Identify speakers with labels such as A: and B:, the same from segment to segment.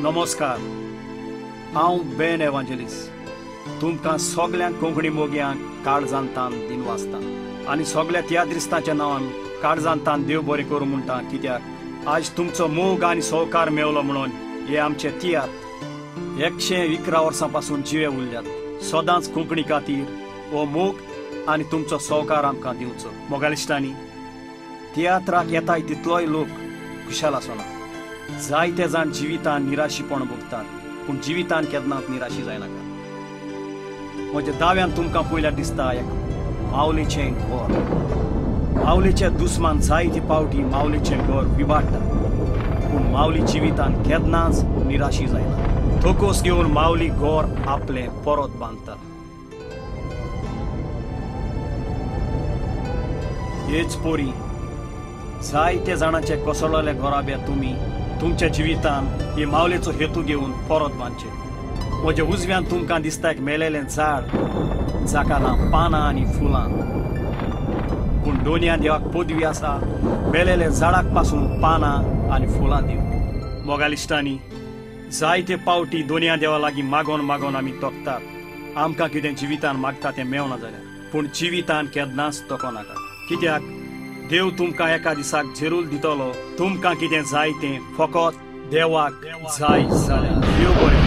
A: नमस्कार, हांव बेन एवांजेलिस्ट तुमकां सगळ्यांक कोंकणी मोग्यांक काळजांतान दिन वाचता आनी सगळ्या तियात्रिस्तांच्या नांवान काळजांतान देव बरें करूं म्हणटा, कित्याक आज तुमचो मोग आनी सहकार मेवलो म्हणून हे आमचे तियात्र 111 वर्सां पासून जिवे उरल्यात. सदांच कोंकणी खातीर हो मोग आनी तुमचो सहकार आमकां दिवचो. मोगालिस्टांनी तियात्राक येताय तितलोय लोक खुशाल आसना. जायते जाण जिवितान निराशीपण भोगतात, पूण जिवितान केन्नाच निराशी जायनाका. म्हज्या दाव्यान तुमकां पयल्यार दिसता एक माऊलीचें घर. माऊलीचे दुस्मान जायते पावटी माऊलीचें घर विबाडटा, पूण माऊली जिवितान केन्नाच निराशी जायना. थोकोस घेवन माऊली घर आपलें परत बांदता. हेच पोरी जायते जाणांचे कोसळलेले घराबे तुमी तुमच्या जिवितान ही माऊलीचो हेतू घेवन परत बांदचे. म्हज्या उजव्यान तुमकां दिसता एक मेलेलें झाड, जाका ना पानां आनी फुलां, पूण दोनया देवाक पदवी आसा मेलेले झाडाक पासून पानां आनी फुलां दिवं. मोगालिस्टांनी जायते पावटी दोनया देवा लागीं मागोन मागोन आमी तोखतात आमकां कितें जिवितान मागता तें मेवना जाल्यार, पूण जिवितान केन्नाच तोखनाका. कित्याक देव तुमकां एका दिसाक जरूर दितलो. तुमकां कितें जाय तें फकत देवाक जाय जाल्यार. देव बरें.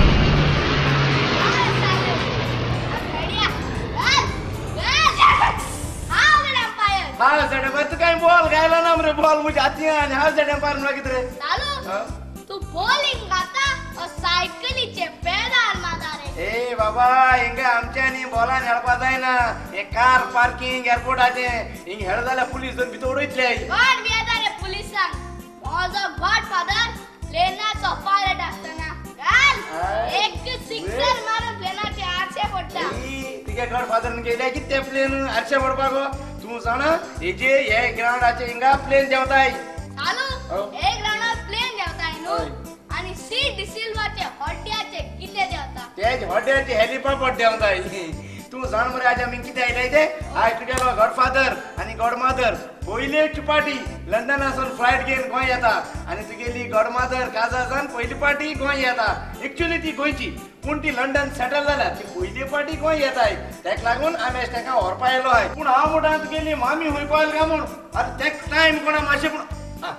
B: हांव जडेंपार तूं काय बॉल गायला ना मरे. बॉल म्हज्या हातीन हांव जडेंपार म्हणून कितें रे.
C: तू बॉलिंग घाता सायकलीचे पेदार मारता रे.
B: ए बाबा हिंगा आमच्यानी बॉलान खेळपा जायना. हे कार पार्किंग एअरपोर्टाचे हिंग हेळ जाल्यार पुलीस दोन भितर उडयतले.
C: कोण भियेता रे पुलिसांक. म्हजो गॉडफादर प्लेनाचो पायलट आसतना एक सिक्सर मारून प्लेनाचे आरशे पडटा.
B: तुगे गॉडफादरान गेले कितें ते प्लेन आरशे पडपाक. तूं जाणा हेजे हे ग्राउंडाचे हिंगा प्लेन देंवताय.
C: चालू हे ग्राउंडार प्लेन देंवताय न्हू, आनी सी डिसिल्वाचे हॉड्ड्याचे किल्ले देंवता.
B: तेज हॉड्ड्याचे हेलिपॉड देंवताय. तूं जाण मरे आज आमी कितें आयलाय ते. आय तुगेलो गॉडफादर आनी गॉडमादर पयले पाटी लंडनासून फ्लायट घेवन गोंय येता, आनी तुगेली गॉडमादर काजासान पयली पाटी गोंय येता. एक्चुअली ती गोंयची, पूण ती लंडन सेटल जाल्या. ती पयली पाटी गोंय येताय. तेका लागून आमी अशें ताका व्हरपा येयलो आय. पूण हांव म्हणटा तुगेली मामी खूंय पावली काय म्हूण. आतां तेका टायम कोणा मातशें पूण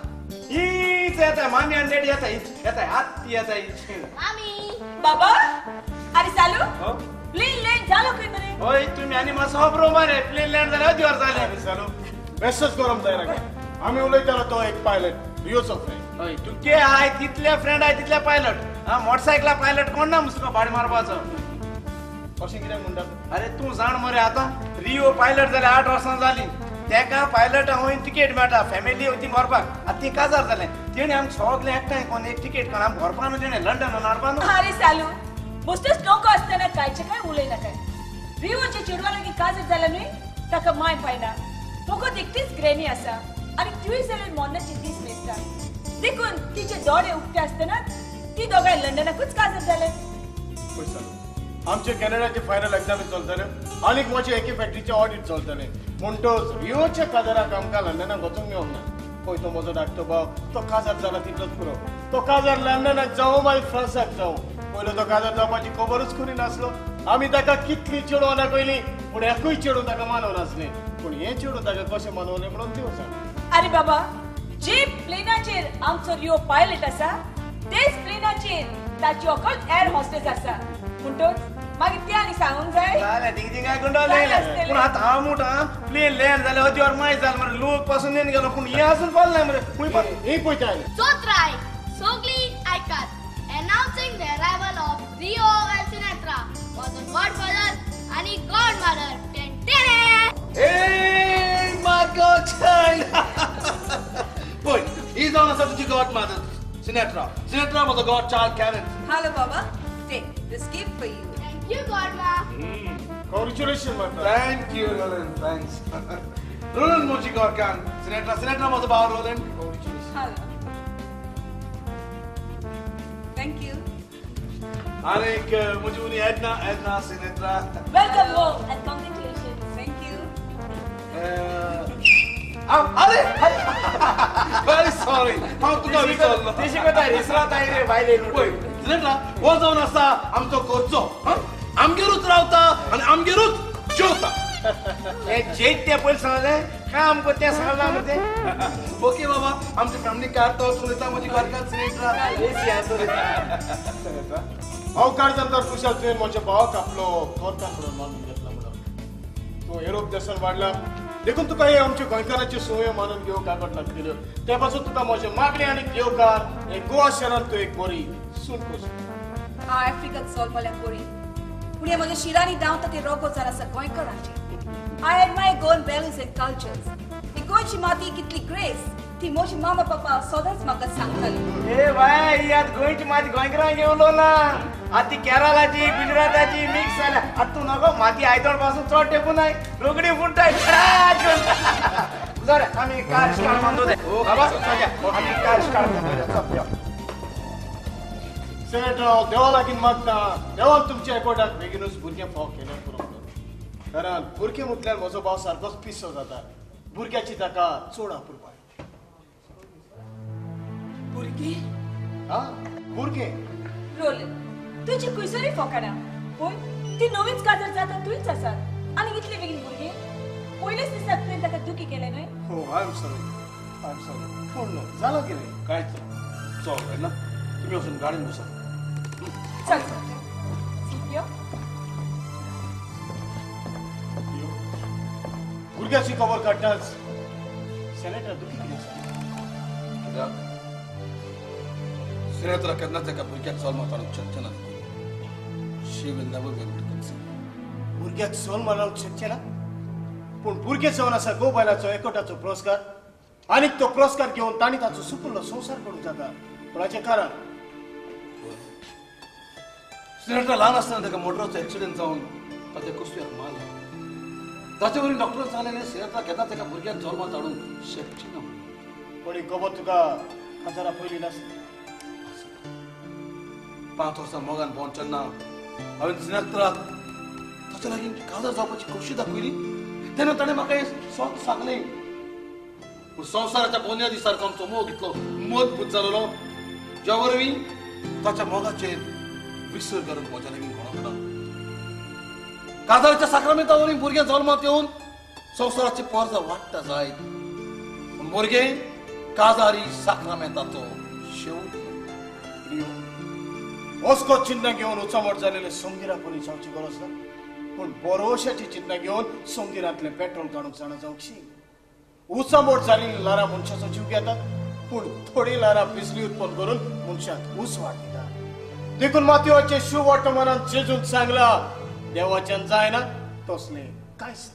B: हीच येताय. मामी आनी डॅडी येताय येताय आत्ती येताय.
C: मामी
D: बाबा अरे चालू प्लेन लँड जालो खंय मरे.
B: होय तुमी आनी मातसो होबरो मरे. प्लेन लँड जाल्यार दिवार जालें.
E: चालू बेश्टच गरम जायना काय. आमी उलयतालो तो एक पायलट रियोचो फ्रेंड.
B: होय तुगे आय तितले फ्रेंड आय तितले पायलट. मोटरसायकला पायलट कोण ना मुसको भाडी मारपाचो.
E: अशें कित्याक म्हणटात.
B: अरे तूं जाण मरे आतां रियो पायलट जाल्यार 8 वर्सां जालीं. तेका पायलटा वय तिकेट मेळटा फॅमिली वयती व्हरपाक. आतां ती काजार जालें. तेणें आमकां सगळें एकठांय कोण एक तिकेट कोण आमकां व्हरपा न्हू. तेणें लंडन हाडपा न्हू.
D: अरे चालू बेश्टच टोको आसतना कांयचे काय उलयना काय. रियोचे चेडवा लागीं काजर जाला न्ही, ताका माय पायना. फकत एकटीच ग्रॅनी आसा आनी तिवूय जाल्यार मोन्नाची दीस मेजता. देखून तिचे दोळे उक्ते आसतना ती दोगांय लंडनाकूच काजर जाले.
E: पळय चालू आमचे कॅनडाचे फायनल एग्जामी चलतले आनीक मातशे एके फॅक्टरीचे ऑडिट चलतले. म्हणटोच रियोच्या काजराक आमकां लंडनाक वचूंक मेळोंक ना. पळय तो म्हजो धाकटो भाव तो काजार जाला तितलोच पुरो. तो काजार लंडनाक जावं मागीर फ्रांसाक जावं. पयलो तो काजार जावपाची खबरूच करी नासलो. आमी ताका कितली चेडूं दाखयली, पूण एकूय चेडूं ताका मानव नासलें. पूण हें चेडूं ताका कशें मानवलें म्हणून देव जाणा.
D: अरे बाबा जे प्लेनाचेर आमचो रियो पायलट आसा तेच प्लेनाचेर ताची ऑकल्ट एअर हॉस्टेस आसा. म्हणटोच मागीर ते आनी सांगूंक जाय
B: जाल्यार दिंग दिंगाय गुंडावले. पूण आतां हांव म्हणटा प्लेन लँड जाल्यार अद्यावर मायज जालें मरे. लोक पासून येवन गेलो पूण हें आजून पावलें मरे. खूंय पावलें
E: ही पळयता
C: चोत्राय सोगली आयकात. Announcing the arrival of Rio and Sinatra was the godfather and godmother.
F: Hey, my godchild! Boy, he's on a substitute godmother, Sinatra. Sinatra was a godchild canon.
G: Hello, Baba. Take this gift for you.
C: Thank you, Godma.
E: Congratulations, my friend.
F: Thank you, Roland. Thanks. Roland Mochi Gorkan. Sinatra was about Roland. Congratulations.
G: Hello. Thank you.
F: Anik Mujuni Edna Sinatra.
D: Welcome home and congratulations.
G: Thank you.
F: Very sorry. How to go?
B: तिशी कोता रिसरात आहे रे भाईले.
F: Wait, सिलेंडरा हो जावन आसा आमचो गोरचो आमगेरूच रावता आनी आमगेरूच जेवता
B: हे जेत ते पयलीं सांगलें काम को ते सांगला म्हणजे
F: ओके बाबा आमची फॅमिली कार तो चलयता म्हजी घरकार सिलेंडरा
E: हांव काळजांतार कुशाल तुवें म्हज्या भावाक आपलो गोरकार म्हणून मानून घेतला म्हणून तूं युरोप देशांत वाडला देखून तुका हे आमच्यो गोंयकाराच्यो संवयो मानून घेवंक कागद लागतल्यो ते पासून तुका म्हजे मागणे आनी घेवकार हे गोवा शहरांत तूं एक बरी सूट कशी
G: हांव आफ्रिकांत चलपाल्या कोरी पूण हे म्हज्या शिरांनी धांवता ते रोगो जाल आसा गोंयकारांचे I had my Goan values and cultures ही गोंयची माती कितली ग्रेस ती म्हजी मामा पापा सदांच म्हाका सांगताली
B: ए बाय ही आत गोंयची माती गोंयकारांक येवलो ना आत ती केरळाची गुजराताची मिक्स जाल्या आत तूं नगो माती आयदोळ पासून चड टेकून नाय रोगडी फुटताय बरें आमी कार स्टार्ट मारतो दे बाबा आमी कार स्टार्ट मारतो
E: सेनेटर देवा लागीं मागता देवान तुमच्या एकोटाक बेगीनूच भुरगें फाव केलें पुरो कारण भुरगें म्हटल्यार म्हजो भाव सारकोच पिसो जाता भुरग्याची ताका चड आपुरबाय
D: भुरगी
E: हा भुरगें
D: रोल तुझी कुसरी फोकाना पळय ती नवीच काजर जाता तुयच आसात आनी इतले बेगीन भुरगे पयलेच दिसा तुवें ताका दुखी केलें न्हय
E: हो आय एम सॉरी पूण जालां कितें
F: कांयच चल ना तुमी वचून गाडीन बसा
D: चल यो
E: भुरग्याची खबर काडटाच सेनेटर दुखी कितें आसा
F: सिनेत्रा केन्नाच एका भुरग्याक चलमा काडूंक शकचें ना she will never be able to conceive
E: भुरग्याक सोल मारवंक शकचें ना पूण भुरगें जावन आसा गोबायलाचो एकोटाचो पुरस्कार आनीक तो पुरस्कार घेवन तांणी ताचो सुपुल्लो संवसार करूंक जाता पूण हाचें कारण
F: सिनेट्रा ल्हान आसतना ताका मोटराचो एक्सिडेंट जावन ताच्या कुस्त्याक मारलो ताचे वरी डॉक्टर सांगलें सिनेट्रा केन्नाच एका भुरग्याक जल्मा काडूंक शकची ना
E: पूण ही खबर तुका हजारा पयलीं नासली
F: 5 वर्सां मोगान भोंवन तेन्ना हांवें सिनेत्राक ताचे लागीं काजर जावपाची खोशी दाखयली तेन्ना ताणें म्हाका हें स्वत सांगलें पूण संवसाराच्या बुन्यादी सारको आमचो मोग इतलो मजबूत जालोलो ज्या वरवीं ताच्या मोगाचेर विसर करूंक म्हज्या लागीं कोणाक ना काजराच्या साक्रामेंता वरवीं भुरगें जल्मांत येवन संवसाराची पर्जा वाडटा जायत पूण भुरगें काजारी साक्रामेंताचो शेवट
E: वस्को चिन्ह घेवन उचामोट जालेले सोंगिरा पयलीं जावची गरज ना पूण बरोवशाची चिन्ह घेवन सोंगिरांतलें पेट्रोल काडूंक जाणा जावंक शी उचामोट जाल्ली लारां मनशाचो जीव घेतात पूण थोडी लारां बिजली उत्पन्न करून मनशाक ऊस वाट दितात देखून मातयेवाचे शुभ वर्तमानांत जेजून सांगला देवाच्यान जायना तसलें कांयच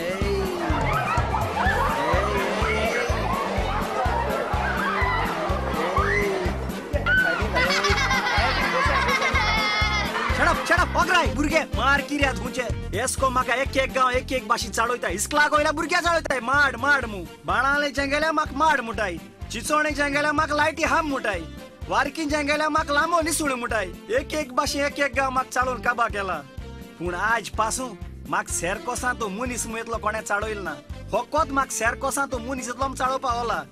A: छडा पगराय भुरगे मार किर्यात गुंचे एस्को म्हाका एक गांव एक भाशी चाळयता इस्कला गोयला भुरग्या चाळयताय माड मू बाणाले जेंगेल्या म्हाका माड मुटाय चिचोणे जेंगेल्या म्हाका लायटी हाम मुटाय वारकीन जेंगेल्या म्हाका लांबो निसुळ मुटाय एक भाशी एक गांव म्हाका चाळून काबा केला पूण आज पासून म्हाका सेरकोसा तो मुनीस मुयतलो कोणे चाळयल ना फकत म्हाका सेरकोसा तो मुनीस इतलो चाळोवपा होला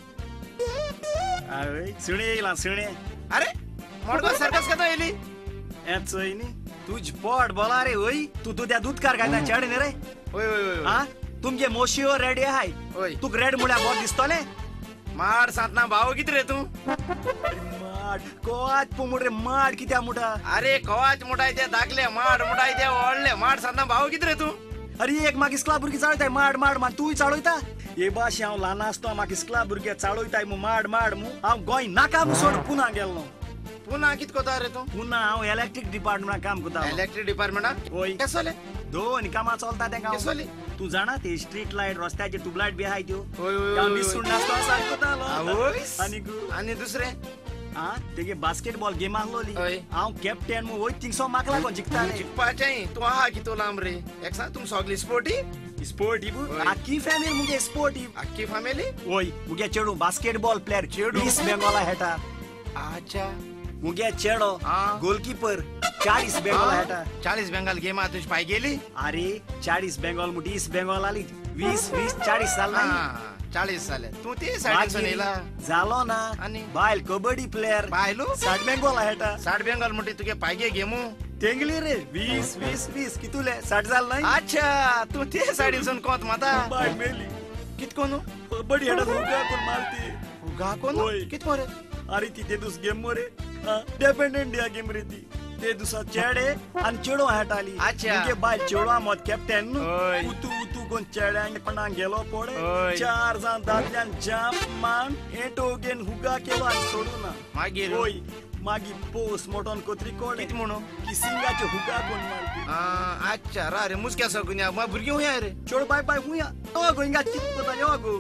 A: आवय सुणे येयला सुणे
B: अरे मडगो सर्कस कथा येयली
A: नी तुझ पोट बोला रे होई तू त्या दूध कार घालता चढ रे
B: ओय ओय ओय
A: हा तुमगे मोशीओ रेडी हाय
B: ओय
A: तू रेड मुळ्या बोट दिसतोले
B: माड सातना भाव किती रे तू
A: माड कोआत पुमुड रे माड कित्या मुठा
B: अरे कवाच मोठाय ते दाखले माड मोठाय ते ओळले माड सातना भाव किती रे तू
A: अरे एक म्हाका इस्कला भुरगी चाळयताय माड मान तूय चाळयता हे भाशी हांव ल्हान आसतो म्हाका इस्कला भुरगे चाळयताय मू माड मू हांव गोंय नाका मू सोड पुना गेल्लो
B: पुन्हा कित कोता रे तू
A: पुन्हा हांव इलेक्ट्रीक डिपार्टमेंटात काम करता
B: इलेक्ट्रिक डिपार्टमेंटात
A: होय
B: केसोले
A: दोन कामां चलता तेंका
B: केसोली
A: तू जाणा ते स्ट्रीट लाईट रस्त्याचे ट्यूबलाईट बी आहाय त्यो
B: ओय ओय
A: त्या मिसून नासतो सारको
B: आणि दुसरे
A: हा तेगे बास्केटबॉल गेम आहलोली
B: ओय
A: हांव कॅप्टन मू वय थिंगसो म्हाका लागून जिखता रे
B: जिखपाचें तू आहा कितो लांब रे एक सांग तुम सगली स्पोर्टी
A: स्पोर्ट इबू आखी फॅमिली मुगे स्पोर्ट इब
B: आख्खी फॅमिली
A: ओय मुगे चेडू बास्केटबॉल प्लेयर चेडू ईस्ट बेंगॉला हेटा
B: अच्छा
A: मुगे चेडो गोलकीपर 40 बेंगॉल हेटा
B: 40 बेंगाल गेमा तुझ पाय गेली
A: अरे 40 बेंगॉल मुठी ईस्ट बेंगॉल आली 20 40 साल नाही
B: 40 जाले तू ते सायडीसून येयला
A: जालो ना
B: आनी?
A: बायल कबड्डी प्लेयर
B: बायलो
A: साठ बेंगॉल हेटा
B: साठ बेंगॉल म्हणते तुगे पायगे गेमू
A: तेंगली रे 20 कितुले 60 जाल नाही
B: अच्छा तू ते सायडीसून कोत माता
A: बाय मेली
B: कित कोणू
A: कबड्डी हेटा उगा कोण मारती
B: गा कोण
A: होय.
B: कित कोरे
A: अरे ती ते दुस गेम मरे डिपेंडेंट इंडिया गेम रे ती ते दुसा चेडे आणि चेडो हेटाली
B: अच्छा.
A: तुगे बायल चेडो मत कॅप्टन
B: होय.
A: उतू कोण चेड्यांक पणा गेलो पडे
B: होय.
A: 4 जाण दादल्यान जांप मान एटो गेन हुगा केलो आणि सोडू ना
B: मागीर
A: होय मागी पोस्ट मोटोन कोत्री कोडे
B: कित म्हणू
A: किसिंगाचे हुगा कोण मारती
B: अच्छा रा रे मुसक्या सगुन्या मा भुरगी हुया रे
A: चोड बाय हुया तो गोइंगा चित पता यो गो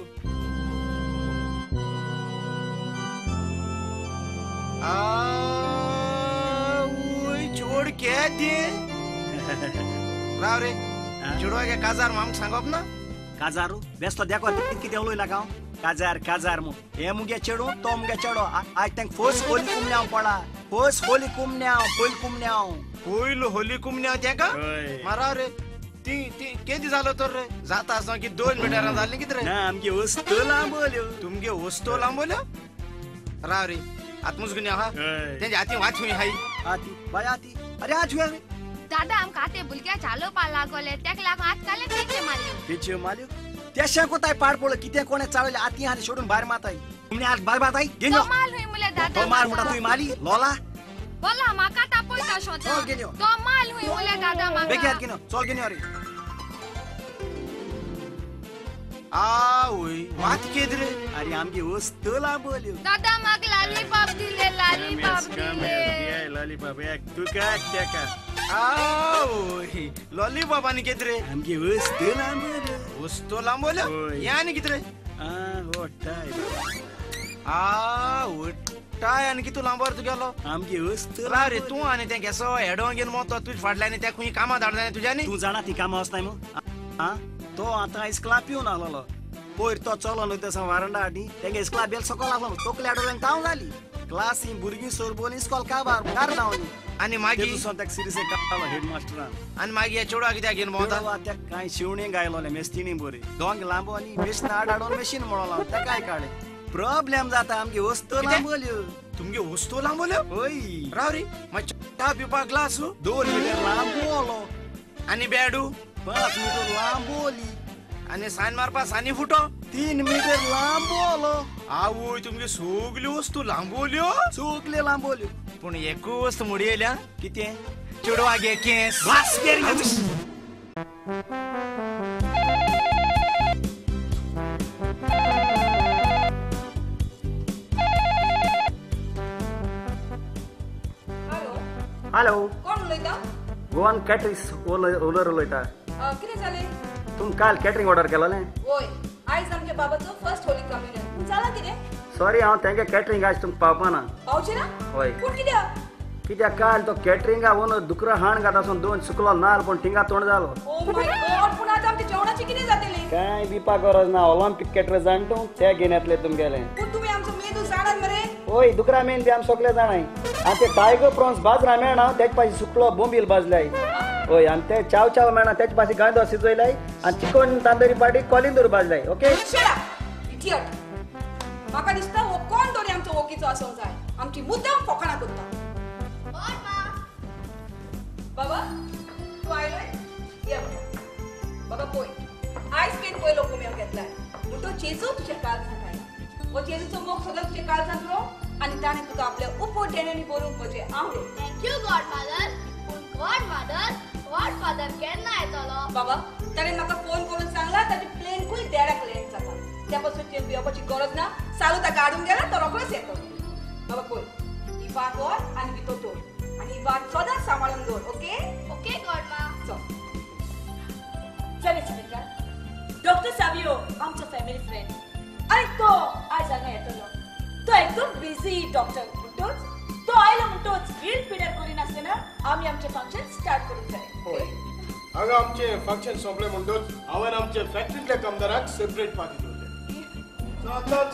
B: ओय छोड के ते राव रे चुडवा के काजार माम सांगप ना
A: काजारू व्यस्त देखो किती होलोय लगाव काजार मु हे मुगे चेडो तो मुगे चेडो आय थिंक फर्स्ट होली कुमन्याव पडा फर्स्ट होली कुमन्याव
B: होईल होली कुमन्या त्या का
A: होय.
B: मारा रे ती केदी झालो तर रे जाता असं की 2 मिनिटां झाली किती रे
A: ना आमगे वस्तू लांबल्यो
B: तुमगे वस्तो लांबवल्या राव रे आत्मसगुन्या हा
A: होय.
B: त्यांच्या हाती वाचवी हाय
A: आती अरे आज हुआ रे
C: दादा आमका आते बुलक्या चालो पा लागोले त्याक लागो आज काले किती मारयो
A: पिचे मालियो त्याशा कोताय पाड पडलं किती कोणे चावले आती हात सोडून बाहेर माताय तुमने आज बाहेर माताय गेलो
C: तो माल होई मुले दादा
A: तो मार मोठा तुई माली लोला
C: बोला माका टापोयता शोधा
A: चल गेलो.
C: तो माल होई मुले दादा
A: बेके
C: माका
A: हात गेनो चल गेनो अरे
B: ओय वाच केद रे
A: अरे आमगे वस्तू लांबल्यो
C: दादा माग लॉलीपॉप दिले लॉलीपॉप दिले
A: लॉलीपॉप एक तू काय त्या का
B: ओय लॉलीपॉप आणि केद रे
A: आमगे वस्तू लांबल्यो
B: वस्तो लांबवल्या
A: होय.
B: या आणि किती रे
A: हो टाय
B: टाय आणि किती लांबवर तू गेलो
A: आमगे वस्तू
B: रा रे तू आणि त्या घेसो हेडो घेऊन मग तुझ फाडल्याने त्या खुई कामा धाडल्याने तुझ्यानी
A: तू जाणा ती कामा वचनाय मग हा तो आता इस्कला पिऊन आलो पोयर तो चलो न्हू तसा वारंडा आडी तेंगे इस्कला बेल सकल आलो तोकले आडोलेन ताव जाली क्लास ही बुरगी सोरबोन इस्कॉल का बार कार दावनी
B: आणि
A: ते
B: मागी
A: दुसरो ताक सिरीस कालो हेडमास्टरान
B: आणि मागी या चोडा कित्याक घेऊन मग
A: बोता त्या काय शिवणे गायलोले मेस्तिनी बोरे दोंग लांबो आणि मेस्न आडाडोन मशीन मोळला त्या काय काढे प्रॉब्लेम जाता आमगे वस्तू
B: कितें?
A: लांबल्यो
B: तुमगे वस्तो लांबवल्या
A: ओय
B: राव रे मग चा पिवपा ग्लास
A: 2 मीटर लांबोलो
B: आणि बॅडू
A: 5 मीटर लांबोली
B: आणि साइन मारपा सानी फुटो
A: 3 मीटर लांबोलो
B: आवय तुमगे सगली वस्तू लांबवल्यो
A: चोकले लांबोल्यो
B: पण एक वस्तू मुडी येल्या
A: किती
B: चुडवा गे केस
A: वास बेरिंग
G: हॅलो
A: हॅलो
G: कोण उलयता
A: गोवन कॅटरिंग ओलर उलयता
G: कितें जालें
A: तुम काल कॅटरिंग ऑर्डर केलोलें
G: वय आयज आमच्या बाबाचो फर्स्ट होली कम्युनियन जाला कितें
A: सॉरी हांव तेंगे कॅटरिंग आज तुमकां पावपाना
G: पावचे ना
A: होय
G: पूण कित्याक
A: कित्याक काल तो कॅटरिंगा ओनर दुकरा हाण घातासून 2 सुकलो नाल पण थिंगा तोंड जालो
G: ओ माय गॉड पूण आतां आमच्या जेवणाची कितें जातलें
A: काय बिपा गरज ना ऑलिंपिक कॅटर जाण तूं ते घेवन येतले तुमगेले
G: पूण तुमी आमचो मेदू जाणात मरे
A: होय दुकरा मेन बी आमी सगळे जाणाय आनी ते टायगर प्रॉन्स बाजरा मेळना तेजे पाशी सुकलो बोंबील भाजलाय होय आनी ते चाव मेळना तेजे पाशी गांयदो शिजयलाय आनी चिकन तांदुरी पाटी कॉलिंदूर भाजलाय ओके
G: शेडा इडियट म्हाका दिसता हो कोण तरी आमचो वळखीचो आसूंक जाय आमची मुद्दाम फकाणां करता बाबा तू आयलोय या बाबा पळय आयज पेन पयलो कुमेव घेतलाय म्हूण तो चेजू तुज्या काळजांत आयला हो चेजूचो मोग सगळो तुज्या काळजांत रो आनी ताणें तुका आपल्या उपटेण्यानी बरोवंक म्हजें आवडो
C: थँक यू गॉडफादर गॉडफादर केन्ना येतलो
G: बाबा ताणें म्हाका फोन करून सांगला ताजी प्लेनकूय देडाक लेट जाता त्या पासून थंय भिवपाची गरज ना चालू ताका हाडूंक गेला तो रोखडोच येतो बाबा पळय ही बात व्हर आनी भितर दवर आणि ही बात सदांच सांबाळून दवर ओके
C: ओके गॉडमा
G: चल
D: चले सुमित्रा डॉक्टर सावियो आमचो फॅमिली फ्रेंड आणि तो आज हांगा येतलो तो एकदम बिझी डॉक्टर म्हणटोच तो आयलो म्हणटोच हील पिडर करिनासतना आमी आमचे फंक्शन स्टार्ट करूंक जाय
E: होय हांगा आमचे फंक्शन सोंपले म्हणटूच हांवें आमचे फॅक्टरींतल्या कामदारांक सेपरेट पार्टी दवरले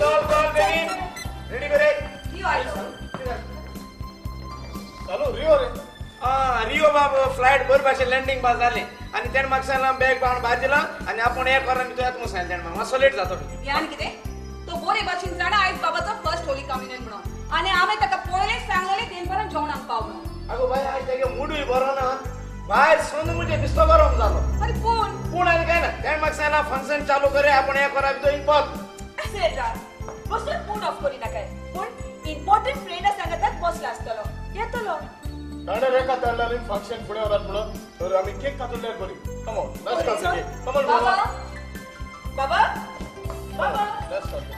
B: रेडी बरे
G: ही आयलो
E: चालू रिओ रे
B: रिओ बाबा फ्लाइट बरे भाशेन लँडिंग पास जालें आनी तेणें म्हाका सांगलां बॅग पावन भायर दिला आनी आपूण एक वरां भितर येता म्हणून सांगलें तेणें मातसो लेट जातो
G: यान कितें तो बरे भाशेन जाणा आयज बाबाचो फर्स्ट होली कम्युनियन म्हणून आनी हांवें ताका पयलेंच सांगलेलें तेनपर्यंत जेवणाक पावलो
B: आगो बाय आयज तेगे मुडूय बरो ना भायर सोन म्हणजे दिसतो गरम जालो
G: अरे पूण
B: आनी काय ना तेणें म्हाका सांगलां फंक्शन चालू करे आपूण एक वरां भितर इनपॉट
D: सेटा बसून मूड ऑफ करी नाका पूण इम्पॉर्टंट फ्रेंडा सांगतात बसला आसतलो येतलो
E: ताणें रेखा धाडल्यार फंक्शन फुडें वरात म्हणून तर आमी केक कातरल्यार बरी come on let's cut the cake come on
G: बाबा बाबा बाबा
E: लेट्स कट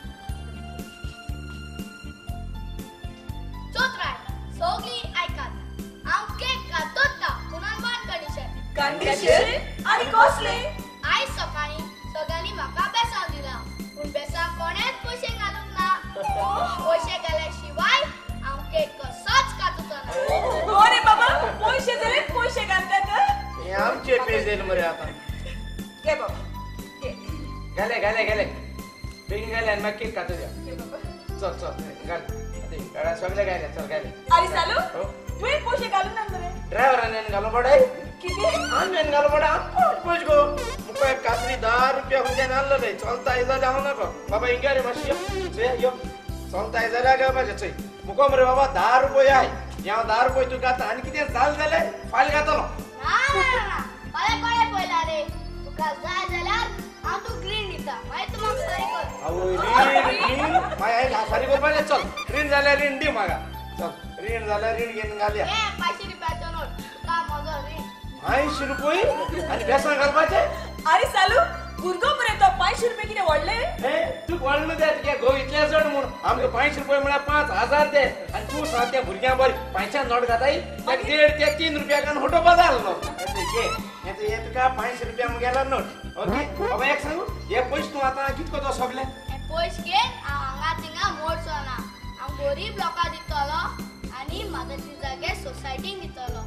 C: चोत्राय सोगली ऐकात हांव केक कातोता पुन्हा बांद
D: कंडिशन आणि कसले
C: आयज सकाळी सगळ्यांनी म्हाका बेसांव दिला पूण बेसांव कोणेच पयशे घालूंक ना पयशे घाल्या शिवाय हांव केक कसोच कातूचो ना
D: अरे बाबा पैसे जरे पैसे घालतात
B: हे आमचे पेज येईल मरे आता
G: घे बाबा घे
B: घाले बेगीन घाले आनी मागीर केक कातू द्या
G: घे बाबा
B: चल घाल गाड्या सगळे घाले चल घाले
D: अरे चालू तुवें पैसे घालून ना मरे
B: ड्रायव्हरान घालो पडाय
D: किती
B: आम्ही घालो पडा पयस गो मुका एक कातरी 10 रुपया म्हणजे आणलेले चलता जाल्यार हांव नाका बाबा हिंगा रे मातशी यो चलता जाल्यार गे म्हाजे चोय मुको मरे बाबा 10 रुपया हाय हांव 10 रुपया तू घाता आनी कितें जालें जाल्यार फायल घातलो
C: ना मला कोणे पयला रे तुका जाय जाल्यार हांव तू ग्रीन दिता मागीर तू म्हाका सरी कर
B: आवय रीण मागीर सारी करपाचें चल रीण जाल्यार रीण दी म्हाका चल रीण जाल्यार रीण घेवन घालया
C: हे 500 रुपयाचो नोट तुका म्हजो रीण
B: 80 रुपये आनी बेसन घालपाचे
D: अरे चालू भुरगो मरे तो 500 रुपये कितें व्हडले
B: हे तू कोण दे तुगे घोव इतले चड म्हूण आमकां 500 रुपये म्हळ्यार 5000 दे आनी तूं सांग त्या भुरग्यां बरी 500 नोट घाताय ताका 1.5 ते 3 रुपया कान होटो बदल न्हू हे तुका 500 रुपया गेला नोट ओके बाबा एक सांगू हे पयस तूं आतां कितको तो सगले
C: हे पयस घेन हांव हांगा थिंगा मोडचो ना हांव गरीब लोकांक दितलो आनी मदती जागे सोसायटीक दितलो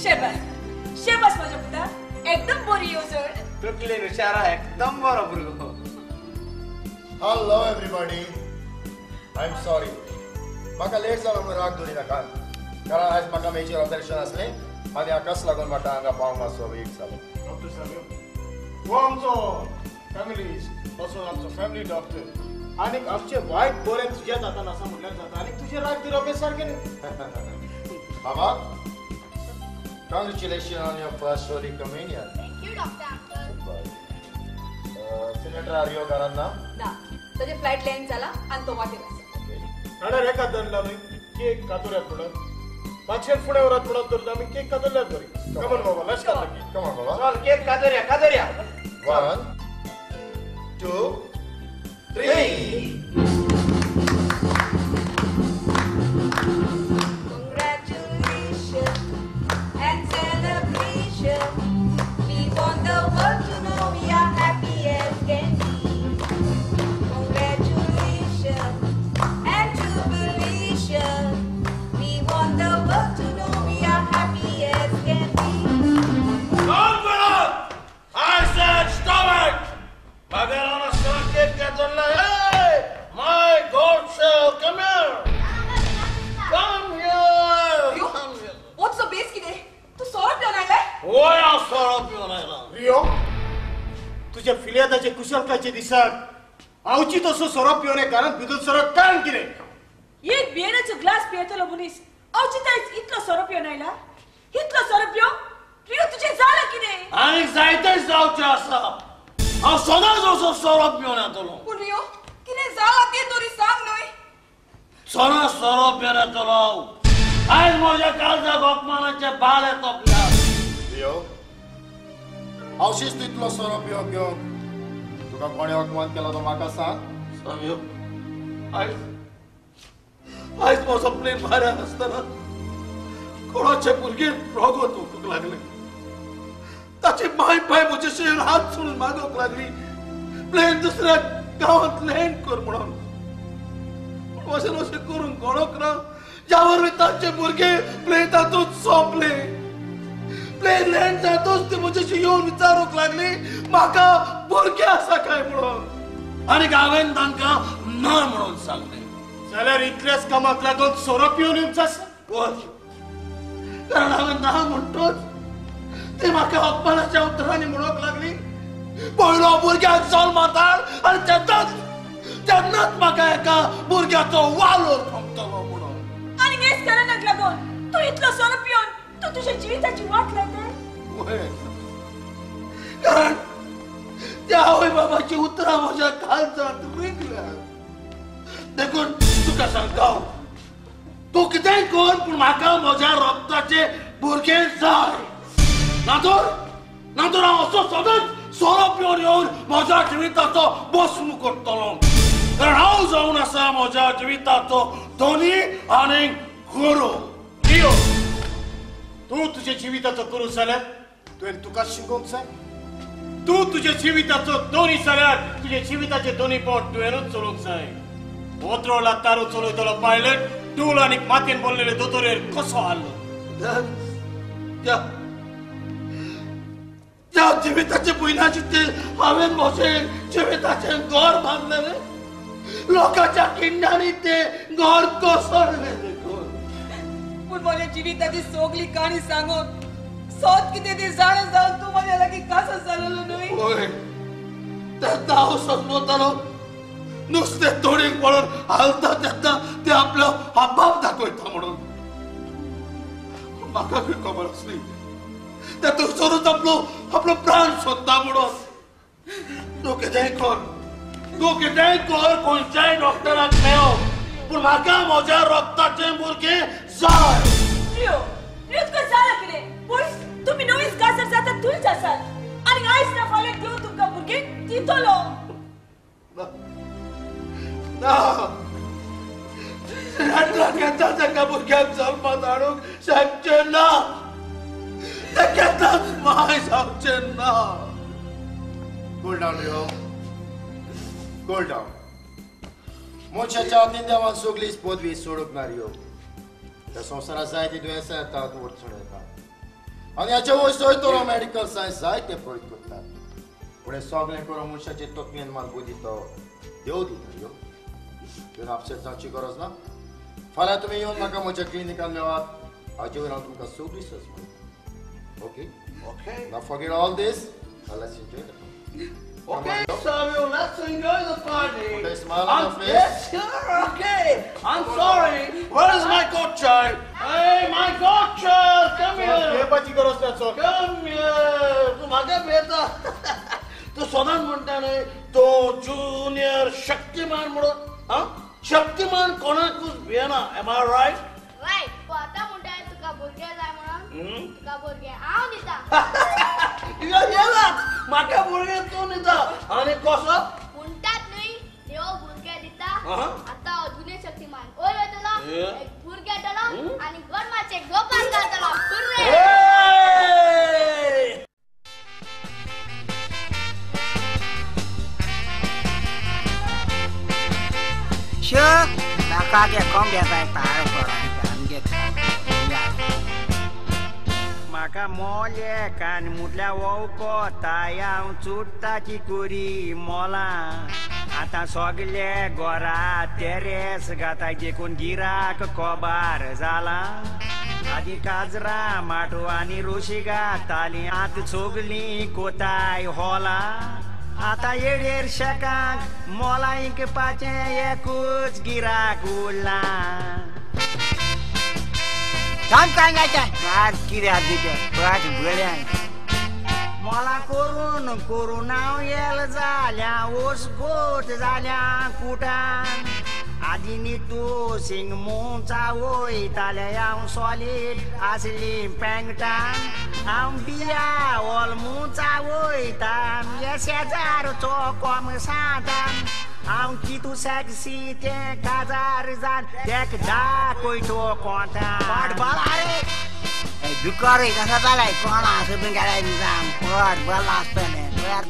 D: शेबास माझ्या पुता एकदम बरी येवजण
B: तुकले हुशार एकदम बरो भुरगो
H: Hello everybody. I'm sorry. म्हाका लेट जालो म्हणून राग धरी नाका कारण आयज म्हाका मेजर ऑपरेशन आसलें आनी हाकाच लागून म्हाका हांगा पावंक मातसो वेट जालो
E: डॉक्टर साहेब हो आमचो फॅमिली बसून आमचो फॅमिली डॉक्टर आनी आमचे वायट बरें तुज्या जातान आसा म्हणल्यार जाता आनी तुजे राग धरप हें सारकें न्ही
H: मामा congratulations on your first Holy Communion.
C: Thank you doctor uncle
H: Senator Rio घरान ना
G: ना ताजे फ्लाइट लँड जाला आनी तो वाटेर आसा
E: ताणें रेखा धरला न्हय केक कातुऱ्यात म्हणून मातशें फुडें व्हरात म्हणून तर आमी केक कातरल्यात बरी कमन बाबा let's cut the cake
H: Come on, Baba.
B: चल केक कादरया
H: 1, 2, 3.
G: Congratulations and celebration. We want the world to know we are happy as can be. Congratulations and jubilation. We want the world to know we are happy as can be.
F: Confident! I said stop it! Magarana son cake katalla. Hey! My God, shall come here! Come here!
G: Yo,
F: Come here!
G: what's the base kide? तू 100 रुपया नायलाय?
F: Why are sorrow pion ayla?
E: Rio तुझ्या फिर्यादाचे कुशलकाचे दिसाक हांवची तसो सोरो पिवने घरांत भितर सरत कारण कितें
D: एक बियराचो ग्लास पियतलो मनीस औचितायच इतलो 100 रुपया नायला इतलो 100 रुपया रियो तुजें जालां कितें
F: आनी जायतेच जावचें आसा हांव सदांच असो सोरो पिवन येतलो
G: पूण रियो, कितें जाला तें तरी सांग न्हय.
F: सदांच सोरो पिवन येतलो आयज म्हज्या काळजाक अपमानाचे बाळे तोपल्यात
H: Rio, हावशीच तूं इतलो सोरो पिवप घेवन तुका कोणें अपमान केलो तो म्हाका सांग.
F: साम्यो आयज म्हजो प्लेन भायर आसतना कोणाचे भुरगे रोगोत वचूंक लागले ताची माय पाय म्हजे शेर हात सोडून मागोवंक लागली प्लेन दुसऱ्या गांवांत लँड कर म्हणून अशें अशें करून गळोक ना ज्या वरवीं तांचे भुरगे प्लेन तातूंत सोंपले प्लेन लँड जातूच ते म्हजेशी येवन विचारूंक लागली म्हाका भुरगे आसा काय म्हणून आनी हांवें तांकां ना म्हणून सांगलें
E: जाल्यार इतल्याच कामाक लागून सोरो पिवन येवचो आसा
F: वच कारण हांवें ना म्हणटोच ती म्हाका अपमानाच्या उतरांनी म्हणूंक लागली पयलो भुरग्याक जल्म धाड आनी तेन्नाच म्हाका एका भुरग्याचो वालोर थांबतलो म्हणून.
D: आणि हेच कारणाक लागून तू इतलो सोरो पिवन तू तुझ्या जिविताची वाट लायता.
F: कारण त्या आवय बाबाची उतरां म्हज्या काळजांत रिगल्या. देखून तुका सांगता तूं कितेंय कर पूण म्हाका म्हज्या रक्ताचे भुरगें जाय. नातर हांव असो सदांच सोरो पिवन येवन म्हज्या जिविताचो भस्म करतलो. कारण हांव जावन आसा म्हज्या जिविताचो धनी आनी गुरू.
E: तूं तुज्या जिविताचो गुरू जाल्यार तुवें तुका शिकोवंक जाय. तूं तुज्या जिविताचो दोनी जाल्यार तुज्या जिविताचे दोनी पोट तुवेंच चलोवंक जाय. ओत्रोला तारू चलयतलो पायलट टूल आनी मातयेन बोललेले दोतोरेर कसो हाल्लो.
F: त्या जिविताचे पयनाची ते हांवें म्हजें जिविताचें घर बांदलेलें. लोकांच्या किंडांनी ते घर कोसळलें.
G: पूण माझ्या जिविताची सोगली काणी सांगून सोद कितें ती जाणून जावन तूं माझ्या लागीं कासो जालेलो न्हय.
F: होय तेन्ना हांव समजतालो नुस्तें तोडीक पळोवन हालता तेन्ना ते आपलो हावभाव दाखयता म्हणून. म्हाका खबर आसली ते थंयसरूच आपलो प्राण सोदता म्हणून. तूं कितेंय कर खंयच्याय डॉक्टराक मेळो पूण म्हाका म्हज्या रक्ताचें भुरगें जाय.
D: तुका जाला कितें पूण तुम्ही नवीच गाजर जाता थंयच आसात आनी आयज ना फाल्यां देव तुमकां भुरगें दितलो.
F: ताका भुरग्याक जल्म धाडूंक शकचें ना. ते केन्नाच माय जावचें ना.
H: कूल डावन यो. Cool down. मनशाच्या हातीन देवान सगळीच पदवी सोडूंक ना रे. त्या संवसारांत जायती दुयेंसां येतात अडचण येतात आनी हाचे वयसर तो मेडिकल सायन्स जायते प्रयोग करतात. पूण हें सगळें करून मनशाचे तकलेन मात बुद्धी तो देव दिता. तुवें अपसेट जावची गरज ना. फाल्यां तुमी येवन म्हाका म्हज्या क्लिनिकान मेळात. हाचे वयर हांव तुमकां सगळी सज म्हणटा. Okay now forget all this. Let's enjoy the
F: Okay, Samuel, let's enjoy the party.
H: Put a smile on your face.
F: Yes, sure, okay. I'm sorry. Where is my godchild? Hey, my godchild, come here.
E: येवपाची गरज ना चल.
F: Come here. तू म्हाका भेटा. तू सदांच म्हणटा न्हय तो ज्युनियर शक्तिमान म्हणून. शक्तिमान कोणाकूच भियेना. Am I right?
C: राईट. तू आता म्हणटाय तुका भुरगें जाय म्हणून तुका भुरगें हांव दिता.
F: येलाच म्हाका भुरगें तूं दिता आनी कसो
C: म्हणटात न्हय देव भुरगें दिता. आतां अजूनय शक्तिमान ओय वयतलो एक भुरगें येतलो आनी गोरमाचे गोपाल घालतलो.
I: Maka dia kom dia saya taruh koran gitu. Maka molye kan mutla wauko tayang chutaची कुरी मोला आता सगळे गोरा तेरेस गाता देखून गिराक कोबार जाला. आधी काजरा माटो आणि रोशिगा ताली आत चोगली कोताय होला. आता येडेर शकांक मोला इंक पाचे एकूच गिराक उरला. काम काय आज कित्याक दिते पाच बळ्या मला करून नाव येल जाल्या ओस गोट जाल्या कुटान. आधी न्ही सिंग मोचा वयताले हांव सॉलिड आसली पँगटान. हांव बिया ओल मोचा वयता हे शेजारचो कोम सांतान. हांव कितू सॅक्सी तें काजार जान तेक दाखयतो कोंता. पाट बाला रे दुकार कसा जालाय कोणा असं पण गेलाय निजाम पट बला असताना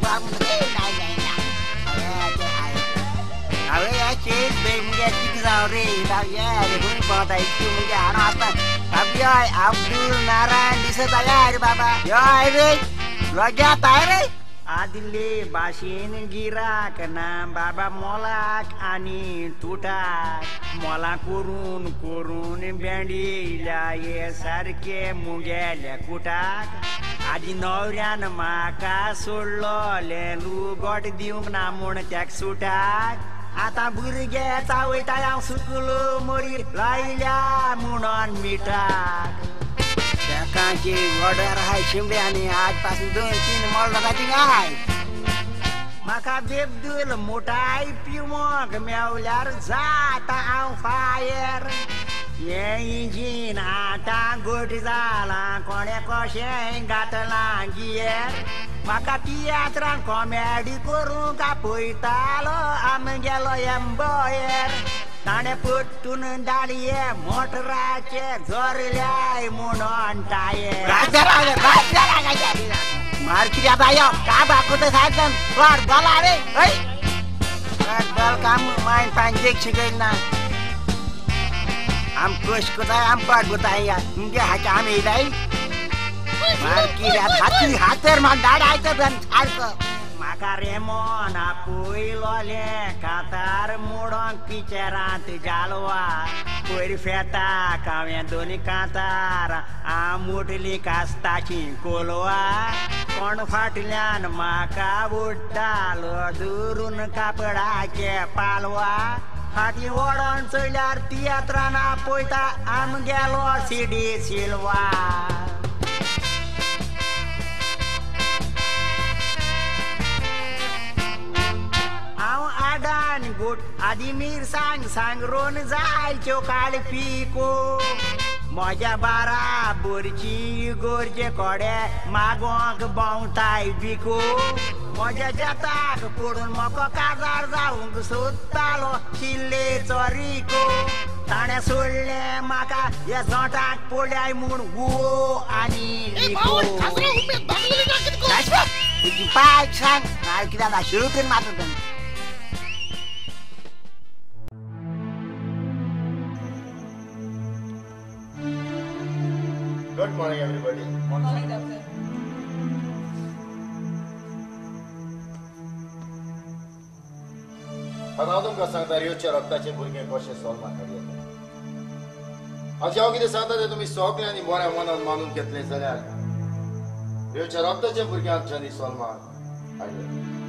I: अरे या चेत बे मुझे किती जाऊ रे रे कोणी पाहता इतकी मुझे हाणा असतात. अभी अब्दुल नारायण दिसत आले रे बाबा. रे लग्यात आहे रे आदले भाशेन गिराक ना बाबा मोलाक आणि तुटाक मोला करून करून भेंडिल्या ये सारखे मुंग्याल्या कुटाक आधी नवऱ्यान म्हाका सोडलो लेलू गोट दिवंक ना म्हूण त्याक सुटाक आता भुरगे चावयता हांव सुकलो मोरी लायल्या म्हणून मिठाक कांची ऑर्डर हाय शिंब्यानी आजपासून 2-3 मोल जाती गाय म्हाका बेबदूल मोठाय पिवोंक मेवल्यार जाता हांव फायर हे इंजीन आतां गोट जालां कोणे कशें घातलां गियर म्हाका तियात्रान कॉमेडी करूंक आपयतालो आमगेलो एम्बॉयर ताणे पट्टून दाडये मोटराचे जोरल्याय म्हणून टायर मार कित्या बायो का बाकूत सायकन बल बला रे बल काम मायन पांजेक शिकयना आम कश कोताय आम पाट कोताय या तुमगे हाच्या आम येयलाय मार कित्या हाती हातेर म्हाका दाडायचं बन सारको म्हाका रेमोन आपयलोले कातार मोडोंक पिक्चरांत जालवा पयर फेताक हांवें दोनी कातार मुटली कास्ताची कोलवा कोण फाटल्यान म्हाका ओडटालो दुरून कापडाचे पालवा फाटी ओडोन चयल्यार तियात्रान आपयता आमगेलो सिडी सिल्वा गोट आदी मिरसांग सांगरोन जायच्यो काळ पिको म्हज्या बाराबरची गोरचे कोडे मागोंक भोंवताय बिको म्हज्या जेताक पडून म्हाका काजार जावंक सोदतालो चिल्लेचो रिको ताणें सोडलें म्हाका ह्या जोंटाक पडल्याय म्हूण वो आनी लिको तुजी पाय सांग हांव कित्याक शुरू मात्र
H: Good morning, everybody.
G: Morning, doctor.
H: आता हांव तुमकां सांगता रियोच्या रक्ताचे भुरगे कशे सॉल्व करता हाचे हांव कितें सांगता तें तुमी सगळ्यांनी बऱ्या मनान मानून घेतले जाल्यार रियोच्या रक्ताचे भुरग्यांक जनी सॉल्वाक आयले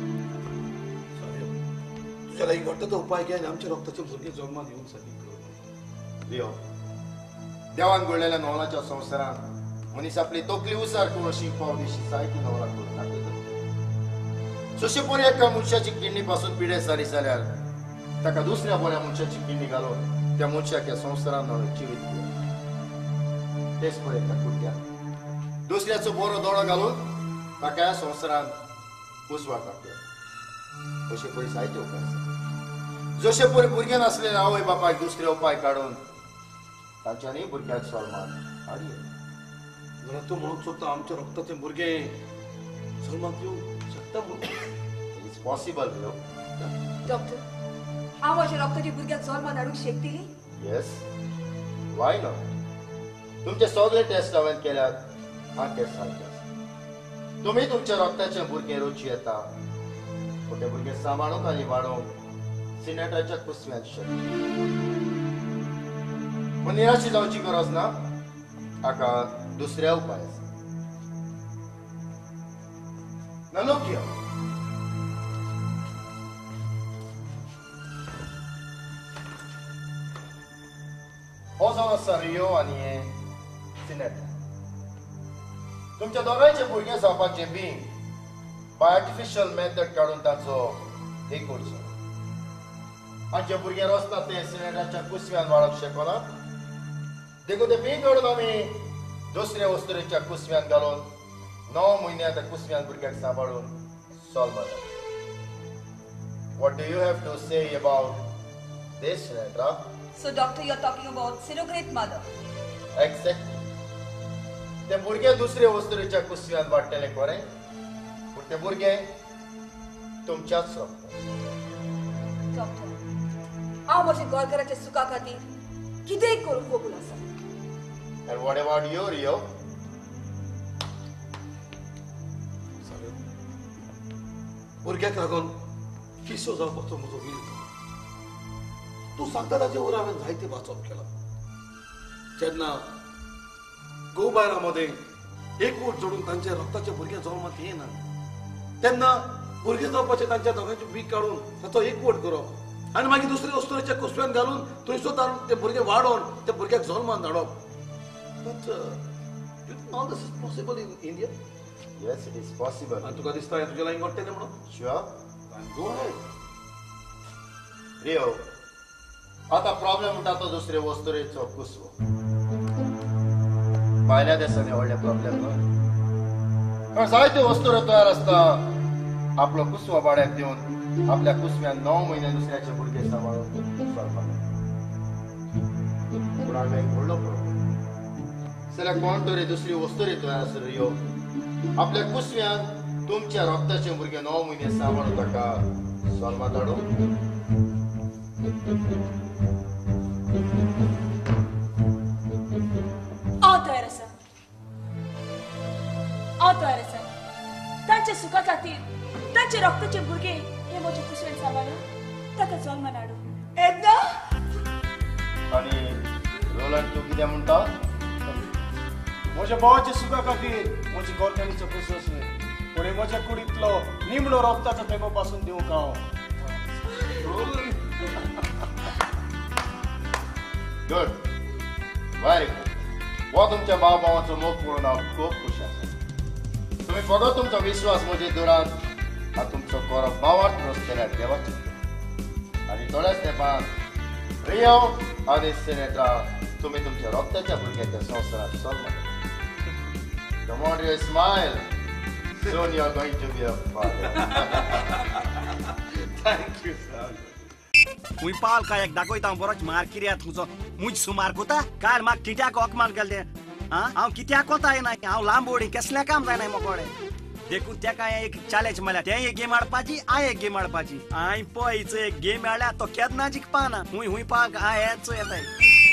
F: तुझ्या लागीं घडटा तो उपाय घे आनी आमचे रक्ताचे भुरगे जल्माक येवंक सारकी
H: रियो देवान घडलेल्या नवलाच्या संवसारान मनीस आपली तकली उसार करून शिंपा दिशी सायकी नवला करून दाखयता जशे परी एका मनशाची किडनी पासून पिडे जाली जाल्यार ताका दुसऱ्या बऱ्या मनशाची किडनी घालून त्या मनशाक ह्या संवसारान जिवीत दिलें तेच पळय त्या कुट्याक दुसऱ्याचो बरो दोळो घालून ताका ह्या संवसारान उसवार दाखयता अशे परी जायते उपाय आसा जशे परी भुरगे नासलेले आवय बापायक दुसरे उपाय काडून तांच्यांनी भुरग्याक सॉल्वान हाडले
F: जाल्यार तूं म्हणूंक सोदता आमचे रक्ताचे भुरगे जल्माक येवंक शकता म्हणून
H: इट्स पॉसिबल न्हू
G: डॉक्टर हांव म्हज्या रक्ताच्या भुरग्याक जल्माक हाडूंक शकतली
H: येस वाय नॉट तुमचे सगळे टेस्ट हांवें केल्यात हा केस सारके आसा तुमी तुमच्या रक्ताचे भुरगे रोजी येता पूण ते भुरगे सांबाळूंक आनी वाडोवंक सिनेटाच्या कुसव्यान शकता पण निराशी जावची गरज ना हाका दुसऱ्या उपाय आसा नलोक्य हो जावन आसा रियो आनी हे सिनेटा तुमच्या दोगांयचे भुरगे जावपाचे बीन बाय आर्टिफिशियल मेथड काडून ताचो एक करचो आनी जे भुरगे रचता ते सिनेटाच्या कुसव्यान वाडोवंक शकना देखून ते बीन काडून आमी दुसऱ्या वस्तुरेच्या कुसव्यान घालून 9 म्हयने त्या कुसव्यान भुरग्याक सांबाळून सॉल्व जाता What do you have to say about this, Sinatra?
G: So, doctor, you're talking about surrogate mother.
H: Exactly. ते भुरगे दुसरे वस्तुरेच्या कुसव्यान वाडटले खरें पूण ते भुरगे तुमच्याच रक्ताचे
G: डॉक्टर हांव म्हज्या गोंयकाराच्या सुखा खातीर कितेंय करूंक कबूल आसा
H: And what about you, Rio?
F: भुरग्याक लागून किस्यो जावपाचो म्हजो वील तूं सांगता ताचे वर हांवें जायते वाचप केला जेन्ना गोबायलामध्ये एकवट जोडून तांचे रक्ताचे भुरगे जल्मात येना तेन्ना भुरगे जावपाचे तांच्या दोगांचे बीक काढून ताचो एकवट करप आनी मागीर दुसरे वस्तूच्या कुसव्यान घालून थंयसर तारून ते भुरगे वाडोवन ते भुरग्याक जल्मान धाडप But all this is possible in India.
H: Yes, it is possible.
F: And तुका दिसता तुझ्या लाईन घडटे ते म्हणून?
H: Sure.
F: And go ahead.
H: Rio आता प्रॉब्लेम म्हणटा तो दुसरे वस्तुरेचो कुसवो भायल्या देशांनी व्हडले प्रॉब्लेम न्हय कारण जायत्यो वस्तुरो तयार आसता आपलो कुसवो भाड्याक दिवन आपल्या कुसव्यान 9 म्हयने दुसऱ्याचे भुरगे सांबाळून चलपाक पूण हांवें एक व्हडलो प्रॉब्लेम जाल्यार कोण तरी दुसरी वस्तुरी तयार आसा रियो आपल्या कुसव्यान तुमच्या रक्ताचे भुरगे 9 म्हयने सांबाळून ताका जल्मा धाडूं
D: हांव तयार आसा तांच्या सुखा खातीर तांचे रक्ताचे भुरगे हे म्हजे कुसवेन सांबाळून ताका जल्मान हाडूं येता
H: आणि रोलंड तूं कितें म्हणटा
E: म्हज्या भावाच्या सुखा खातीर म्हजी गोरकांनीचो कुसवस न्ही पूण म्हज्या कुडींतलो निमणो रक्ताचो थेंबो पासून दिवंक हांव
H: गुड व्हेरी गुड हो तुमच्या भाव भावाचो मोग पळोवन हांव खूब खूश आसा तुम्ही फकत तुमचो विश्वास म्हजे दुरान हा तुमचो कोरो भावार्थ रचलेल्या देवाची आनी थोड्याच तेंपान रियो आनी सिनेटा तुम्ही तुमच्या रक्ताच्या भुरग्याच्या संवसारात चलता Come on, you smile. Soon you are going to be a father.
F: Thank you, sir.
A: हुई पाल का एक दाखवता बरोच मार किर्या तुझो मुझ सुमार कोता काल माग कित्याक ओकमान केले हां हांव कित्याक कोता ना हांव लांबोडी कसल्या काम जायना मोकोडे देखून त्याका एक चॅलेंज मला ते एक गेम आडपाची आ एक गेम आडपाची आय पयच एक गेम आडल्या तो केदना जिखपाना हुई पाल आ हेच येताय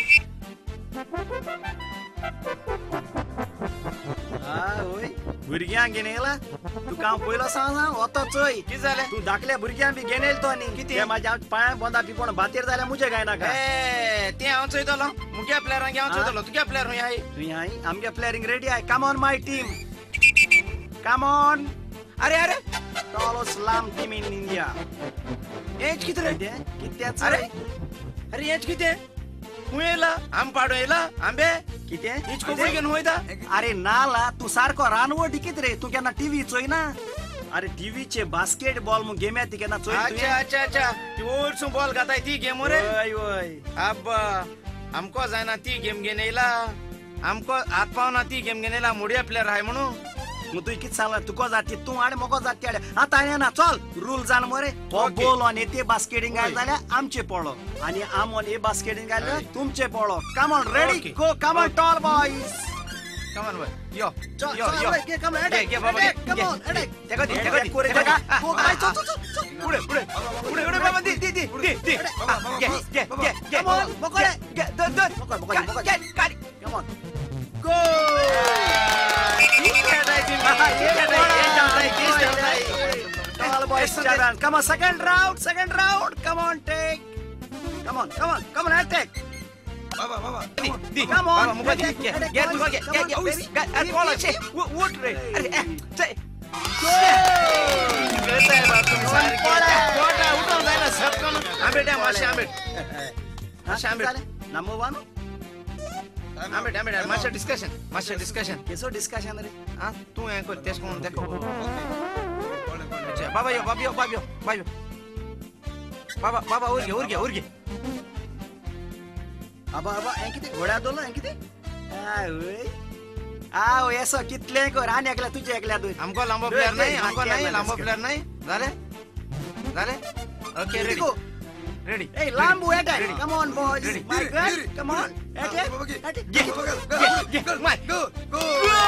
A: होय भुरग्यांक घेवन येला तुका हांव पयलो सांग होतो चोय
B: कितें जालें
A: तू धाकल्या भुरग्यांक बी घेवन येल तो न्ही कितें म्हाज्या पांय बोंदा पिपण भातेर जाल्यार मुजे गायना का
B: तें हांव चोयतलो मुगे प्लेयरांक हांव चोयतलो तुगे प्लेयर हूंय हाय
A: तुई हाय आमगे प्लेयरिंग रेडी आय come on my team come on
B: अरे अरे
A: टॉलो स्लाम टीम इन इंडिया
B: एज कितें रे
A: कित्याच
B: अरे अरे एज कितें हूंय येला आम पाडो येला आंबे
A: कितें
B: इच कोपरी घेवन वयता
A: अरे नाला तू सारको रानवटी कितें रे तू केन्ना टीव्ही चोयना अरे टीव्हीचे बास्केटबॉल मग गेम येता केन्ना चोय
B: अच्छा अच्छा अच्छा ती वयरसून बॉल घाताय ती गेम रे
A: वय वय
B: आब्बा आमको जायना ती गेम घेवन येयला आमको हात पावना ती गेम घेवन येयला मोडिया प्लेयर आहाय म्हणून
A: मग तुवें कितें सांगला तुको जाती तूं आनी मोको जाती आतां येना चल रूल जाण मरे हो बॉल ऑन येते बास्केटिंग घाल जाल्यार आमचे पळो आनी आमोन हे बास्केटिंग घाल्यार तुमचे पळो come on ready go come on tall boys
B: come on boy यो
A: यो यो कम ऑन
B: गे बाबा
A: कम ऑन
B: तेका दी
A: गो काय चल
B: पुढे पुढे पुढे पुढे बाबा दी दी दी दी गे
A: कम ऑन मोकळे
B: गे दन मोकळे
A: come on
B: go
A: All boys, Charan. Come on, second round. Come on, take. Come on, I'll take.
B: Baba.
A: Come on.
B: Get follow. What ray? Say.
A: Number one.
B: Master discussion.
A: Keso discussion रे.
B: हाँ, तू यहाँ को taste कौन देखो? अच्छा, बाबा यो. बाबा उड़ गया.
A: अबा एंकिते घोड़ा दोला एंकिते. आओ ऐसा कितले को रानी अगला तुझे अगला दो.
B: हमको लंबा प्लेयर नहीं. जाले. Okay ready. Ready.
A: Hey, Lambu, attack. Come on, boys. Ready. My girl, come on. Attack. Go.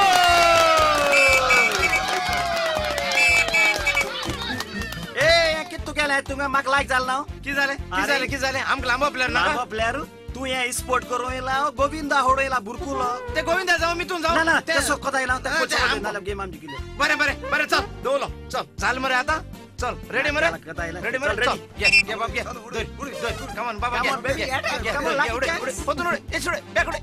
A: Hey, कितू केला आहे तुम्ही माग लाईक झाला ना
B: की झाले आमक लांबा प्लेयर ना
A: लांबा प्लेयर तू हे स्पोर्ट करू येला गोविंदा होडो येला बुरकुलो
B: ते गोविंदा जाऊ मी तू जाऊ
A: ना ते सोकता येला त्या कोच गेम आमची केली
B: बरे चल दोलो चल चाल मरे आता चल रेडी मरे
A: कथा आयला.
B: रेडी मरे
A: चल,
B: चल
A: ready.
B: घे बाप घे धर कम ऑन बाबा
A: Come
B: घे
A: on, baby, get it. Come on, lucky
B: उडे
A: chance.
B: उडे पतून उडे ए सोडे बॅक उडे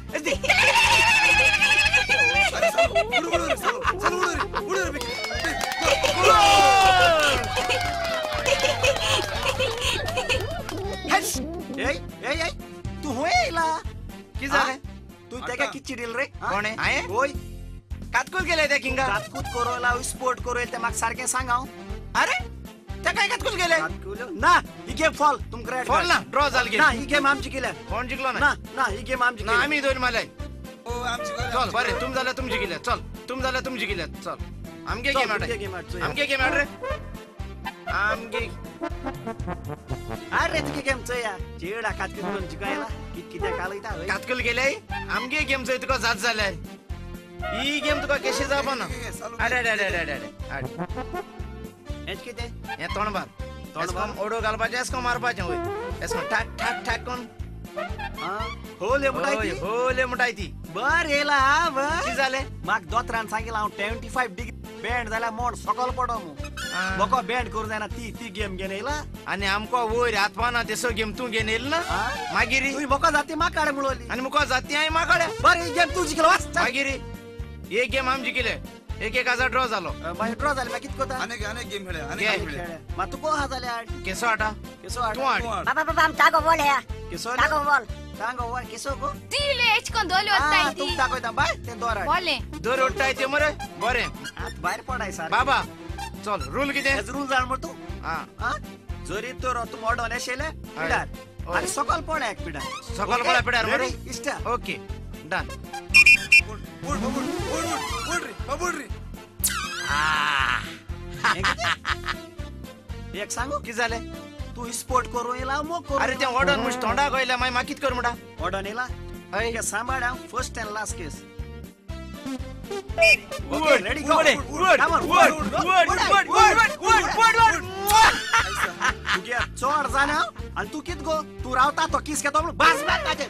A: ए तू होयला
B: की झालं
A: तू त्या काय किती चिडील रे
B: कोण आहे? आहे?
A: होय
B: कातकुल गेले त्या किंगा
A: कातकूत करोला स्पोर्ट करोल ते माग सारखे सांगाव
B: अरे त्या काय कातकुल गेले
A: ना ही गेम फॉल तुम ग्रेट
B: फॉल ना ड्रॉ झाल गेले
A: ना ही गेम आमची केल्या
B: कोण जिंकलो ना
A: ना ना ही गेम आमची
B: ना आम्ही दोन मला चल बरे तुम झालं तुमची गेल्या चल तुम झालं तुमची गेल्या चल आमगे गेम आड आमगे गेम आड रे आमगे
A: अरे तुझी गेम या चेडा कातकूत कोण जिकायला किती त्या काल इथं होय
B: कातकुल गेले आमगे गेम चोय तुका जात झालाय ही गेम तुका कशी जाबो ना अरे अरे अरे अरे अरे
A: हेच किती
B: हे तोंडबार ओडो घालपाचे एसको मारपाचे होय एसको ठाक ठाक ठाक कोण
A: हो ले मुटाई
B: हो ले मुटाई ती
A: बर येला बर
B: की झाले
A: माग दोतरान सांगितलं हांव 25 डिग्री बँड जाल्यार मोड सकल पडो मु बको बँड करू जायना ती गेम घेन येला
B: आणि आमको वयर हातपाना तेसो गेम तू घेन येईल ना मागिरी
A: तुई बको जाती माकाडे मुळवली
B: आणि मुको जाती आहे माकडे
A: बर ही गेम तू जिकलो वाच
B: मागिरी एक गेम आम जिंकले एक ड्रॉ झालो
A: बाय ड्रॉ झाले बाकी कित कोता
F: अनेक गेम खेळले
A: मा तू को हा झाले आठ
B: केसो आटा
A: केसो
B: तू
A: आठ
B: आट
J: बाबा हम ताको बोल है
A: केसो
J: ताको बोल
A: सांगो वा केसो को
C: ತೀಲೆ ಹೆಚ್ಕೊಂಡ್ ದೋಲಿ ಓದ್ತಾ
A: तू
C: ಇದ್ದಿ
A: दाखवता बाय ते दोरा
C: बोले
B: दोर ओट्टा येते मरे बरे
A: हात बाहेर पडाय सर
B: बाबा चल रूल किती
A: रूल जाण मर तू
B: हा
A: हा जरी तो तू मॉडर्न येशेले पिडार आणि सकल पडा एक पिडार
B: सकल पडा पिडार मरे
A: इष्ट
B: ओके डन
A: एक सांगू
B: की झाले
A: तू स्पोर्ट करू येला मो करू
B: अरे ते ऑर्डर मुश तोंडा गोयला माय माकित कर मुडा
A: ऑर्डर येला अय सांभाळा first and last case
B: Wood,
A: ready, go.
B: wood, wood,
A: Come on,
B: wood,
A: wood,
B: wood, wood, wood, wood, wood.
A: तू घे चोर जाना आणि तू कित गो तू रावता तो किस घेतो बस बस ताजे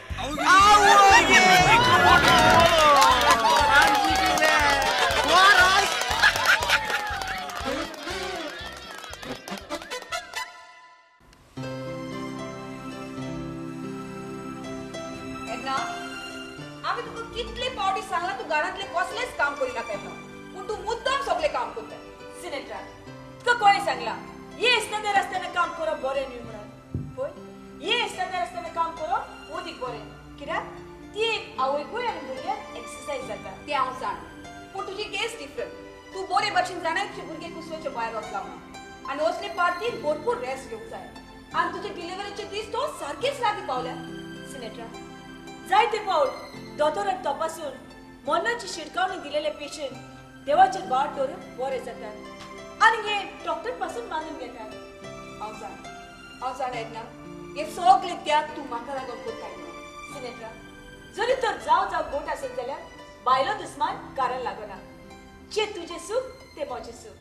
G: आम्ही तुका कितले पावटी सांगला तू घरातले कसलेच काम करिना पेता पण तू मुद्दाम सगळे काम करता
D: सिनेट्रा तुका कोणी सांगला ये एस्ताना रस्त्याने काम करप बरें न्ही म्हणून होय ये एस्ताना रस्त्याने काम करप ओदीक बरें कित्याक ती एक आवयकूय आनी भुरग्याक एक्सरसाइज जाता
G: ते हांव जाण पण तुजी केस डिफरंट तू बरे भशेन जाणा तुजे भुरगे कुसवाचे भायर वचला म्हणून आनी असले पार्टीन भरपूर रेस्ट घेवंक जाय आनी तुजे डिलिव्हरीचे दीस तो सारकेच लागीं पावल्या
D: सिनेट्रा जायते फावट दोतोराक तपासून मरणाची शिडकावणी दिलेले पेशंट देवाचेर वाट दवरून बरे जातात आनी हे डॉक्टर पासून मानून घेतात
G: हांव जाण येदना हे सगळे त्याग तू म्हाका लागून करताय
D: सिनेट्रा जरी तर जाव गोट आसत जाल्यार बायलो दुस्मान कारण लागना जे तुझे सुख ते माझे सुख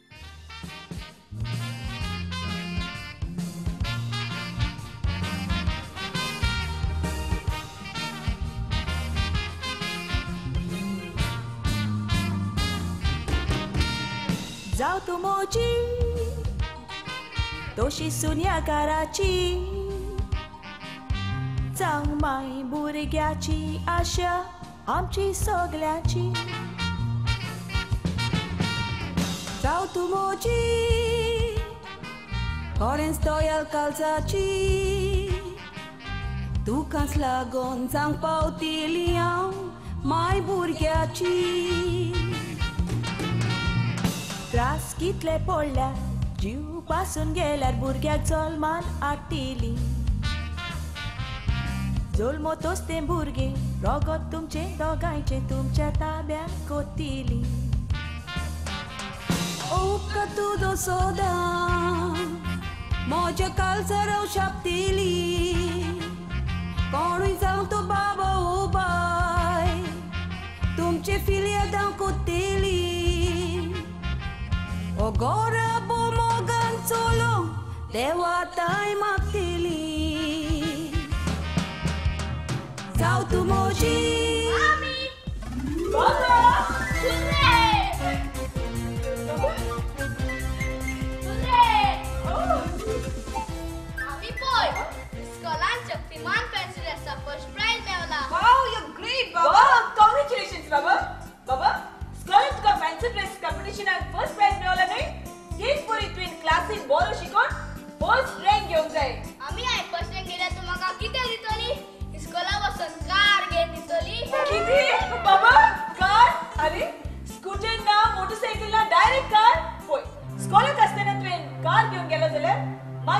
D: जाव तू मोची तोशी सुन्याकाराची जावं माय भुरग्याची आशा आमची सगल्याची जाव तू मोची कोणेंच तोयल कालचाची तुकाच लागून जावंक पावतिली हांव माय भुरग्याची त्रास कितले पडल्या जीव पासून गेल्यार भुरग्याक जल्मान हाडटिली जल्मो तोच ते भुरगे रगत तुमचे दोगांयचे तुमच्या ताब्यात कोतिली ओका तुजो सोदा म्हज्या कालसराव शापतिली कोणूय जावं तो बाबा ओ बाय तुमचे फिलियत हांव कोतिली O gora bo mogan solo dewa tai maktili Zau tu moji
C: Mami! Baba! Tunde! Tunde!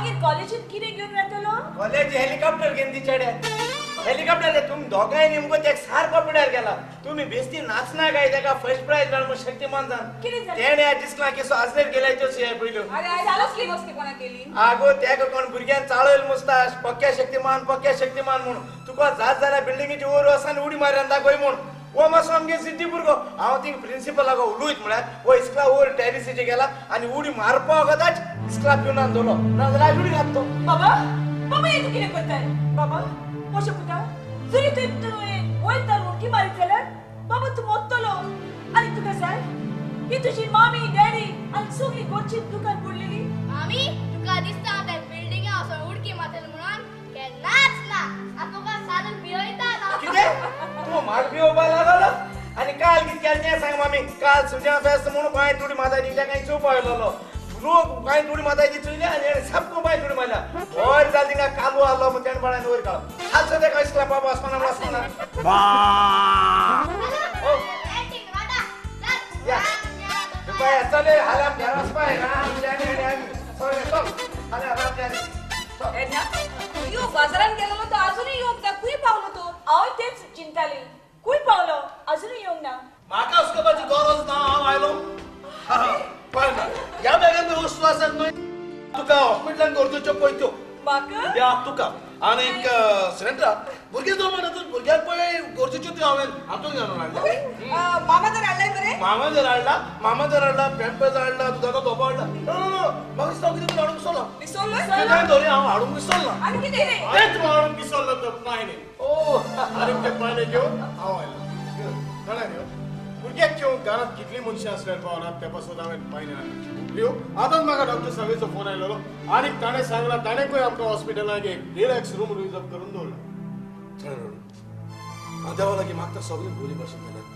D: मागीर कॉलेजीत कितें घेवन येतलो
B: कॉलेज हेलिकॉप्टर घेवन ती चढ्या हेलिकॉप्टर तुम्ही दोघांनी नेमको त्या सारको पिड्यार गेला तुम्ही बेस्ती नाचना काय त्याका फर्स्ट प्राइज मेळ्ळो मग शक्तिमान जान
D: कितें जालें?
B: तेणे दिसला की आजनेर गेलाय तो सिया पयलो
G: अरे आयज आलोसली मस्ती कोणा केली
B: आगो त्याका कोण भुरग्यान चाळयल मुस्तास पक्क्या शक्तिमान म्हणून तुका जात जाल्यार बिल्डिंगेची वयर वसान उडी मारन दाखय म्हूण वो मातसो आमगे सिद्धी भुरगो हांव थिंग प्रिन्सिपलाक उलयत म्हळ्यार वो इस्कला वयर टॅरिसीचे गेला आनी उडी मारपा वगताच इस्कला पिवनान दवरलो नाजाल्यार उडी घालतो
D: बाबा बाबा हे तू कितें करताय बाबा मोशे पुता जरी तूं वयता उडी मारीत जाल्यार बाबा तूं मोडटलो आनी तुका जाय ही तुजी मामी डॅडी आनी सगळी गोंयची दुकान बुडलेली
C: मामी तुका दिसता हांव त्या बिल्डिंगा वचून उडकी मारतलें म्हणून केन्नाच ना आतां तुका सादून भियेता ना
B: कितें तूं म्हाका भिवपा लागलो आनी काल कितें केलें तें सांग मामी काल सुजा फेस्त म्हणून बाय तुडी मातायची त्या कांय चूप आयलो लोक बाय तुडी मातायची चुयले आनी हेणें सामको बाय तुडी मारल्या वयर जाल तिंगा कालू आहलो म्हूण तेणें बाळान वयर काडलो हालसो तेका इसला बाबा वचपाना वचपाना
C: एक्टिंग वाटा
B: या बाय चले हालाम घरा वचपाय राम जाने आमी सगळे चल हाले राम जाने
G: यो बाजारात गेलो तो अजूनही येऊन त्या कुई पावलो तो
D: हांव तेच चिंताली खूंय पावलो अजूनय येवंक ना
F: म्हाका वचपाची गरज ना हांव आयलो पळय ना ह्या बॅगान वस्तू आसात न्हय तुका हॉस्पिटलान गरजेच्यो पळय
D: म्हाका
F: त्या तुका आनीक सिलेंडरा भुरगे जमान्यातून भुरग्यांक पळय गरजेच्यो त्यो हांवें हातून घालून हाडल्या
G: मामा तर हाडलाय बरे
F: मामा जर हाडला पॅम्पर्स हाडला दुधाचो धोबो हाडला म्हाका दिसता कितें तरी हाडूंक विसरलो
G: विसरलो
F: धोरी हांव हाडूंक विसरला
G: आणि किती
E: तेच म्हणून विसरलो तर पायने
F: ओ
E: आनी ते पायने घेवन हांव आयलो कळ्ळें न्ही भुरग्याक घेवन घरांत कितलीं मनशां आसल्यार पावनात ते पासून हांवें पायने हाडले आतांच म्हाका डॉक्टर सावेचो फोन आयलो आनी ताणें सांगला ताणेंकूय आमकां हॉस्पिटलाक एक रिलॅक्स रूम रिजर्व करून दवरला
F: हांव देवा लागीं मागता सगळें बरी भाशेन जाल्यात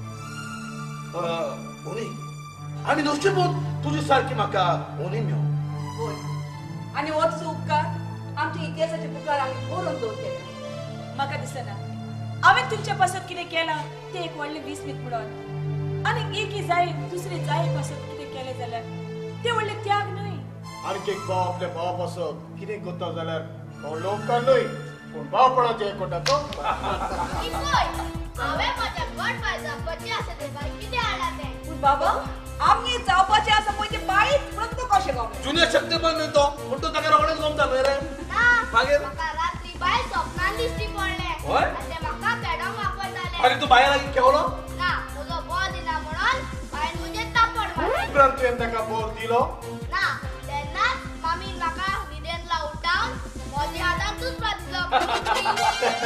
F: ओनी आनी नशिबोत तुजी सारकी म्हाका ओनी मेळ्ळो
G: आणि हो तुजो उपकार आमच्या इतिहासाचे बुकार आम्ही बरोवन दवरलेले
D: म्हाका दिसना हांवें तुमच्या पासत कितें केलां तें एक व्हडलें विस्मीत म्हणून आनी एकी जाय दुसरे जाये पासत कितें केलें जाल्यार तें व्हडलें त्याग न्हय
E: आनीक एक भाव आपल्या भावा पासत कितें करता जाल्यार व्हडलो उपकार न्हय पूण भावपणाचें एक कोटा तो
C: हांवें म्हज्या गडबायजा बच्चे आसा ते बाय कितें हाडला तें
G: पूण बाबा आमगे जावपाचे आसा पळय ते बाळीत म्हणून तुका कशें गावलें
F: जुन्या शक्तिमान न्हय तो पूण तो ताका रोखडेंच गमता न्हय रे
C: ना
F: मागीर
C: म्हाका रात्री बाय स्वप्नान दिश्टी पडलें
F: होय?
C: आनी ते म्हाका पेडोंक वापरताले
F: आनी तूं बाया लागीं केवलो
C: ना म्हजो बो दिना म्हणून बायन म्हजेर तापड मारली
E: उपरांत तुवें ताका बोर दिलो
C: ना तेन्नाच मामीन म्हाका न्हिदेंतला उठावन म्हज्या हातांतूच प्रार्थना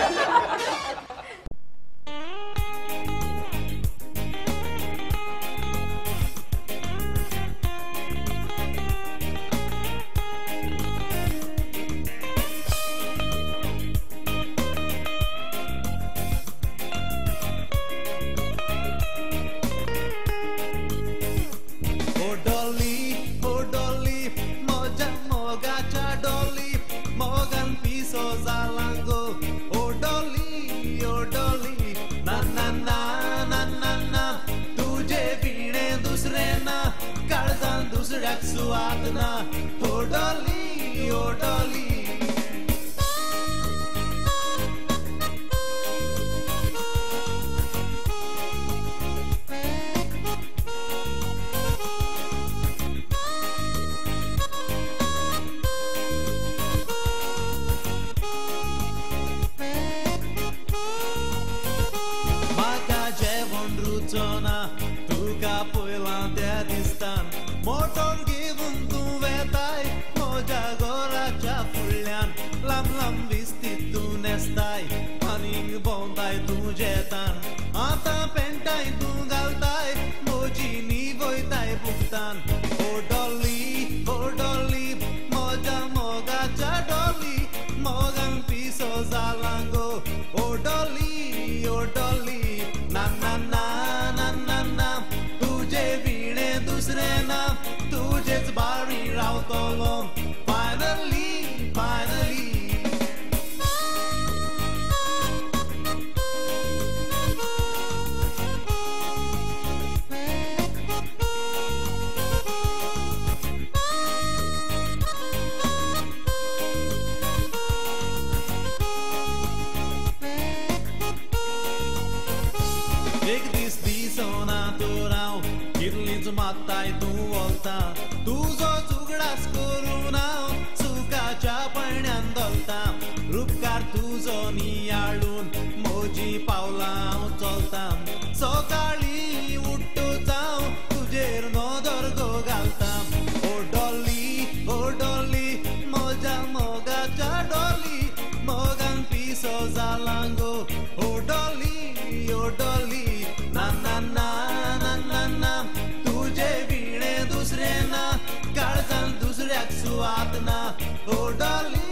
J: सुवादना ओ डॉली ओ डॉली म्हाका जेवण रुचोना तुका पयलां त्या दिसतान मोटोन घेवन तूं वेताय म्हज्या घराच्या फुडल्यान लांब लांब विस्तीत तूं नेस्ताय आनीक भोंवताय तूं जेतान आतां पेंटाय तूं घालताय म्हजी न्ही वयताय बुकतान ओ डॉली म्हज्या मोगाच्या डॉली मोगान पिसो जाला गो ओ डॉली ना ना ना ना ना ना तुजे विणे दुसरे ना तुजेच बारी रावतलो फायनली फातर हांव कितलींच मागताय तूं वलता तुजो उगडास करून हांव सुखाच्या पयण्यान दोलता रूपकार तुजो नियाळून म्हजी पावलां हांव चलता सकाळी उठ्ठूच हांव तुजेर नदर गो घालता ओ डॉली म्हज्या मोगाच्या डॉली मोगान पिसो जाला गो ओ डॉली ना ना ना ना ना ना तुजे विणे दुसरे ना काळजान दुसऱ्याक सुवात ना ओ डॉली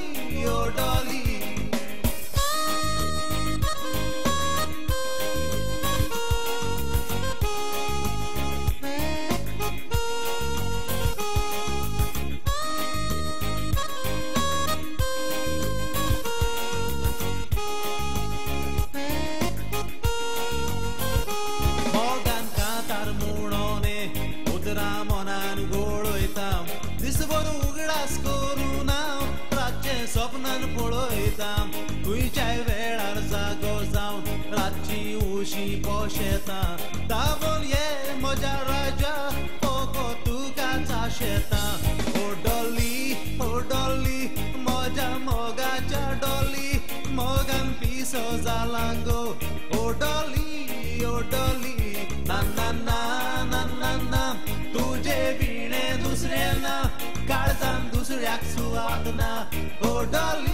J: स्वप्नान पळयता खंयच्याय वेळार जागो जावन रातची उशी पोशेता दाबोन ये म्हज्या राजा पोको तुका चाशेता ओ डॉली म्हज्या मोगाच्या डॉली मोगान पिसो जाला गो ओ डॉली ना ना ना ना ना ना तुजे विणे दुसरे ना काळजान दुसऱ्याक सुवात ना ओ डॉली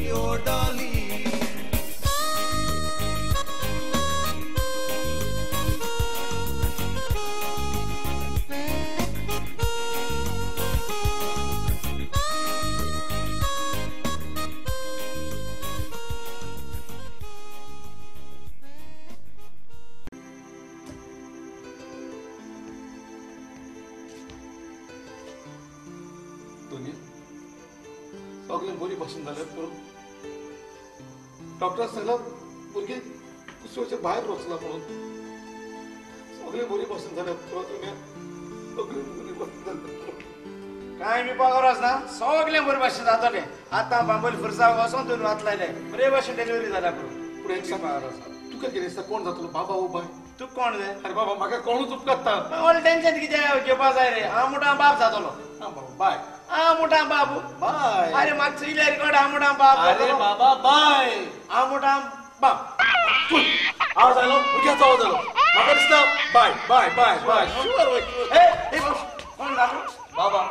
F: सगळे बरी भाशेन जाल्यात करून डॉक्टर सांगला भुरगे कुसोवचे भायर वचला म्हणून सगळे बरी भाशेन जाल्यात सगळे बरी भाशेन जाल्यात
B: काय मी पगारच ना सगळे बरे भाशेन जातले आतां बांबोली फुरसांव वचोन धरून वाचलायले बरे भाशेन डिलिव्हरी जाल्या करून
F: पुढे एक सांग तुका कितें दिसता कोण जातलो बाबा ओ बाय
B: तू कोण रे
F: अरे बाबा म्हाका कोणूच उपकारता
B: ऑल टेन्शन कितें घेवपा जाय रे हांव मोठा बाप जातलो
F: बाय
B: हांव मोठा बाबू
F: बाय
B: अरे म्हाका चुयल्या रिकॉर्ड हांव मोठा बाप
F: अरे बाबा बाय
B: हांव मोठा बाप
F: हांव जालो भुरग्याचो हांव जालो म्हाका दिसता बाय बाय बाय बाय
B: कोण जालो
F: बाबा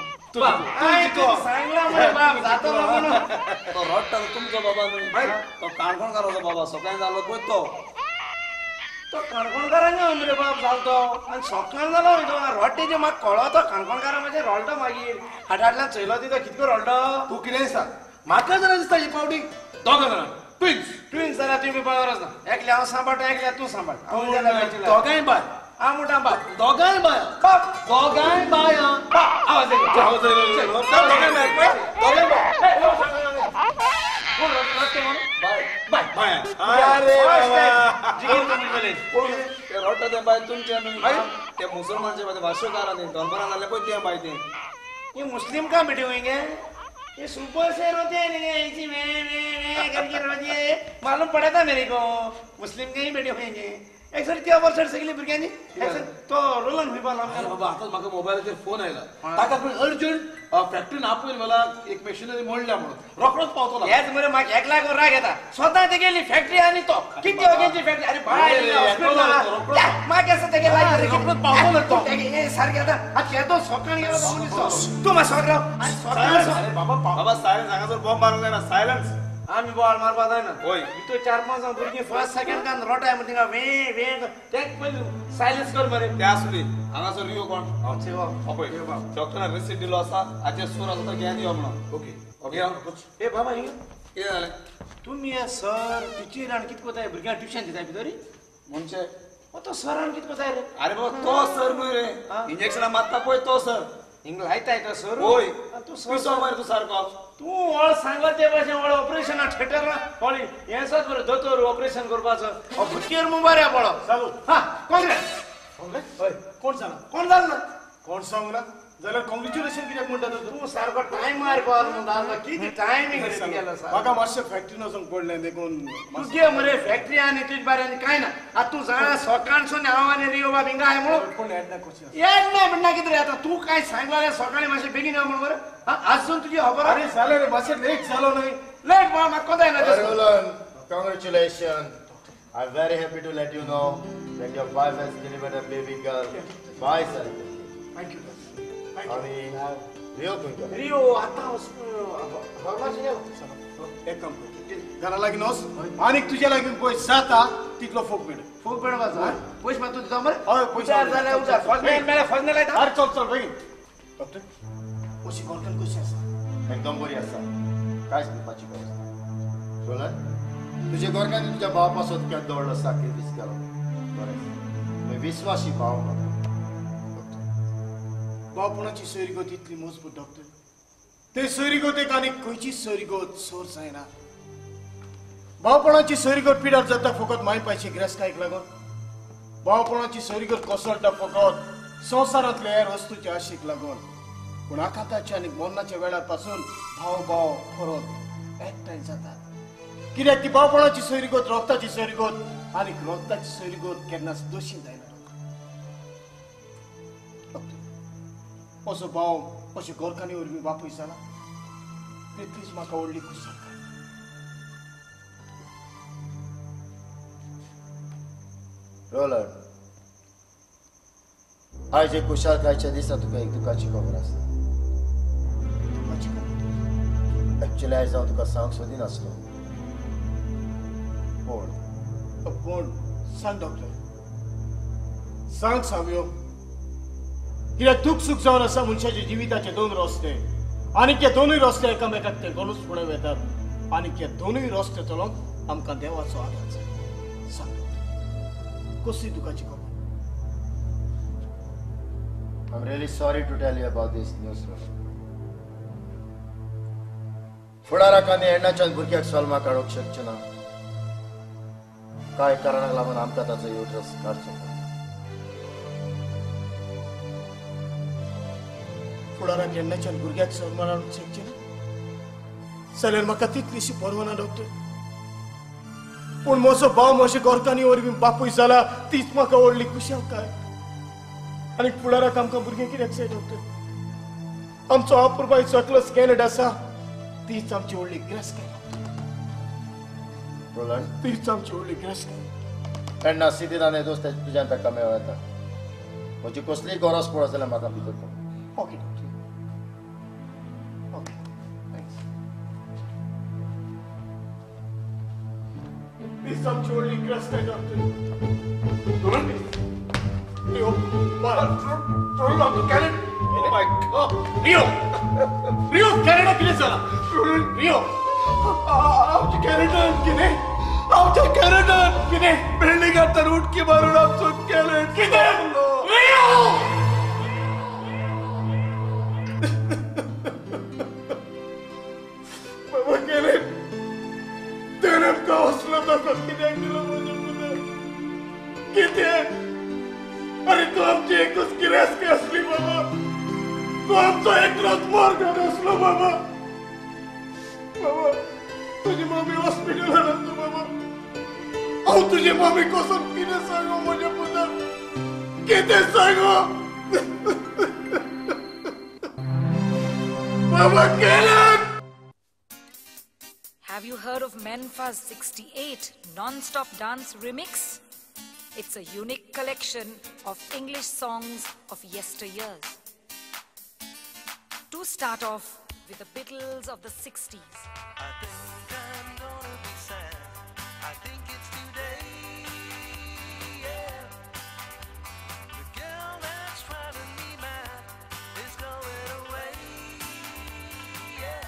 B: सांगला मरे बाप जातलो म्हणून
K: तो रडटा तुमचो बाबा न्हय तो काणकोणकाराचो बाबा सकाळी जालो पळय
B: तो काणकोणकारांनी मरे बाप जालो आनी सकाळ जालो तो रोडटेचे म्हाका कळतो काणकोणकारा म्हणजे रडलो मागीर हाडांतल्यान चयलो ती तो कितको रडलो
F: तू कितें सांग म्हाका जाल्यार दिसता ही पावटी दोगां जाणां
B: ट्विन्स जाल्यार तुमी पळय ना एकले हांव सांबाळटा एकले तू सांबाळ हांव जाल्यार
F: दोगांय बाय
B: हांव मोठा बाप
F: दोगांय बाय
B: बाप
F: दोगांय बाय
B: आवाज येयलो दोगांय बाय कोण रडटे म्हणून
F: बाय बाय
B: अरे बाबा जिगीर कमी गेले
K: ते रडटा ते बाय तुमचे न्हय ते मुसलमानचे बाय भाष्यकारांनी दरबारान जाले पळय ते बाय ते
B: ये मुस्लिम का बेटे होंगे ये सुपर शेर होते हैं ऐसी में करके रोजे मालूम पड़ा था मेरे को मुस्लिम के ही बेटे होंगे एक सर त्या वर्षात सगळी भुरग्यांनी तो रोलन हुई बाला
F: बाबा आता म्हाका मोबायलाचेर फोन आयला ताका अर्जंट फॅक्टरीन आपयन मला एक मशिनरी मोडल्या म्हणून रोखडोच पावतलो
B: हेच मरे म्हाका एकला को राग येता स्वतः ते गेली फॅक्टरी आणि तो किती वगेची फॅक्टरी अरे बाय म्हाका असं ते गेला
F: रोखडोच पावतलो तो
B: हे सारखे आता आज येतो सकाळी गेलो तो तू मा सगळं आणि सकाळ
K: अरे बाबा बाबा सायलेन्स हांगा जर बॉम्ब मारूंक जायना सायलेन्स
B: आम्ही बॉल मारपा जायना
K: होय
B: तो 4-5 भुरगीं फर्स्ट सेकंड कान रोटाय म्हणटा थिंगा वे वे तेक पयली सायलेन्स कर मरे
K: ते आसली हांगासर रिओ कोण पळय डॉक्टरान रिसीट दिलो आसा हाचे सूर आसा तो घेवन यो म्हणून
F: ओके
B: ओके ए बाबा हिंग
K: कितें जालें
B: तुम्ही सर टिचर आनी कितें कोताय भुरग्यांक ट्युशन दिताय भितर
K: म्हणजे
B: तो सर आनी कितें कोताय रे
K: अरे बाबा तो सर न्हय रे इंजेक्शनां मारता पळय तो सर
B: हिंग लायताय तो सर
K: होय
B: तू
K: पिसो मार तू सारको
B: तू वळ सांगत ते भाशेन वळ ऑपरेशन थिएटर वळ हेंसच बरं दोतोर ऑपरेशन करपाचो भुरगेर मुबाऱ्या पळो चालू हा कोण रे
E: कोण सांग
B: कोण जाल ना
E: कोण सांगला जाल्यार कॉंग्रॅच्युलेशन कित्याक म्हणटा
B: तूं सारको टायमार कॉल म्हणटा कितें टायमींग गेलो सर
E: म्हाका मातशें फॅक्टरीन वचूंक पडलें देखून
B: तुगे मरे फॅक्टरी आनी तुजे बाऱ्यांनी कांय ना आतां तूं जाणा सकाळसून हांव आनी रियो बाब हिंगा आहाय म्हणून
E: पूण येडना कशें
B: येड ना म्हणना कितें रे आतां तूं कांय सांगला जाल्यार सकाळीं मातशें बेगीन यो म्हण मरे आजून तुजी खबर
E: अरे जालें रे मातशें लेट जालो न्हय
B: लेट म्हण म्हाका कोता येना तें
H: Roland, congratulations. I'm very happy to let you know that your wife has delivered a baby girl. Bye, sir.
B: Thank you
H: आणि रिओ खंय
B: रियो आतां हॉर्मास गेलो
E: एक काम कर घरा लागीं वच आनीक तुज्या लागीं पळय जाता तितलो फोग मेळ
B: फोग पेड वाचा पयस मात तूं दिता मरे
E: हय पयस
B: उजार जाल्यार उजार फजने मेळ्ळ्यार फजने लायता
E: अरे चल चल बेगीन डॉक्टर अशी गोरकान कशी आसा
H: एकदम बरी आसा कांयच भिवपाची गरज ना रोलन तुजे गोरकांनी तुज्या भाव पासत केन्ना दवरलो साखर दीस केलो बरें विश्वासी भाव म्हाका
E: बापूणाची सोयरीगोत इतली मजबूत डॉक्टर ते सोयरीगोतेक आनी खंयचीच सोयरीगोत सोर जायना भावपणाची सोयरीगोत पिड्यार जाता फकत मायपायची गिरायस्कायेक लागून भावपणाची सोयरीगोत कोसळटा फकत संवसारांतल्या हेर वस्तूच्या आशेक लागून पूण आखाताच्या आनी मोन्नाच्या वेळार पासून भाव भाव परत एकठांय जातात कित्याक ती भावपणाची सोयरीगोत रोगताची सोयरीगोत आनी रोगताची सोयरीगोत केन्नाच दोशी जायना असो भाव अशें गोरकांनी वरवीं बापूय जाला तितलीच म्हाका व्हडली खुशालकाय
H: रोलन आयज एक खुशालकायच्या दिसा तुका एक दुखाची खबर आसा एक्चुअली आयज हांव तुका सांगूंक सोदिनासलो
E: पूण सांग डॉक्टर सांग सावयो कित्याक दुख सुख जावन आसा मनशाच्या जिविताचे दोन रस्ते आनी ते दोनूय रस्ते एकामेकाक ते गणूच फुडें वेतात आनी ते दोनूय रस्ते चलोवंक आमकां देवाचो आदार जाय सांग कसली दुखाची खबर
H: I'm really sorry to tell you about this news, Roland. फुडाराकांनी एण्णाच्यान भुरग्याक सोलमा काडूंक शकचे ना कांय कारणाक लागून आमकां ताचो युट्रस काडचो पडटा
E: फुडाराक केन्नाच्यान भुरग्याक सन्मान हाडूंक शकचे ना जाल्यार म्हाका तितलीशी पर्वा ना डॉक्टर पूण म्हजो भाव म्हज्या गोरकांनी वरवीं बापूय जाला तीच म्हाका व्हडली खुशालकाय आनी फुडाराक आमकां भुरगें कित्याक जाय डॉक्टर आमचो आपुरबायचो एकलो स्कॅनड आसा तीच आमची व्हडली गिरायस्काय
H: रोलन
E: तीच आमची व्हडली गिरायस्काय
H: एण्णा सिटीन आनी दोस्त तुज्यान ताका मेळ येता म्हजी कसलीय गरज पडत जाल्यार म्हाका भितर पड
E: ओके डॉक्टर ओके थँक्स तीच आमची व्हडली गिरायस्काय डॉक्टर Rio, Rio, Canada किती झाला? Rio, आमची कॅनडा किती? आमच्या कॅनडा किती? बिल्डिंग आता उठकी मारून आमचं कॅनडा किती? Rio! बाबा केले त्याने का हसला तर किती दिलं माझ्या मुलं किती अरे तू आमची एकच गिरायस्क असली बाबा तू आमचा एकलाच मार्ग असलो बाबा बाबा तुझी मम्मी हॉस्पिटल आणतो बाबा अहो तुझी मम्मी कसं किती सांगू माझ्या पुन्हा किती सांगू बाबा केलं
L: Have you heard of Menfuzz 68 non-stop dance remix? It's a unique collection of English songs of yesteryears. To start off with the Beatles of the 60s.
J: I think I'm gonna be sad. I think it's today. Yeah. The girl that's driving me mad is going away. Yeah.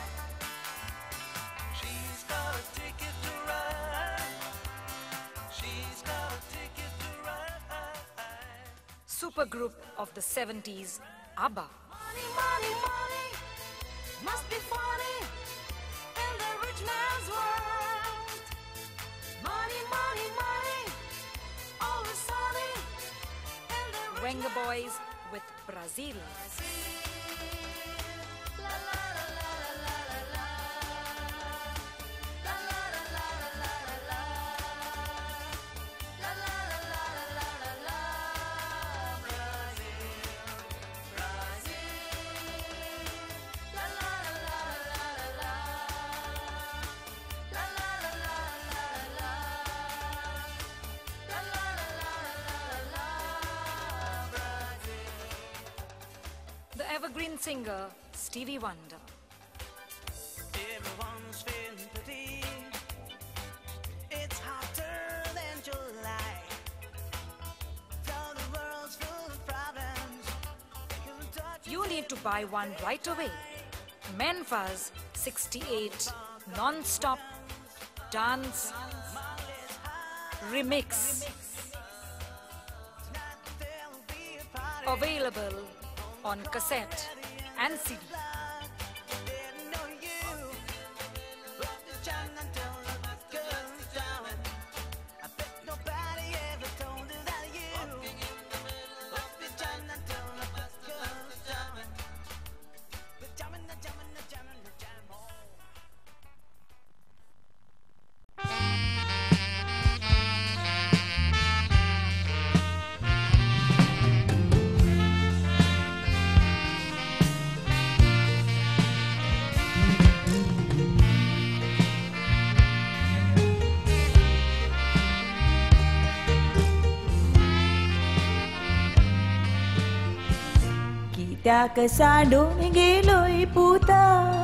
J: She's got a ticket to ride. She's got a ticket to ride.
L: Supergroup of the 70s, ABBA.
J: Money, money, money must be funny in the rich man's world. Money, money, money, always sunny in the rich
L: Venga Boys with Brazil.
J: man's world.
L: evergreen singer Stevie Wonder.
J: Everyone's feeling pretty. It's hotter than July. Though the world's full of problems,
L: You need to buy one right away. Menfuzz 68 non-stop dance remix. Available on cassette and CD.
D: Kita kesandung geloi puta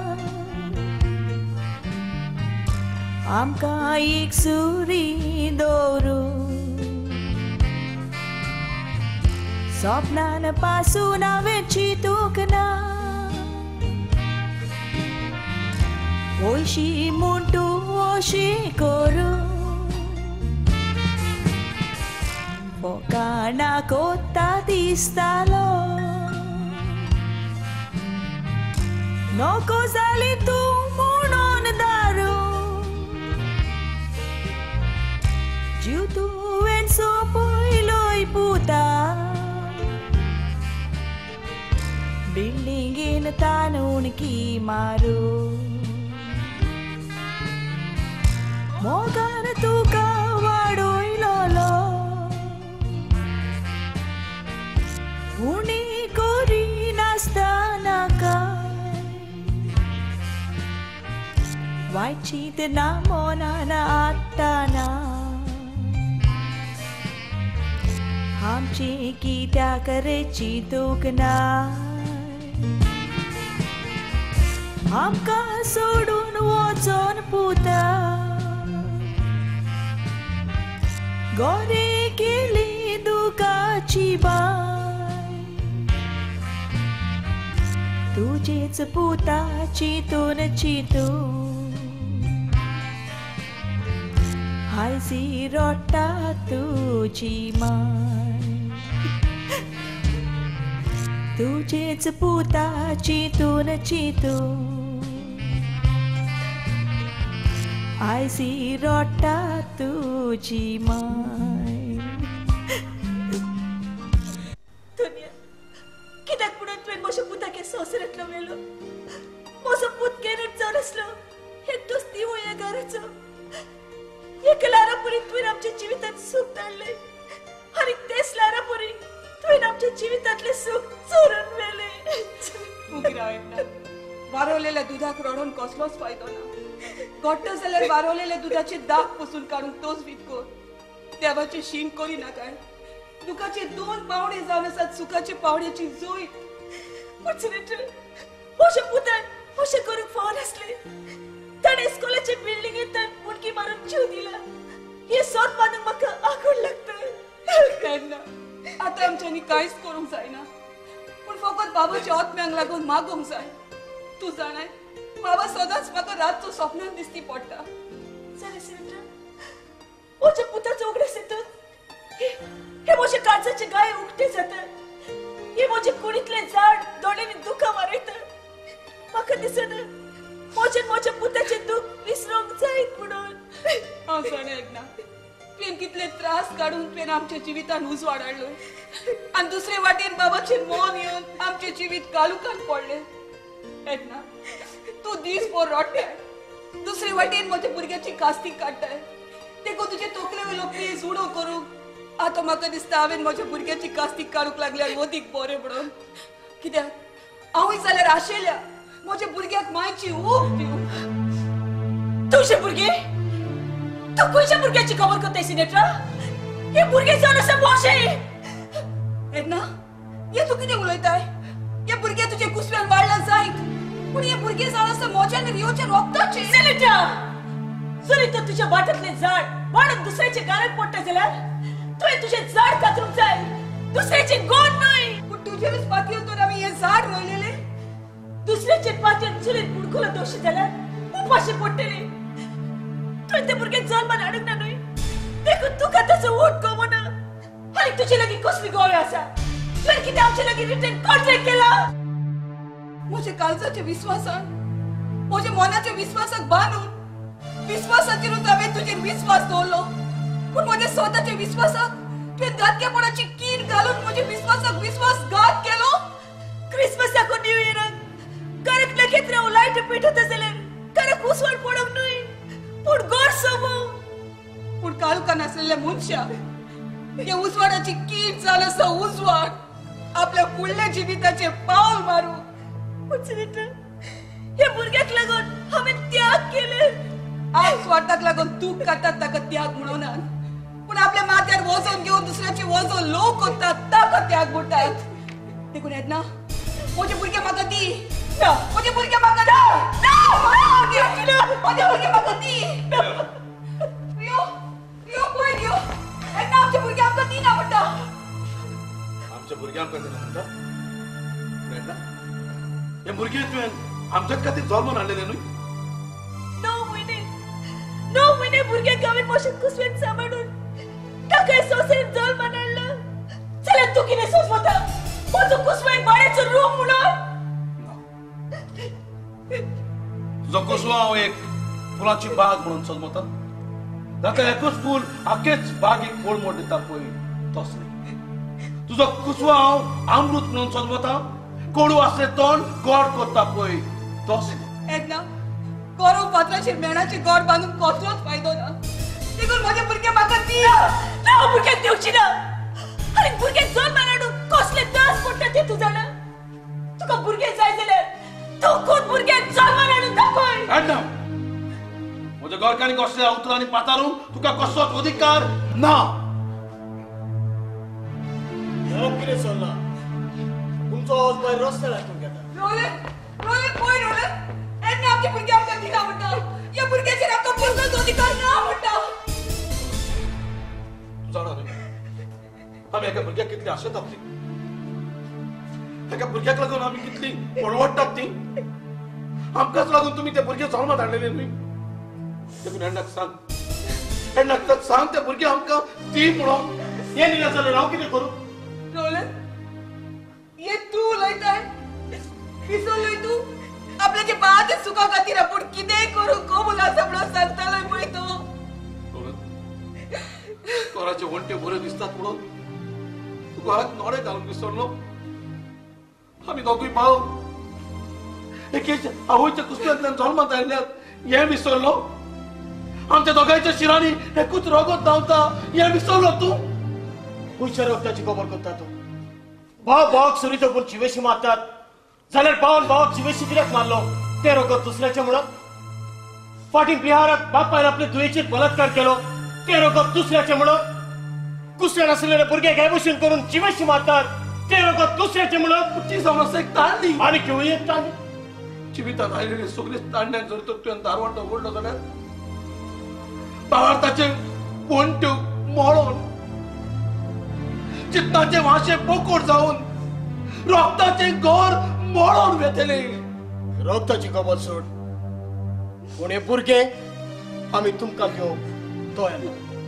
D: Amka ik suri doru Sopna na pasu na vechi tukna Oishi muntu oshi koru Poka na kota tistalo No cosali tu munon daru Jutu en sopo iloi puta Building in tanun ki maru Mogan tu ka wadoi lolo Uni kori nastana White cheat na mona na atana Ham chiki ta kare chitukna Ham ka sodun wotson puta Gore kili duka chibai Tuje's puta chitun chitun Hai si rota tuji mai Tuje's puta chitun chitun Hai si rota tuji mai
G: Dunia, kita punya tuan masa puta ke sosret lo melo. Masa put keret zoras lo. Hentus tiwo ya garacho. Ya kelara puri tuan amche जीवितात सुख धाडले आणि तेच Lara पुरी तुवें आमच्या जीवितांतले सुख चोरून व्हेले. वारवलेल्या दुधाक रडून कसलोच फायदो ना. घट्ट जाल्यार वारवलेल्या दुधाचे दाग पुसून काढून तोच वितको देवाचे शीण करी नाकाय. दुखाचे 2 पावणे जावन आसात सुखाचे पावण्याची जोय. अशें पुतान अशें करूंक फावन आसले. ताणें इस्कोलाचे बिल्डिंगेंत मुडकी मारून जीव दिला. हे सोद बांदूंक म्हाका आंखड लागता. आतां आमच्यांनी कांयच करूंक जायना. पूण फकत बाबाच्या आत्म्यांक लागून मागूंक जाय. तूं जाणाय बाबा सदांच म्हाका रातचो स्वप्नांत दिसती पडटा. जाल्यार सिलेंडर म्हज्या पुताचो उगडास येता. हे म्हजे काळजाचे गाय उक्ते जातात. हे म्हजे कुडींतले झाड दोळ्यांनी दुखां मारयता. म्हाका दिसना म्हज्या पुताचें दूख विसरूंक जायत म्हणून. हांव जाणा एकना तुवें कितले त्रास काडून तुवें आमच्या जिवितान उजवाड हाडलोय. आनी दुसरे वाटेन बाबाचें मौन येवन आमचें जिवीत कालुकान पडलें. एकना तूं दीसभर रडटाय. दुसरे वाटेन म्हज्या भुरग्याची कास्तीक काडटाय. देखून तुजे तोकले वयलो प्लीज उडो करूंक आतां म्हाका दिसता हांवें म्हज्या भुरग्याची कास्तीक काडूंक लागल्यार अदीक बरें म्हणून. कित्याक हांवूय जाल्यार आशेल्या म्हज्या भुरग्याक मायेची ऊब दिवंक. तुझे भुरगे तू खंयच्या भुरग्याची खबर करताय सिनेट्रा? हे भुरगे जावन आसा मोशे. एडना हे तू कितें उलयताय? हे भुरगे तुझे कुसव्यान वाढला जायत पण हे भुरगे जाणा मोज्याने रिओच्या रोखताचे
D: सेलिटा जरी तो तुझ्या वाटातले झाड वाढत दुसऱ्याचे गाळ्यात पडता जाल्यार तुवें तुझे झाड कातरूंक जाय दुसऱ्याचे गोड नाही
G: पण तुझेच पातयेतून आम्ही हे झाड रोयलेले
D: दुसऱ्याचे पातयेत चुलीत बुडकुलो दोशी जाल्यार उपाशी पडटले तुवें ते भुरगे जल्मान हाडूंक ना न्हय देखून तुका तसो ओट गमना आणि तुझे लागीं कसली गोळे आसा तुवें कितें आमचे लागीं रिटर्न कॉन्ट्रॅक्ट केला
G: म्हजे काळजाचे विश्वासान म्हजे मनाच्या विश्वासाक बांधून विश्वासाचेरूच हांवें तुजेर विश्वास दवरलो पूण म्हज्या स्वताच्या विश्वासाक तुवें दादकेपणाची कीड घालून म्हज्या विश्वासाक विश्वासघात केलो
D: क्रिसमसाक न्यू इयराक घरांत नखेत्रां लायट पेटत जाल्यार घराक उसवण पडोंक न्हय पूण गोड सोबो
G: पूण काळुकान आसलेल्या मनशाक हे उजवाडाची कीड जालो सो उजवाड आपल्या फुडल्या जिविताचे पावल मारू
D: हे भुरग्याक लागून हांवें त्याग केले
G: आज स्वार्थाक लागून तूं करतात ताका त्याग म्हणून पूण आपल्या माथ्यार वजन घेवन दुसऱ्याचे वजन लोक करतात ताका त्याग म्हणटात देखून येतना म्हजे भुरगे म्हाका दी म्हजे भुरगे म्हाका दी म्हजे भुरगे म्हाका दी रिओ रिओ पळय रिओ येतना आमचे भुरगे आमकां दिना म्हणटा
F: आमच्या भुरग्यांक दिना म्हणटा हे भुरगे तुवें आमच्याच खातीर जल्मान हाडलेले न्हय
D: 9 महिने भुरगे गांवीन मोशेन कुसवेन सांबाळून ताका सोसेन जल्मान हाडला जाल्यार तूं कितें सोचता म्हजो कुसवेन बाळेचो रूम म्हणून
F: तुजो कुसवा हांव एक फुलांची बाग म्हणून समजता ताका एकूच फूल आखेच बागेक पोळमोड दिता पळय तोच न्ही तुजो कुसवा हांव अमृत म्हणून समजता कोडू असले तोंड गोड करता पळय तोच न्ही
G: येतना गौरव पात्राचेर मेणाचे गोड बांदून कसलोच फायदो ना देखून म्हजे भुरगे म्हाका दी
D: हांव भुरग्याक दिवची ना आनी भुरगे जल्मान हाडून कसले त्रास पडटा ते तूं जाणा तुका भुरगे जाय जाल्यार तूं खूद भुरगे जल्मान हाडून दाखय
F: हाडना म्हज्या गोरकांनी कसल्या उतरांनी पातारून तुका कसलोच अधिकार ना
E: कितें चल्ला तुमचो आवाज भायर रस्त्यार आयकूंक येता
G: रोलन रोलन पळय रोलन येतना आमचे भुरगे आमकां दिना म्हणटा ह्या भुरग्याचेर आमकां बोलपाचो अधिकार ना म्हणटा
F: तूं जाणा न्ही आमी एका भुरग्याक कितली आशेत आपली एका भुरग्याक लागून आमी कितली पळवडटात ती आमकांच लागून तुमी ते भुरगे जल्मात हाडलेले न्ही देखून एण्णाक सांग ते भुरगे आमकां दी म्हणून
E: हे न्ही जाल्यार हांव कितें करूं
G: रोलन ये तू उलयताय विसरलोय तू आपल्याचे बाळाच्या सुखा खातीर आपूण कितेंय करूं कबूल आसा म्हणून सांगतालोय पळय तो
F: घराचे वंटे बरे दिसतात म्हणून तूं घराक नोडे घालून विसरलो आमी दोगूय भाव एकेच आवयच्या कुसव्यांतल्यान जल्मात आयल्यात हें विसरलो आमच्या दोगांच्या शिरांनी एकूच रोगत धांवता हें विसरलो तूं
E: खंयच्या रक्ताची खबर करता तूं भाव भावाक सुरितो पूण चिवेशी मारतात जाल्यार भावान भावाक चिवेशी कित्याक मारलो ते रगत दुसऱ्याचे म्हणून फाटीं बिहाराक बापायन आपले दुयेचेर बलात्कार केलो ते रगत दुसऱ्याचे म्हणून कुसव्यान आसलेले भुरगे हे भशेन करून चिवेशी मारतात ते रगत दुसऱ्याचे म्हणून
F: ती जावन आसा एक ताळणी
E: आनी केवळी एक ताळणी
F: जिवितांत आयिल्ले सगळे ताळण्यांक जर तर तुवें दारवंट ओडलो जाल्यार भावार्थाचे वंट्यो मोळोन चित्ताचे वाशे पोकोट जावन रोगताचे गोर मोळोन वेतले
E: रक्ताची खबर सोड पूण हे भुरगे आमी तुमकां घेवंक तयार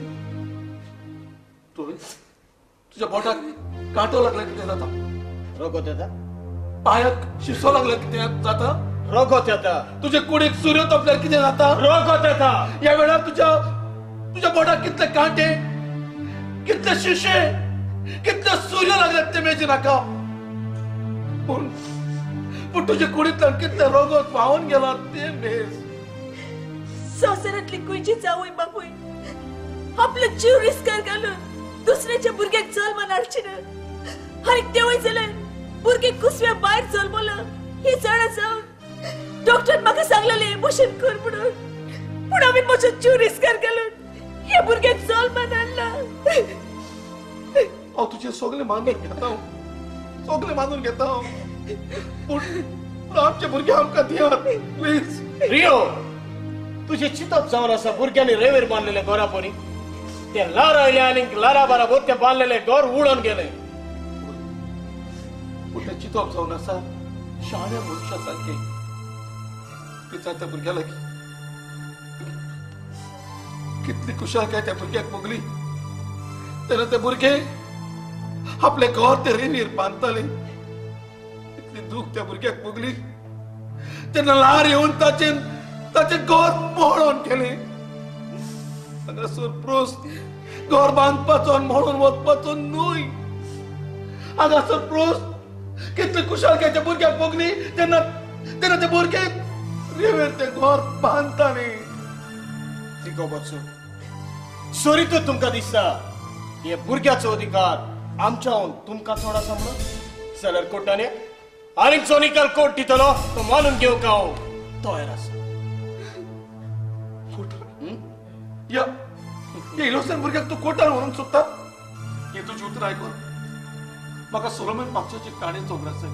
F: तुझ्या बोटाक कांटो लागला कितें जाता
E: रगत येता
F: पायाक शिसो लागला कितें जाता
E: रगत येता
F: तुझे कुडीक सूर्य तपल्यार कितें जाता
E: रगत येता
F: ह्या वेळार तुझ्या बोटाक कितले कांटे कितले शिशे कितले सूर्य लागल्यात ते मेजी नाका पूण तुझे कुडींतल्यान कितले रगत व्हांवून गेला ते मेज
D: संवसारांतली खंयची जावय बापूय आपलो जीव रिस्कार घालून दुसऱ्याच्या भुरग्याक जल्मान हाडची ना आनी तेवय जाल्यार भुरगे कुसव्या भायर जल्मलो हे जाणा जावन डॉक्टर म्हाका सांगलेले एबॉर्शन कर म्हणून पूण हांवें म्हजो जीव रिस्कार घालून हे भुरग्याक जल्मान हाडला
F: हांव तुजें सगळें मानून घेता सगळें मानून घेता पूण आमचे भुरगे आमकां दियात प्लीज.
E: रियो तुझे चितप जावन आसा भुरग्यांनी रेवेर बांदलेले घरा परी. ते लार आयले आनी लारा बाराबर ते बांदलेले घर उडोवन गेले.
F: पूण ते चिंतप जावन आसा शाण्या मनशा सारके पिता त्या भुरग्या लागीं कितली कुशालकाय त्या भुरग्याक मोगली. तेन्ना ते भुरगे आपले घर ते रेवीर बांदताले. इतली दूख त्या भुरग्याक मोगली. तेन्ना लार येवन ताचे घर मोडोन गेले. हांगासर प्रोस घर बांदपाचो आनी मोडून वचपाचो न्हय. हांगासर प्रोस कितली कुशालकायच्या भुरग्याक मोगली. तेन्ना ते भुरगे रेवेर ते घर बांदताले.
E: सोरी तो तुमकां दिसता हे भुरग्याचो अधिकार आमच्याहून तुमकां चड आसा म्हणून? जाल्यार कोर्टाने आनीक जो निकाल कोर्ट दितलो तो मानून घेवंक हांव तयार आसा.
F: या इनोसंट भुरग्याक तूं कोर्टार व्हरून सोदता? हे तुजी उतर आयकून म्हाका सोलोमन पाक्सोची काणी चोगरास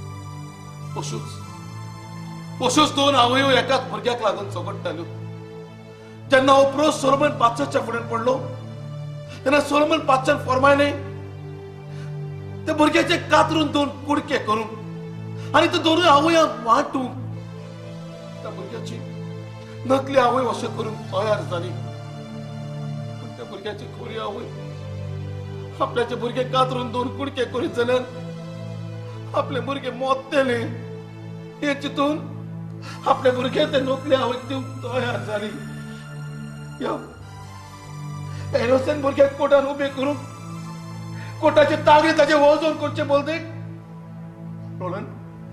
F: पशूच दोन आवयो एकाच भुरग्याक लागून चोगडटाल्यो. जेन्ना हो प्रोस सोलोमन पाक्सोच्या फुड्यान पडलो तेन्ना सोलोमन पाक्सान फरमायलें ते भुरग्याचे कातरून दोन कुडके करून आनी ते दोनूय आवयांक वांटून त्या भुरग्याची नकली आवय अशें करून तयार जाली. पूण त्या भुरग्याची खरी आवय आपल्याचे भुरगे कातरून दोन कुडके करीत जाल्यार आपले भुरगे मोत्तेले हे चिंतून आपले भुरगे ते नकली आवयक दिवंक तयार जाली. इनोसंट भुरग्याक कोर्टान उबे करून कोर्टाचे तागडे ताचे वळजोन करचे बोलते रोलन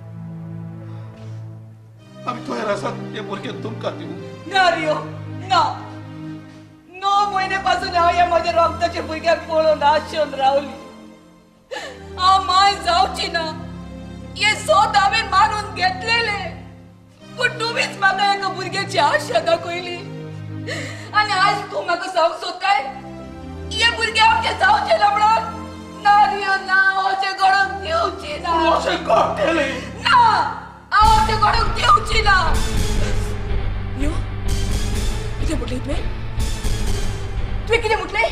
F: आमी तयार आसात हे भुरगे तुमकां दिवंक.
G: ना रियो ना. 9 महिन्यापासून हांव या माझ्या रक्ताच्या भुरग्याक पळोवन आशेन रावली. हांव माय जावची ना हे सोत हांवें मानून घेतलेले. पूण तुमीच म्हाका एका भुरग्याची आशा दाखयली आनी आज तूं म्हाका सांगूंक सोदताय हे भुरगे आमचे जावचे ना म्हणून? ना रियो ना. अशें घडोवंक दिवची ना.
F: अशें करतले
G: ना. हांव अशें घडोवंक दिवची ना. रियो कितें म्हटलें तुवें? तुवें कितें म्हटलें?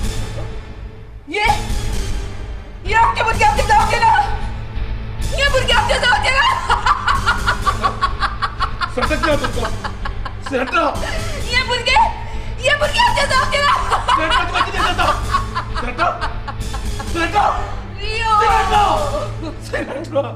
G: हे आमचे भुरगे आमचे जावचे ना. हे भुरगे आमचे जावचे ना.
F: सटक ना तुका सेंट्रा
G: ये भुरगे आमचे जावचे ना.
F: सेंट्रा तुका कितें जाता? सेंट्रा
G: रियो
F: सेंट्रा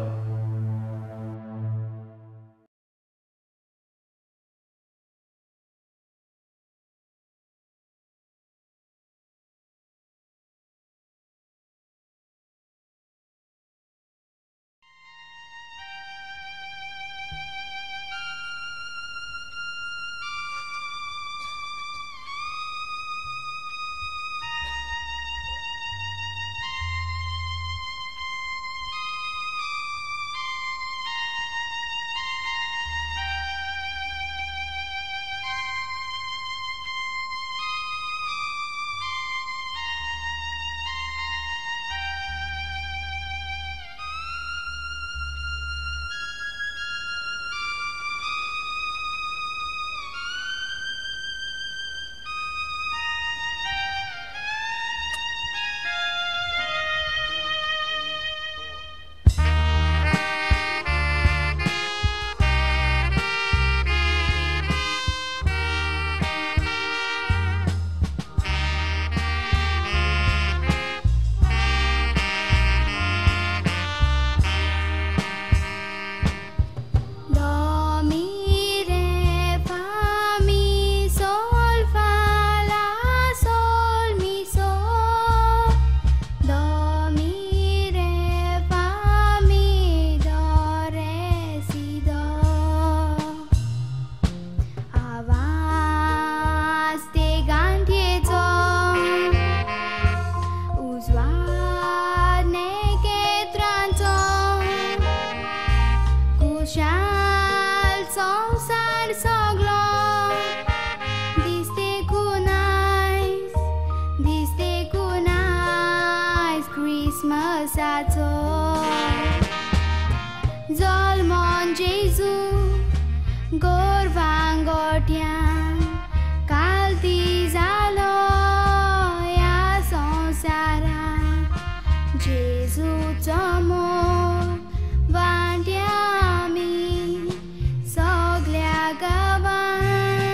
C: जल्मन जेजू गोरवांग गोठ्यान कालती जालो या संवसारान जेजूचो मोग वांट्या आमी सगळ्या गांवान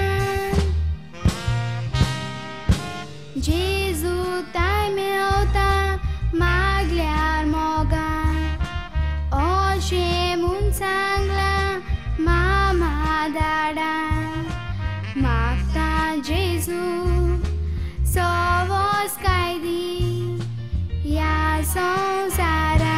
C: जेजू ताय मेवता मागल्यार मोगान अशें म्हूण सांगला मामा दाडान मागता जेजू सवस काय दी या संवसारान.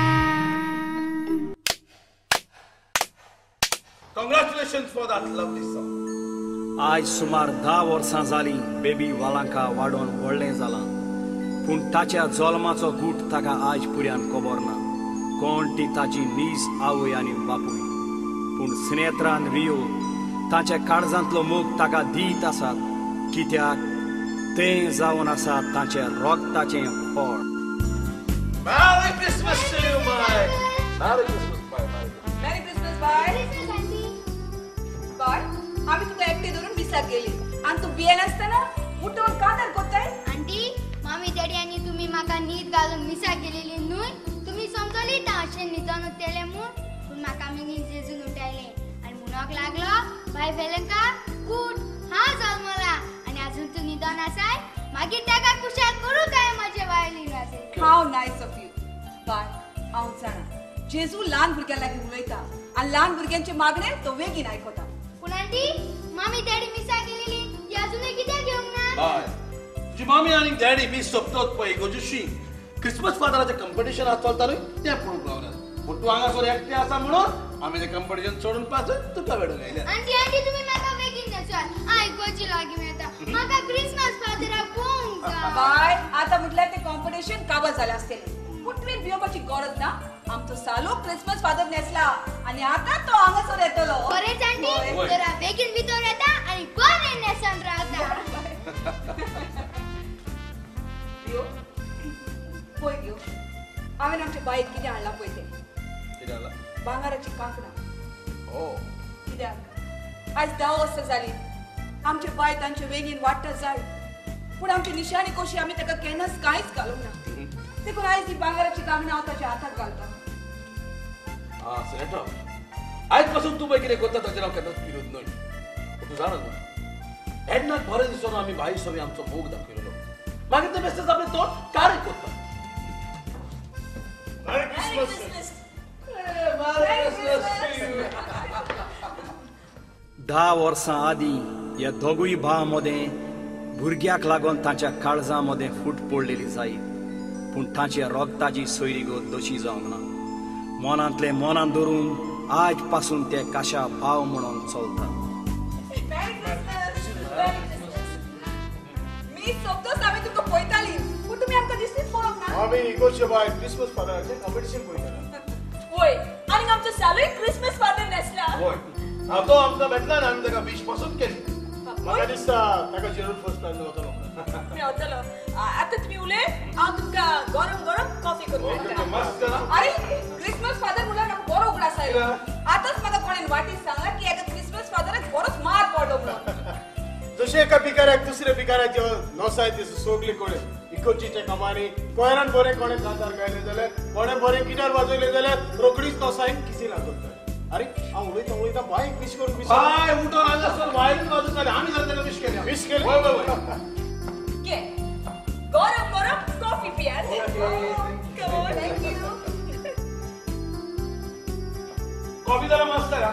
F: Congratulations for that lovely song.
A: आज सुमार 10 वर्सां जालीं बेबी वालांका वाडोवन व्हडलें जालां पूण ताच्या जल्माचो गूट ताका आज पुर्यान खबर ना कोण ती ताची नीज आवय आनी बापूय पूण स्नेत्रान रियो ताच्या काळजांतलो मोग ताका दीत आसात कित्याक तें जावन आसा ताच्या रोगताचें फळ.
F: Merry Christmas to you, my. Merry Christmas, bye.
G: Merry Christmas, bye. Bye आम्ही तुका एकटे धरून विसाक गेली आणि तू बियेन असताना उठवून कांदर कोत्ताय.
C: आंटी मामी डॅडी आनी तुम्ही म्हाका न्हीद घालून मिसाक गेलेली न्हय तुम्ही समजली ता अशें न्हिदोन उठलेलें म्हूण पूण म्हाका मिनी जेजून उठयलें आनी म्हणूक लागलो बाय वेलंका उठ हांव जल्मला आनी आजून तूं न्हिदोन आसाय मागीर ताका कुशाल करूं काय म्हजे वायलीन अशें.
G: How nice of you. Bye हांव जाणा जेजू ल्हान भुरग्यां लागीं उलयता आनी ल्हान भुरग्यांचे मागणे तो बेगीन आयकता.
C: पूण आंटी मामी डॅडी मिसाक गेलेली ती अजूनय कित्याक येवंक ना.
F: बाय तुझी मामी आणि डॅडी मी सोपतोच पळय गोजुशी क्रिसमस फादराचें कंपिटिशन आज चलता न्हय तें पळोवंक पावल्यात पूण तूं हांगासर एकटें आसा म्हणून आमी तें कंपिटिशन सोडून पासून तुका वेडून आयल्या.
C: आंटी आंटी तुम्ही म्हाका बेगीन नेसात आयकोची लागीं मेळटा म्हाका क्रिसमस फादराक पळोवंक जाय.
G: बाय आता म्हटल्यार ते कॉम्पिटिशन काबार जालें आसतलें पूण तुवें भिवपाची गरज ना. आमचो सालो क्रिसमस फादर नेसला आणि आता तो हांगासर येतलो.
C: खरेंच आंटी जरा बेगीन भितर येता आनी बरें नेसान रावता.
G: भियो पळय भियो हांवें आमच्या बायेक कितें हाडलां पळय तें
F: कितें जाला?
G: भांगाराची कांकणां.
F: ओ
G: कित्याक आज 10 वर्सां जालीं आमचे बाय तांचे वेगीन वाडटा जाय पूण आमची निशाणी कशी आमी ताका केन्नाच कांयच घालूंक ना देखून आयज ती भांगाराची कांकणां हांव ताच्या हाताक घालता.
F: सेटो आयज पासून तूं पळय कितें करता ताचेर हांव केन्नाच विरोध न्हय तूं जाणा न्हू एडनाक बरें दिसून आमी भाई सवी आमचो मोग दाखयलो मागीर ते बेश्टेच आपलें तोंड कारें करता.
E: Merry Christmas.
A: 10 वर्सां आदीं ह्या दोगूय भाव मदें भुरग्याक लागून ताच्या काळजां मदें फूट पडलेली जायी पूण ताच्या रोगताची सोयरी गो दोशी जावंक ना. मनांतले मनान धरून आज पासून ते काशा भाव म्हणून चलता.
G: मी सोबतच आमी तुका पळयताली पूण तुमी आमकां दिसलीच पळोवंक ना.
E: आमी इगोर्चे बाय क्रिसमस फादराचें कॉम्पिटिशन पळयताले.
D: वय आणि आमचो सालोय क्रिसमस फादर नेसला.
E: होय तो आमकां भेटला ना आमी ताका विश पासून केली. म्हाका दिसता ताका जरूर फर्स्ट प्राइज मेळटलो.
D: मेळटलो. आता तुम्ही उलय हांव तुमकां गरम गरम कॉफी करून दिता.
G: अरे क्रिसमस फादर म्हणल्यार म्हाका बरो उगडास आयलो. आतांच म्हाका कोणेन वाटीस सांगला की एका क्रिसमस फादराक बरोच मार पडलो म्हणून.
E: जशें एका पिकाऱ्याक दुसऱ्या पिकाऱ्याचे नोसाय ते सोगले कोणे इकोचीचे कमानी कोयरान बरें कोणें कांतार गायले जाल्यार कोणें बरें गिटार वाजयलें जाल्यार रोकडीच नोसायन किसी लागता. अरे हांव उलयता बायक विश करून
F: बाय उठोन हांगासर वायलीन वाजयताले आमी जाल्यार ताका विश केलें.
E: विश केलें.
F: वय वय वय
D: घे गरम गरम कॉफी पियात.
F: कॉफी जाल्यार मस्त आहे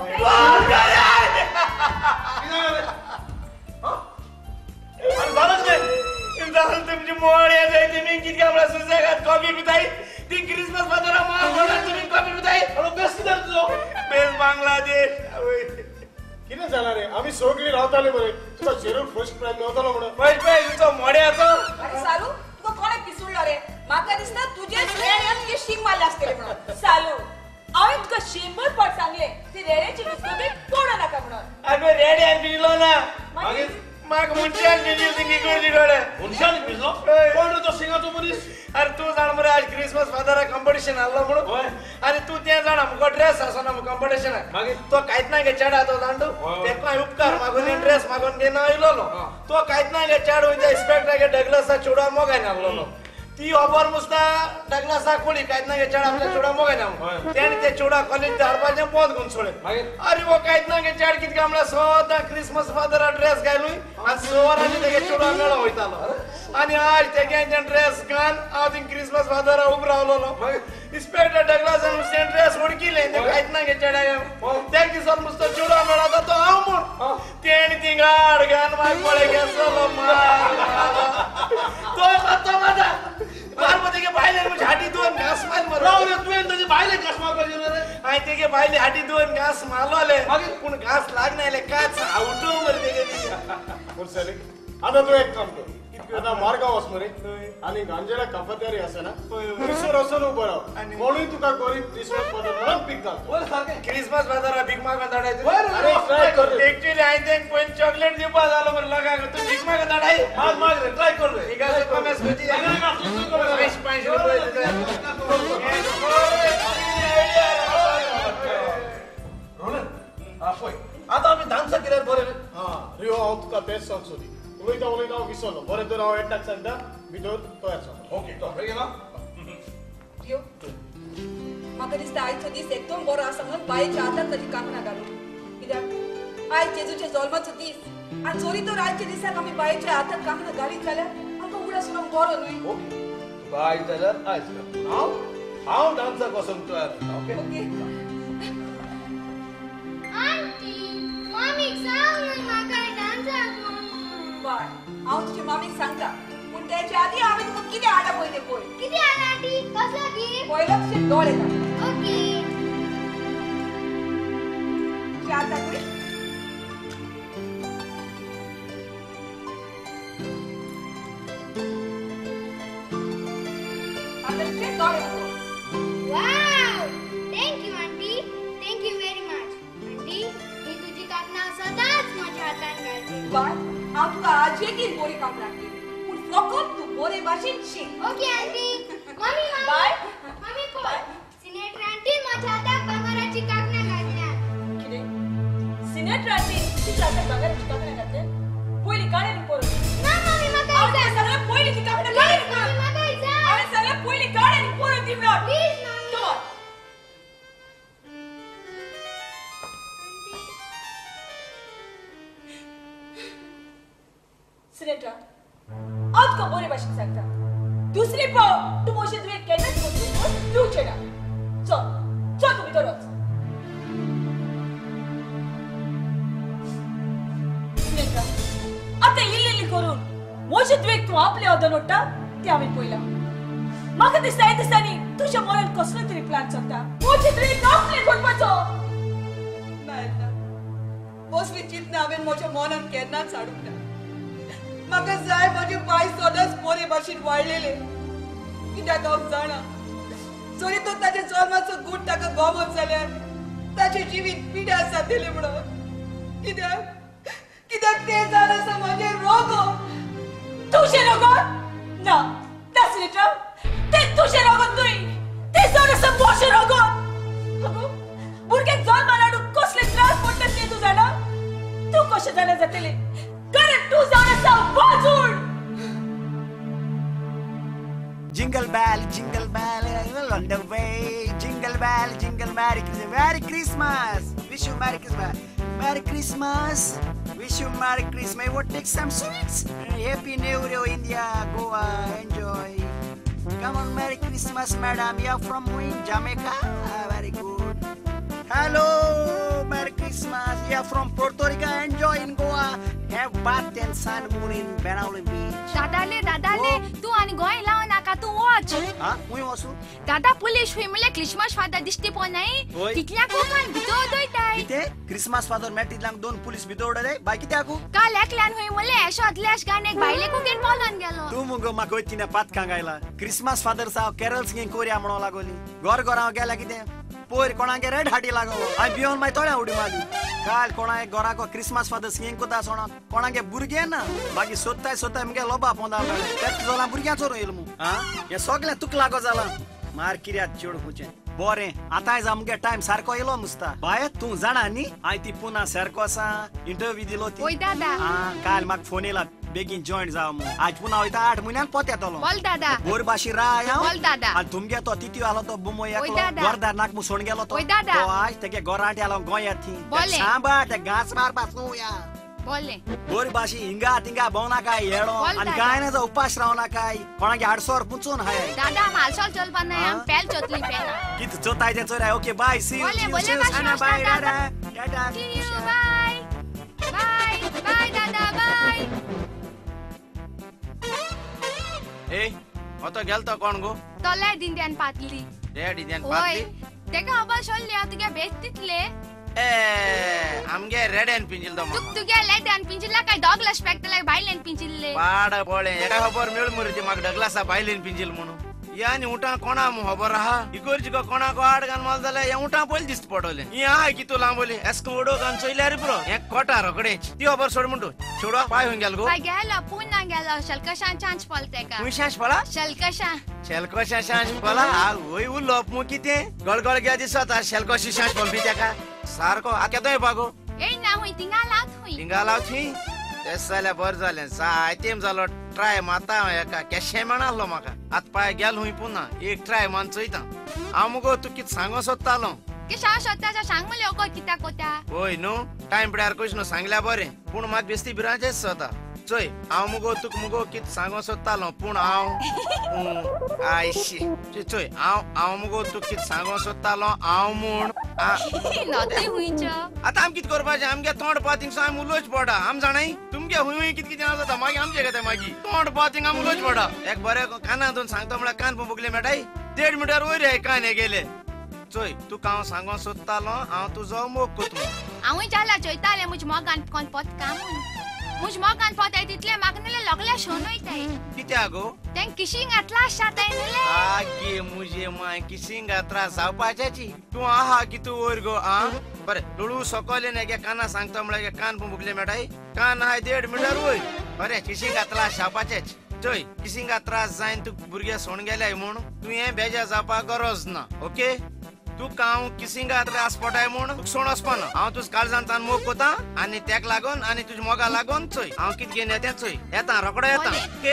B: जाऊन तुमची मोड येते तुम्ही किती आपला सुसेगात कॉफी पिताय ती क्रिसमस फादरा मार तुम्ही कॉफी पिताय
F: बेस्ट तर तुझो
B: बेस बांगलादेश
E: कितें जालां रे आमी सगळीं रावताले बरे तुका जरूर फर्स्ट प्राइज मेळटलो म्हणून.
B: फर्स्ट प्राइज तुजो मोड्याचो.
G: अरे सालू तुका कोणे पिसुडलो रे म्हाका दिसता तुजे रेड्यान तुजे शींग मारले आसतले म्हणून.
D: सालू हांवें तुका 100 फावट सांगले ती रेड्याची बिस्कुटी पडू नाका म्हणून.
B: आमी रेड्यान पिलो ना मागीर म्हाका म्हणच्यान पिली पयली डोळे
F: मनशान भिजलो कोण रे तो सिंगाचो मनीस
B: अरे तू जाण मरे आज क्रिसमस फादरा कॉम्पिटिशन आल्लो म्हणून आणि तू ते जाण आमको ड्रेस आसा ना कॉम्पिटिशन
F: मागीर
B: तो कायत ना गे चेडा तो जाणटू ते काय उपकार मागून ड्रेस मागून घेऊन आयलो तो कायत ना गे चेड वयता इन्स्पेक्टर गे डगलसा चुडा मोगायन आल्लो ती ऑफर मुस्ता डगलासा कोणी कायत ना गे चेडा आपल्या चुडा मोगायन त्याने ते चुडा कॉलेज धाडपाचें बंद करून सोडले अरे वो कायत ना गे चेड कित कामला सोदा क्रिसमस फादरा ड्रेस घालून आणि सोरांनी तेगे चुडा मेळो वयतालो आणि आज तेगे ड्रेस घाल हांव थिंग क्रिसमस फादरा उब रावलोलो इन्स्पेक्टर डगलासान नुस्तें ड्रेस उडकिले ते कायत ना गे चेडा त्या दिसान मुस्ता चुडा मेळता तो हांव म्हूण तेणी ती गाड घाल माग पळे गेसलो तो तो माझा पार्वती के बायले मुझे हाटी दोन घास मार मरो
F: राव रे तू त्याची बायले घास मारपाक गेलो रे
B: आय तेगे बायले हाटी दोन घास मारलोले पूण घास लागनायले काच आवटो मर तेगे
E: मुरसली आता तू एक काम कर आता मार्गाव वस मरे आणि गांजेला कफतदारी असे ना विसर असं उभं राव म्हणून तुका कोणी क्रिसमस पदर म्हणून पीक घालतो
F: वर सारखे
B: क्रिसमस बाजारा भीक मागून धाडायचं
E: अरे ट्राय कर रे
B: एक्चुअली आय थिंक पण चॉकलेट दिवपा झालो मरे लगा तू भीक मागून धाडाय
F: माग माग रे ट्राय कर रे
B: ठीक आहे कमेस होती 5 रुपये
F: हा पळय आता आमी डान्स केल्यार बरे रे
E: हा रिओ हांव तुका तेच सांगसोली उलयता हांव विसरलो बरें तर हांव एकटाक सांगता भितर तयार सांग
F: ओके तो रेडी ना
G: यो म्हाका दिसता आयचो दीस एकदम बरो आसा म्हणून बायेच्या हातांत ताची कांकणां घालून कित्याक आयज जेजूच्या जल्माचो दीस आनी जोरी तर आयच्या दिसाक आमी बायेच्या हातांत कांकणां घालीत जाल्यार आमकां उगडास म्हणून बरो न्हय
F: ओके तुका आयज जाल्यार आयज हांव डान्साक वचूंक तयार ओके
G: ओके
C: आंटी मम्मीक सांग न्हय म्हाका डान्साक
G: बाय हांव तुजे मामीक सांगता पूण तेच्या आदी हांवें तुका कितें हाडा पळय तें पळय
C: कितें आला आंटी कसलो गिफ्ट
G: पयलो तुजे दोळे घाल
C: ओके
G: तुजे हात दाखय आता तुजे दोळे घाल
C: wow thank you aunty thank you very much aunty ही तुजी कापना सदांच म्हज्या हातान घालते
G: बाय हांव तुका आजयेकीर बरी कापणां दिली पूण फकत तूं बरे भाशेन शिक
C: okay aunty mummy
G: bye
C: mummy पळय सिनेटर आंटी म्हज्या हाताक भांगराची कापना घातल्या
D: कितें सिनेटर आंटी तुज्या हाताक भांगराची कांकणां घातल्या पयली काडे पळय
C: ना मम्मी म्हाका
D: हांवें सगळ्यात पयली ती कांकणां काडे
C: मम्मी म्हाका जाय
D: हांवें सगळ्यात पयली काडे पळय ती प्लॉट
C: प्लीज मम्मी
D: सिनेटर हांव तुका बरे भाशेन सांगता दुसरी पाव तूं मोशी तुवें केन्नाच वचून पिवचें ना चल चल तूं भितर वच सिनेटर आतां इल्ली करून मोशी तुवें तूं आपले ओदन ओडटा तें हांवें पळयलां म्हाका दिसता ह्या दिसांनी तुज्या मनान कसलो तरी प्लॅन चलता मोशी तुवें आपले करपाचो
G: असली चिंतना हांवें म्हज्या मनान केन्नाच हाडूंक ना म्हाका जाय म्हजे पाय सदांच बरे भाशेन वाडलेले कित्याक हांव जाणा जरी तो ताच्या जल्माचो गूट ताका गोमत जाल्यार ताचे जिवीत पिड्यार जातले म्हणून कित्याक ते जाण आसा म्हजे रोगो
D: तुझे रगत ना that's it ते तुझे रगत न्हय ते जाण आसा मोशे रगत अगो भुरग्याक जल्माक हाडून कसले त्रास पडटात ते तूं जाणा तूं कशें जाल्यार जातलें कारण तूं जाण आसा वाजूड
I: Jingle bell, on the way. Jingle bell, Merry Christmas. Wish you Merry Christmas. Merry Christmas. Wish you Merry Christmas. I will take some sweets. Happy New Year, India. Goa, enjoy. Come on, Merry Christmas, madam. You are from Jamaica? Very good. Hello, Merry Christmas. You are from Puerto Rico. Enjoy in Goa. Have bath and sun moon in Benauli Beach.
M: दादाले तू आणि गोय लाव नाका तू watch
I: हा मुई वसू
M: दादा police हुई म्हणले क्रिसमस फादर दिसते पण नाही कितल्या कोकण भितर दोयताय
I: किते क्रिसमस फादर मॅटिलांक दोन पुलिस भितर रे बाय किते आकू
M: काल एकल्यान हुई म्हणले ऐशोतल्याश गाणे बायले कुकेन बोलन गेलो
I: तू मुगो म्हाका वयतिना पात कांगायला क्रिसमस फादर साव कॅरल्स गे कोरिया म्हणो लागोली घर घराव गेला किते
A: पोर कोणागे रेड हाटी लागो हांव भिवन मागीर थोड्या उडी मारली काल कोणागे घराको क्रिसमस फादर सिंग कोता सोना कोणागे भुरगे ना बाकी सोदताय मुगे लोबा पोंदा मेळ्ळे तेच जोला भुरग्यांचो रोयल मू हे सगळें तुक लागो जाला मार किऱ्यात चेड हुचें बरें आतां आमगे टायम सारको येयलो मुस्ता बाय तूं जाणा न्ही हांवें ती पुना सारको आसा इंटरव्यू दिलो ती
M: ओय दादा
A: काल म्हाका फोन येयला बेगीन जॉईन जाव म्हणून आज पुन्हा वयता 8 म्हयन्यान पोत येतलो
M: बोल दादा
A: बोर बाशी राय
M: बोल दादा
A: आनी तुमगे तो तिती आलो तो बुमो
M: ओय
A: एकलो
M: दादा.
A: गोरदार नाक मुसोण गेलो तो
M: ओय दादा.
A: तो आज तेगे गोरांटी आलो गोंयांत थी
M: बोले.
A: सांबाळ ते घास मारपास न्हू या
M: बोले
A: बोर बाशी हिंगा तिंगा भोवना काय येडो
M: बोल
A: आनी
M: दादा.
A: गायनाचो उपास रावना काय कोणागे 800 पुंचून हाय
M: दादा मालसोल चलपा नाही आम पेल चोतली पेना
A: कित चोताय ते चोराय ओके बाय सी
M: बोले, बोले बाशी
A: बाय
M: दादा.
A: Tata
M: See you, bye. Bye. Bye, दादा, bye.
B: ए तो गेलतो कोण गो
M: तोले दिंद्यान पातली
B: डॅडी देन
M: ओय
B: पातली
M: तेका खबर सोडली तुगे बेस तितले
B: ए आमगे रेड एन पिंजिल तो
M: तुगे लेड्यान पिंजिल्ला काय डॉगला स्पेक्टला बायलेन पिंजिल्ले
B: पाड पळे एका खबर मेळ मुरती म्हाका डगलासा बायलेन पिंजिल म्हणून यानी उठा कोणा मु खबर आहा इकोरची को कोणा को आड गान माल जाले या उठा पळय दिस्त पडोले या हाय की तू लांबोले एस्को ओडो गान चोयले रे ब्रो एक कोटा रोकडे ती खबर सोड म्हणतो छोडो पाय होऊन गेल गो
M: पाय गेलो पुन्हा गेलो शलकशान चान्स पळते का
B: विशेष पळा
M: शलकशा
B: शेलकोशा शांश पळा आ होय उ लोप मु किते गळगळ गे दिसत आ शेलकोशी शांश पळबी त्याका सारको आके दोय बागो
M: ए ना होई तिंगा लात होई
B: हिंगा लावची तेच जाल्या बर जालें सा आयतेम जालो ट्राय माता एका कशें म्हणलो म्हाका आत पाय गेल हुंय पुन्हा एक ट्राय मान चोयता हांव मुगो तू कित सांगो सोदतालो
M: के शा स्वतःचा सांग मले ओको किता कोता
B: होय न्हू टायम पिड्यार कशें न्हू सांगल्या बरें पूण म्हाका बेस्ती भिरांचेच जाता चोय हांव मुगो तुका मुगो कित सांगो सोदतालो पूण हांव आयशी चोय हांव मुगो तुका कित सांगो सोदतालो हांव म्हूण
M: नोते हुईचो
B: आतां आम कित करपाचें आमगे तोंड पातींग सो आम उलोवच पडा आम जाणाय तुमगे हुंय कित कितें जाता मागीर आमचे घेता मागीर तोंड पातींग आम उलोवच पडा एक बरें कानांतून सांगता म्हळ्यार कान पुंबुकले मेळटाय 1.5 मिटर वयर हे कान हे गेले चोय तुका हांव सांगो सोदतालो हांव तुजो मोग कोतलो
M: हांवूय जाला चोयताले मुज मोगान कोण पोत काम मुज मोगान पोत आहे तितले म्हाका नले लोगल्या शोन वयताय
B: कित्याक गो
M: तें किशिंग घातला शाताय नले
B: आगे मुझे माय किसिंग त्रास जावपाच्याची तू आहा की तू वयर गो आ बरें लुळू सोकोले ने गे काना सांगता म्हळ्यार कान पुंबुकले मेळटाय कान हाय 1.5 मिटर वयर बरें किसिंग त्रास जावपाचेच चोय किसिंग त्रास जायन तू भुरगे सोण गेल्याय म्हूण तू हे बेजार जावपाक गरज ना ओके तुका हांव किसिंगा त्रास पडटाय म्हूण सोण वचपाना हांव तुज काळजांतान मोग कोता आनी तेका लागून आनी तुज्या मोगा लागून चोय हांव कित घेवन येता चोय येता रोकडो येता के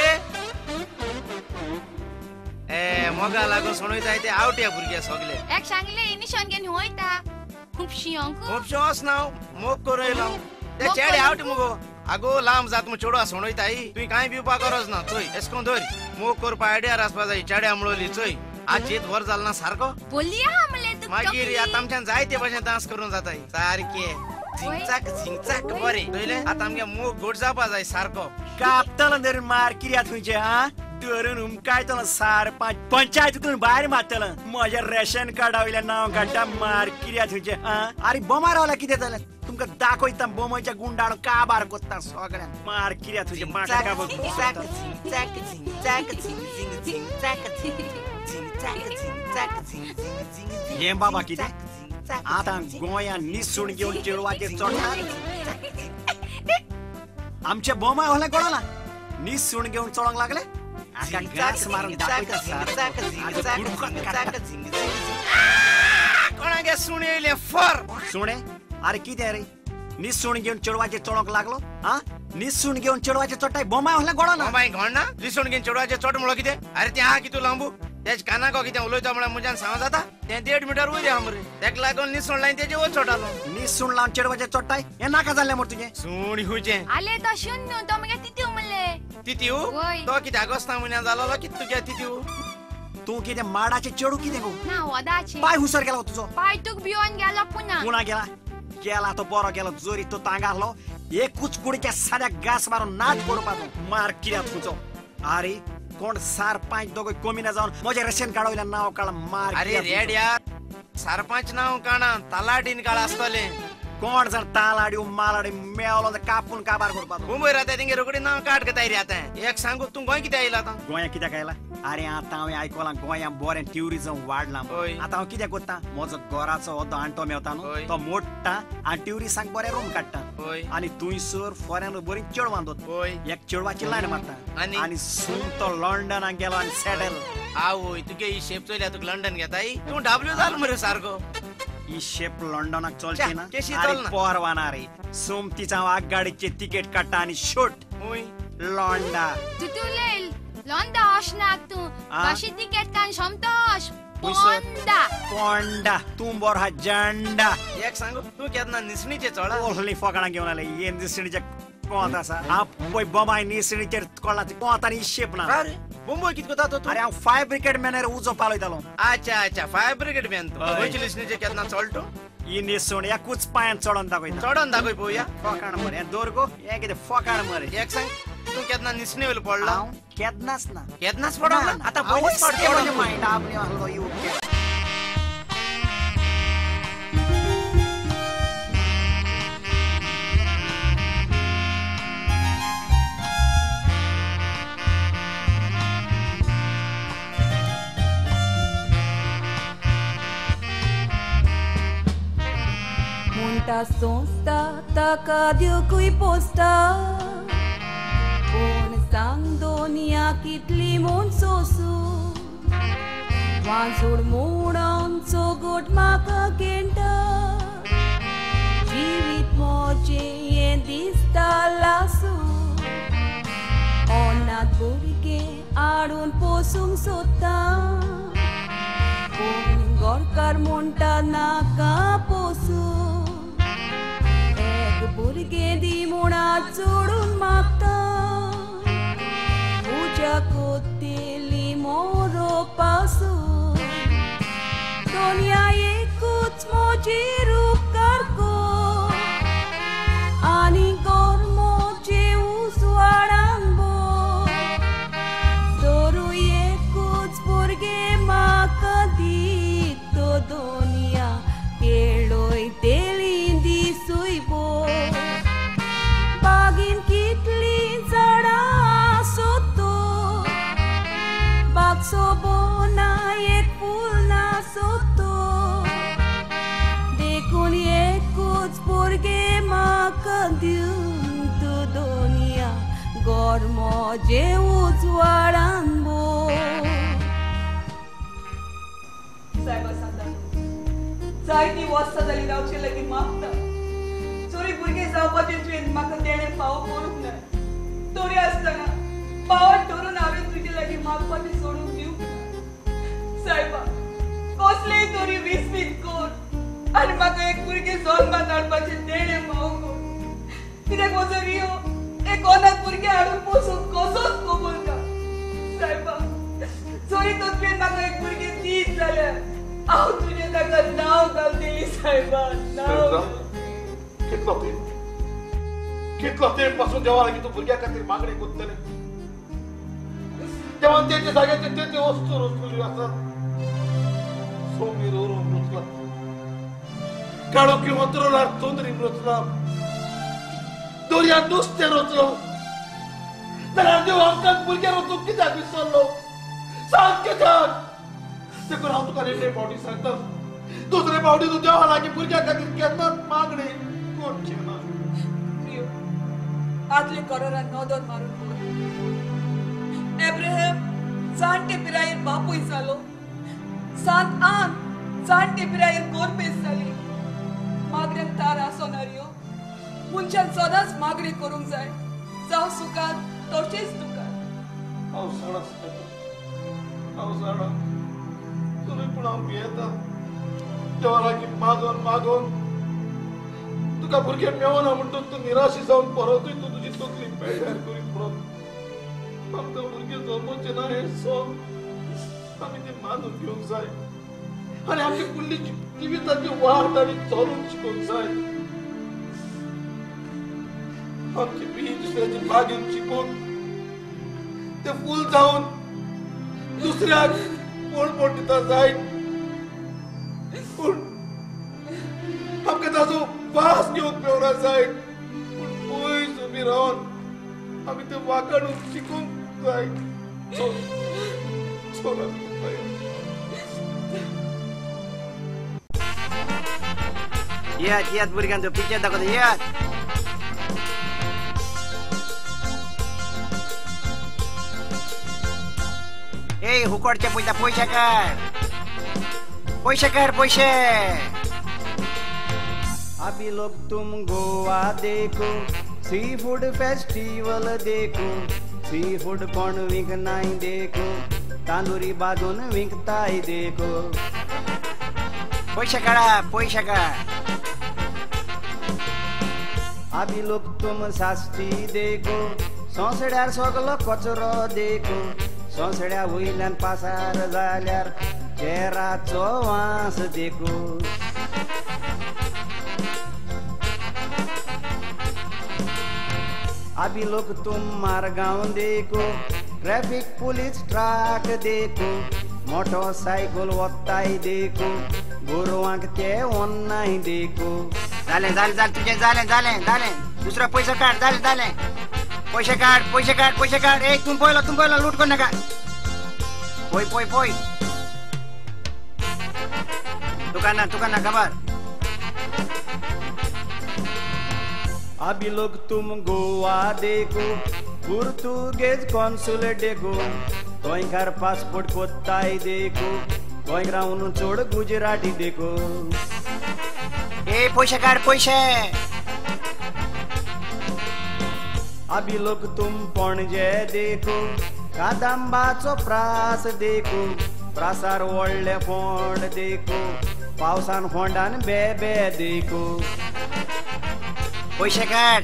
B: ए मोगा लागून सोणयताय ते आवट्या भुरगे सगले
M: एक सांगले इनिशन घेवन वयता खुबशी अंकू
B: खुबशो वचना मोग करूं ते चेडे आवट मुगो आगो लांब जात मग चेडो सोणयताय तुवें कांय भिवपाक गरज ना चोय एसकोन धर मोग करपा आयडियार आसपा जाय चेड्या मुळोली चोय आज जेत वर जाल ना सारको
M: बोलली हा मले तू
B: मागीर आतां आमच्यान जायते भशेन डान्स करून जाताय सारके झिंगचाक बरें पयले आतां आमगे मोग गोड जावपा जाय सारको
A: कापतलो धरून मार किऱ्यात खंयचे हा धरून उमकायतलो सार पंचायतीतून भायर मारतलो म्हज्या रेशन कार्डा वयल्यान नांव काडटा मार किऱ्यात खंयचे हा अरे बोमा रावला कितें जालें तुमकां दाखयता बोमाच्या गुंडाळो काबार कोत्ता सगळ्यांक मार किऱ्यात खंयचे माटा हे बाबा कितें आतां गोंयान निसूण घेवन चेडवाचेर चडटा आमचे बोमा होले कळना निसूण घेवन चलोंक लागले आका गास मारून दाखयता
B: कोणागे सुण येयले फर
A: सुणे अरे कितें रे निसूण घेवन चेडवाचेर चलोंक लागलो हा निसूण घेवन चेडवाचेर चडटाय बोमा होले कळना
B: बाय घोणना निसूण घेवन चेडवाचेर चड म्हणलो कितें अरे तें आहा की तूं लांबू तेज कानाको कितें उलयता म्हळ्यार म्हज्यान सांग जाता तें 1.5 मिटर वयर आहा मरे तेका लागून निसूण लायन तेजे वयर चोटालो
A: निसूण लावन चेडवाचेर चडटाय हें नाका जाल्लें मरे तुजें
B: सुण हुजें
M: आले तो शुन्य तो मगे तितीव मले
B: तितीव तो कितें अगोस्ता म्हयन्यान जालो कितें तुगे तितीव
A: तूं कितें माडाचें चेडू कितें गो
M: ना वदाचे
A: पाय हुसर गेलो तुजो
M: पाय तुक भिवून गेलो पुन्हा
A: पुणा गेला तो बरो गेलो जोरी तो तांगारलो एकूच कुडीच्या साद्या घास मारून नाच पडपाचो मार कित्याक तुजो अरे कोण सरपंच दोगोय कमी जावन म्हजें रेशन कार्ड वयल्यान नांव काडला मार
B: अरे रेड्या सरपंच नांव काणा तलाटीन काळ आसतलें
A: कोण जर तालाडी मालाडी मेवलो तर कापून काबार करपाचो
B: मुंबई राहता तिंगे रोकडी नाव काट का तयारी आता एक सांगू तू गोंय किती आयला आता
A: गोंया कित्याक आयला अरे आता हांवें आयकलां गोंया बरें ट्युरिझम वाडलां आतां हांव कितें कोत्ता म्हजो घराचो हो आणटो मेवता न्हू तो मोडटा आनी ट्युरिस्टांक बरें रूम काडटा आनी थंयसर फॉरेनर बरी चेडवां दोत एक चेडवाची लायन मारता आनी सून तो लंडनाक गेलो आनी सेटल
B: आवय तुगे ही शेप चोयल्या तुका लंडन घेताय तू डाबल्यू जालो मरे सारको
A: ही शेप लंडनाक चलची ना
B: केशी
A: अरे
B: चलना.
A: पोरवाना रे सोमतीचा आगगाडीचे तिकेट काडटा आनी शोट लंडा
M: तुतुले लंडा अशनाक तू कशी तिकेट कान शमतोश
A: पयसर.
M: पोंडा
A: पोंडा तूं बरो हा झंडा
B: एक सांगू तू केन्ना निसणीचे चोडा
A: ओहली फकाणां घेवन आले हे निसणीचे कोंत आसा हांव पळय बोमाय निसणीचेर कोणाची कोंत आनी शेप ना
B: अरे मुंबई कित कोता तो
A: अरे हांव फायर ब्रिगेड मॅनर उजो पालयतालो
B: अच्छा अच्छा फायर ब्रिगेड मॅन तू गोंयचे लिसणीचे केन्ना चलतो
A: ही निसण एकूच पांयान चडोन दाखयता
B: चडोन दाखय पळोवया
A: फकाण मरे दोर गो हे कितें फकाण मरे
B: एक सांग तू केन्ना निसणी वयलो पडला
A: हांव केदनाच ना
B: केन्नाच पडला आता पयलीच
A: आवय
B: पडतो
A: मायंड आपणे हल्लो येऊ
G: Monta sonsta taka diukui posta Pon sang donia kitli mon sosu Wanzur modan so good maka kenta Jivit moje endista lasu Onat burige arun posung sota Pon gorkar monta naka posu बुरगे दी मुळात जोडून मागता पूजा कोतेली मोरो पासून दोनिया एकूच मोजी रूप करको आनी गोर मोजे उजवाडान बो दोरू एकूच बुरगे म्हाका दीत तो दोनिया केळोय तेली दिसूय बो बागीन कितली झाडां आसतो बाग सोबोना एक फूल नासतो देखून एकूच भुरगे म्हाका दिवन तू दोनिया गोर मोजे उजवाडान बो
N: सायबा सांगता जायती वर्सां जालीं रावचे लागीं मागता चोरी भुरगे जावपाचे तुवें म्हाका तेणें फावो करूंक ना तोरी आसतना पावट धरून हांवें तुजे लागीं मागपाचें सोडून दिवंक ना सायबा कसलेय तोरी विस्मीत कोर आनी म्हाका एक भुरगे जल्माक हाडपाचें तेणें मागो कित्याक म्हजो रियो एक अनाथ भुरगे हाडून पोसूंक कसोच कबूल ना सायबा चोरी तो तुवें म्हाका एक भुरगें दीत जाल्यार हांव तुजें ताका नांव घालतली सायबा नांव
F: कितलो तेंप पासून देवा लागीं तूं भुरग्या खातीर मागणी कोत्तले देवान तेचे जाग्याचेर तेचे वस्तू रचलेल्यो आसात सोमीर व्हरून रचला काळोखी वतरोलार चोंदरीन रचला दर्यान नुस्तें रचलो जाल्यार देव आमकां भुरग्या रचूंक कित्याक विसरलो सांग कित्याक देखून हांव तुका रेडे फावटी सांगता दुसरे फावटी तूं देवा लागीं भुरग्या खातीर केन्नाच मागणी करची ना
N: आदले करोरान नोदोन मारून पळय एब्राहम जाणटे पिरायेर बापूय जालो सांत आन जाणटे पिरायेर गोरपेस जाली मागण्यांक तार आसोनारियो मनशान सदांच मागणी करूंक जाय जावं सुखात तशेंच दुखात
F: हांव जाणा तरी पूण हांव भियेता देवा लागीं मागोन मागोन तुका भुरगे मेवना म्हणटून तूं निराशी जावन परतूय तूं तुजी तकली पेड्यार करीत पडत आमकां भुरगे जल्मचे ना हें सोग आमी तें मानून घेवंक जाय आनी आमची फुडली जिविताची वाट आमी चलून शिकोवंक जाय आमची बीं दुसऱ्याची बागेन शिकोवन तें फूल जावन दुसऱ्याक पोळपोट दिता जाय पूण
K: आमकां ताजो वास घेवंक मेवना जाय पूण पयस उबी रावन आमी तें वाकडून शिकूंक जाय चल आमी
I: येत भुरग्यांचो पिक्चर दाखवता येत ए हुकडचे पैसे कर पैसे अभी लोग तुम गोवा देखो सी फूड फेस्टिवल देखो सी फूड कोण विकनाय देखो तांदुरी बाजून विकताय देखो पैसे काढ अभी लोग तुम साश्टी देखो सोंसड्यार सगलो कचरो देखो सोंसड्या वयल्यान पासार जाल्यार चेराचो वास देखो अभी लोग तुम मारगांव देखो ट्रैफिक पुलिस ट्रक देखो मोटरसाइकल वत्ताय देखो गोरवांक ते वन्नाय देखो जालें तुझे जालें दुसरा पैसा काढ जालें पैसे काढ ए तुम पयलो लूट कर नाका पोय दुकाना खबर अभी लोग तुम गोवा देखो पुर्तुगेज कॉन्सुलेट देखो गोंयकार पासपोर्ट कोत्ताय देखो गोंयकारांहून चड गुजराती देखो ए पैसे काढ अभी लोग तुम पणजे देखो कादंबाचो प्रास देखो प्रासार व्हडले फोंड देखो पावसान फोंडान बेबे देखो पैसे काढ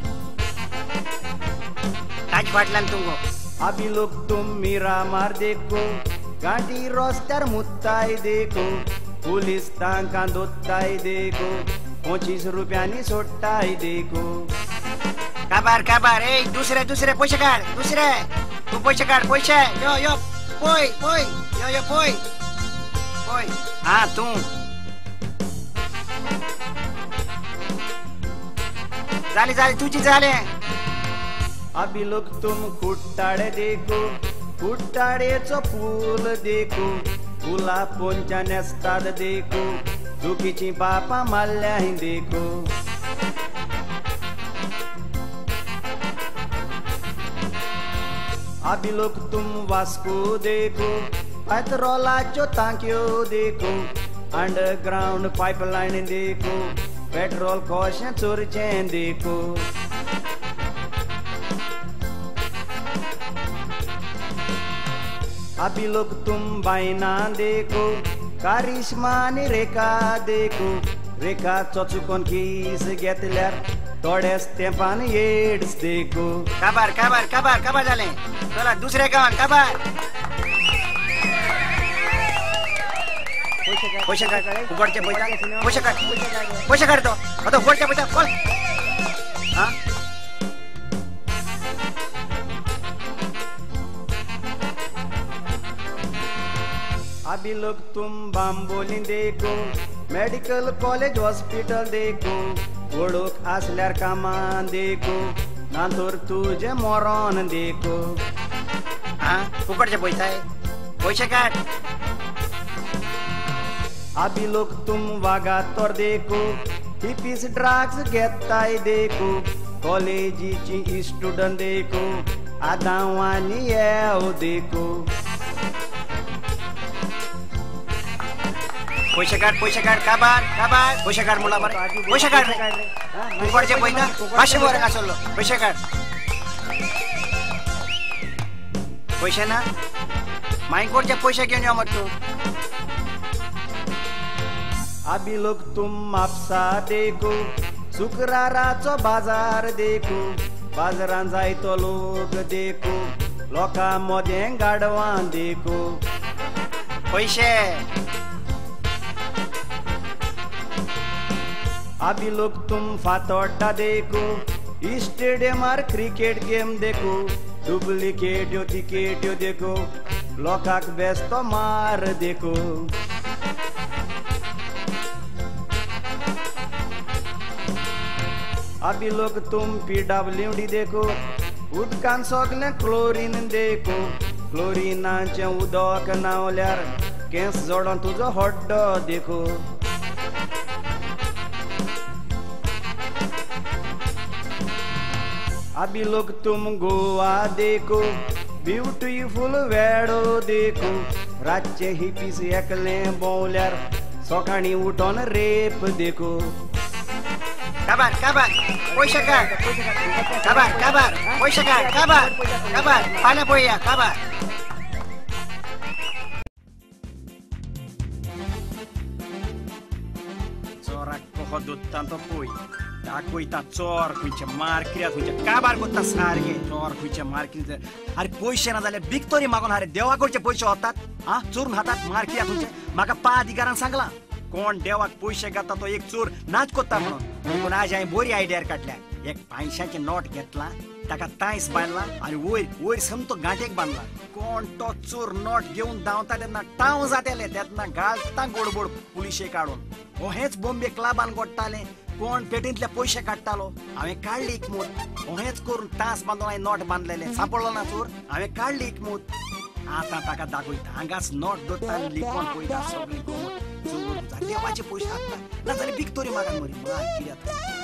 I: ताज फाटल्यान तुमको अभी लोग तुम मिरामार देखो गाडी रस्त्यार मुत्ताय देखो पुलिस तांकां दोत्ताय देखो 25 रुपयांनी सोडटाय देखो काबार ए दुसरे पैसे काढ तू पैसे काढ यो पोय हाँ तू झाली तुझी झाले अभी लोग तुम कुट्टाडे देखो कुट्टाडेचो पूल देखो पुला पोंच्या नेस्ताद देखो दुखीची बापा मारल्या देखो अभी लोग तुम वास्को देखो पेट्रोलाचो टांक्यो देखो अंडरग्राउंड पाइपलाइन देखो पेट्रोल कशें चोरचें देखो अभी लोग तुम बायना देखो कारिश्मा आनी रेखा देखो रेखा चोचुकोन किस घेतल्यार थोड्याच तेंपान एड्स देखो काबार जालें चला दुसऱ्या गांवांत काबार पैसे काढ उघडचे पैसे काढतो आता उघडचे पैसा बोल हाँ अभी लोग तुम बांबोली देखो मेडिकल कॉलेज हॉस्पिटल देखो वळूक आसल्यार कामान देखो नांतोर तुझे मोरोन देखो हाँ फुकटचे पैसे काढ अभी लोग तुम वागातोर देखो हिपीस ड्रग्स घेताय देखो कॉलेजीची स्टुडंट देखो आदावानी येव देखो पैसे काढ काबार पैसे काढ मुला बरे पैसे काढ उघडचे पैसा 500 वर असलो पैसे काढ पैसे ना मायकोरचे पैसे घेऊन या मग तू अभी लोग तुम म्हापसा देखो शुक्राराचो बाजार देखो बाजारान जायतो लोक देखो लोकां मोदें गाडवां देखो पैसे अभी लोग तुम फातोड्डा देखो स्टेडियमार क्रिकेट गेम देखो डुप्लिकेट यो टिकेट यो देखो लोकाक बेस्तो मार देखो
A: अभी लोक तुम PWD देखो उदकान सगळे क्लोरीन देखो क्लोरिनाचे उदक न्हावल्यार केस जोडोन तुजो हड्डो देखो अभी लोग तुम गोवा देखो ब्युटिफुल वेडो देखो रातचे हिपीस एकले बोवल्यार सकाळी उठोन रेप देखो
I: काबार काबार पैसे काढ काबार काबार पैसे काढ काबार काबार फाल्यां पळया काबार
A: चोराक कहो दोत्ता तो पळय दाखयता चोर खंयचे मारकिऱ्या खंयचे काबार कोत्ता सारखे चोर खंयचे मारकिरी अरे पैसे ना जाल्यार भीक तरी मागून अरे देवा कडचे पैसे होतात हा चोरून हातात मारकिऱ्या खंयचे म्हाका 5 अधिकारान सांगला कोण देवाक पैसे घेता तो एक चोर नाच कोत्ता म्हणून पूण आज हांवें बरी आयडियार काडल्या एक 500चे नोट घेतला ताका तायस बांदला आनी वयर वयर समतो गांठेक बांदला कोण तो चोर नोट घेवन धांवता तेन्ना टाव जातेले तेन्ना घालता गोडबोड पुलिशे काडून हेच बॉम्बे क्लबान घडटाले कोण पेटींतले पैसे काडटालो हांवें काडली एक मूत हेच करून तास बांदून हांवें नोट बांदलेले सांपडलो ना चोर हांवें काडली एक मूत आतां ताका दाखयता हांगाच नोट दोत्ता लिपोन पळयता सगळी गोमत चोर देवाचे पयशे हाडटा ना जाल्यार भिक्तोरी मागान मरी मार कित्याक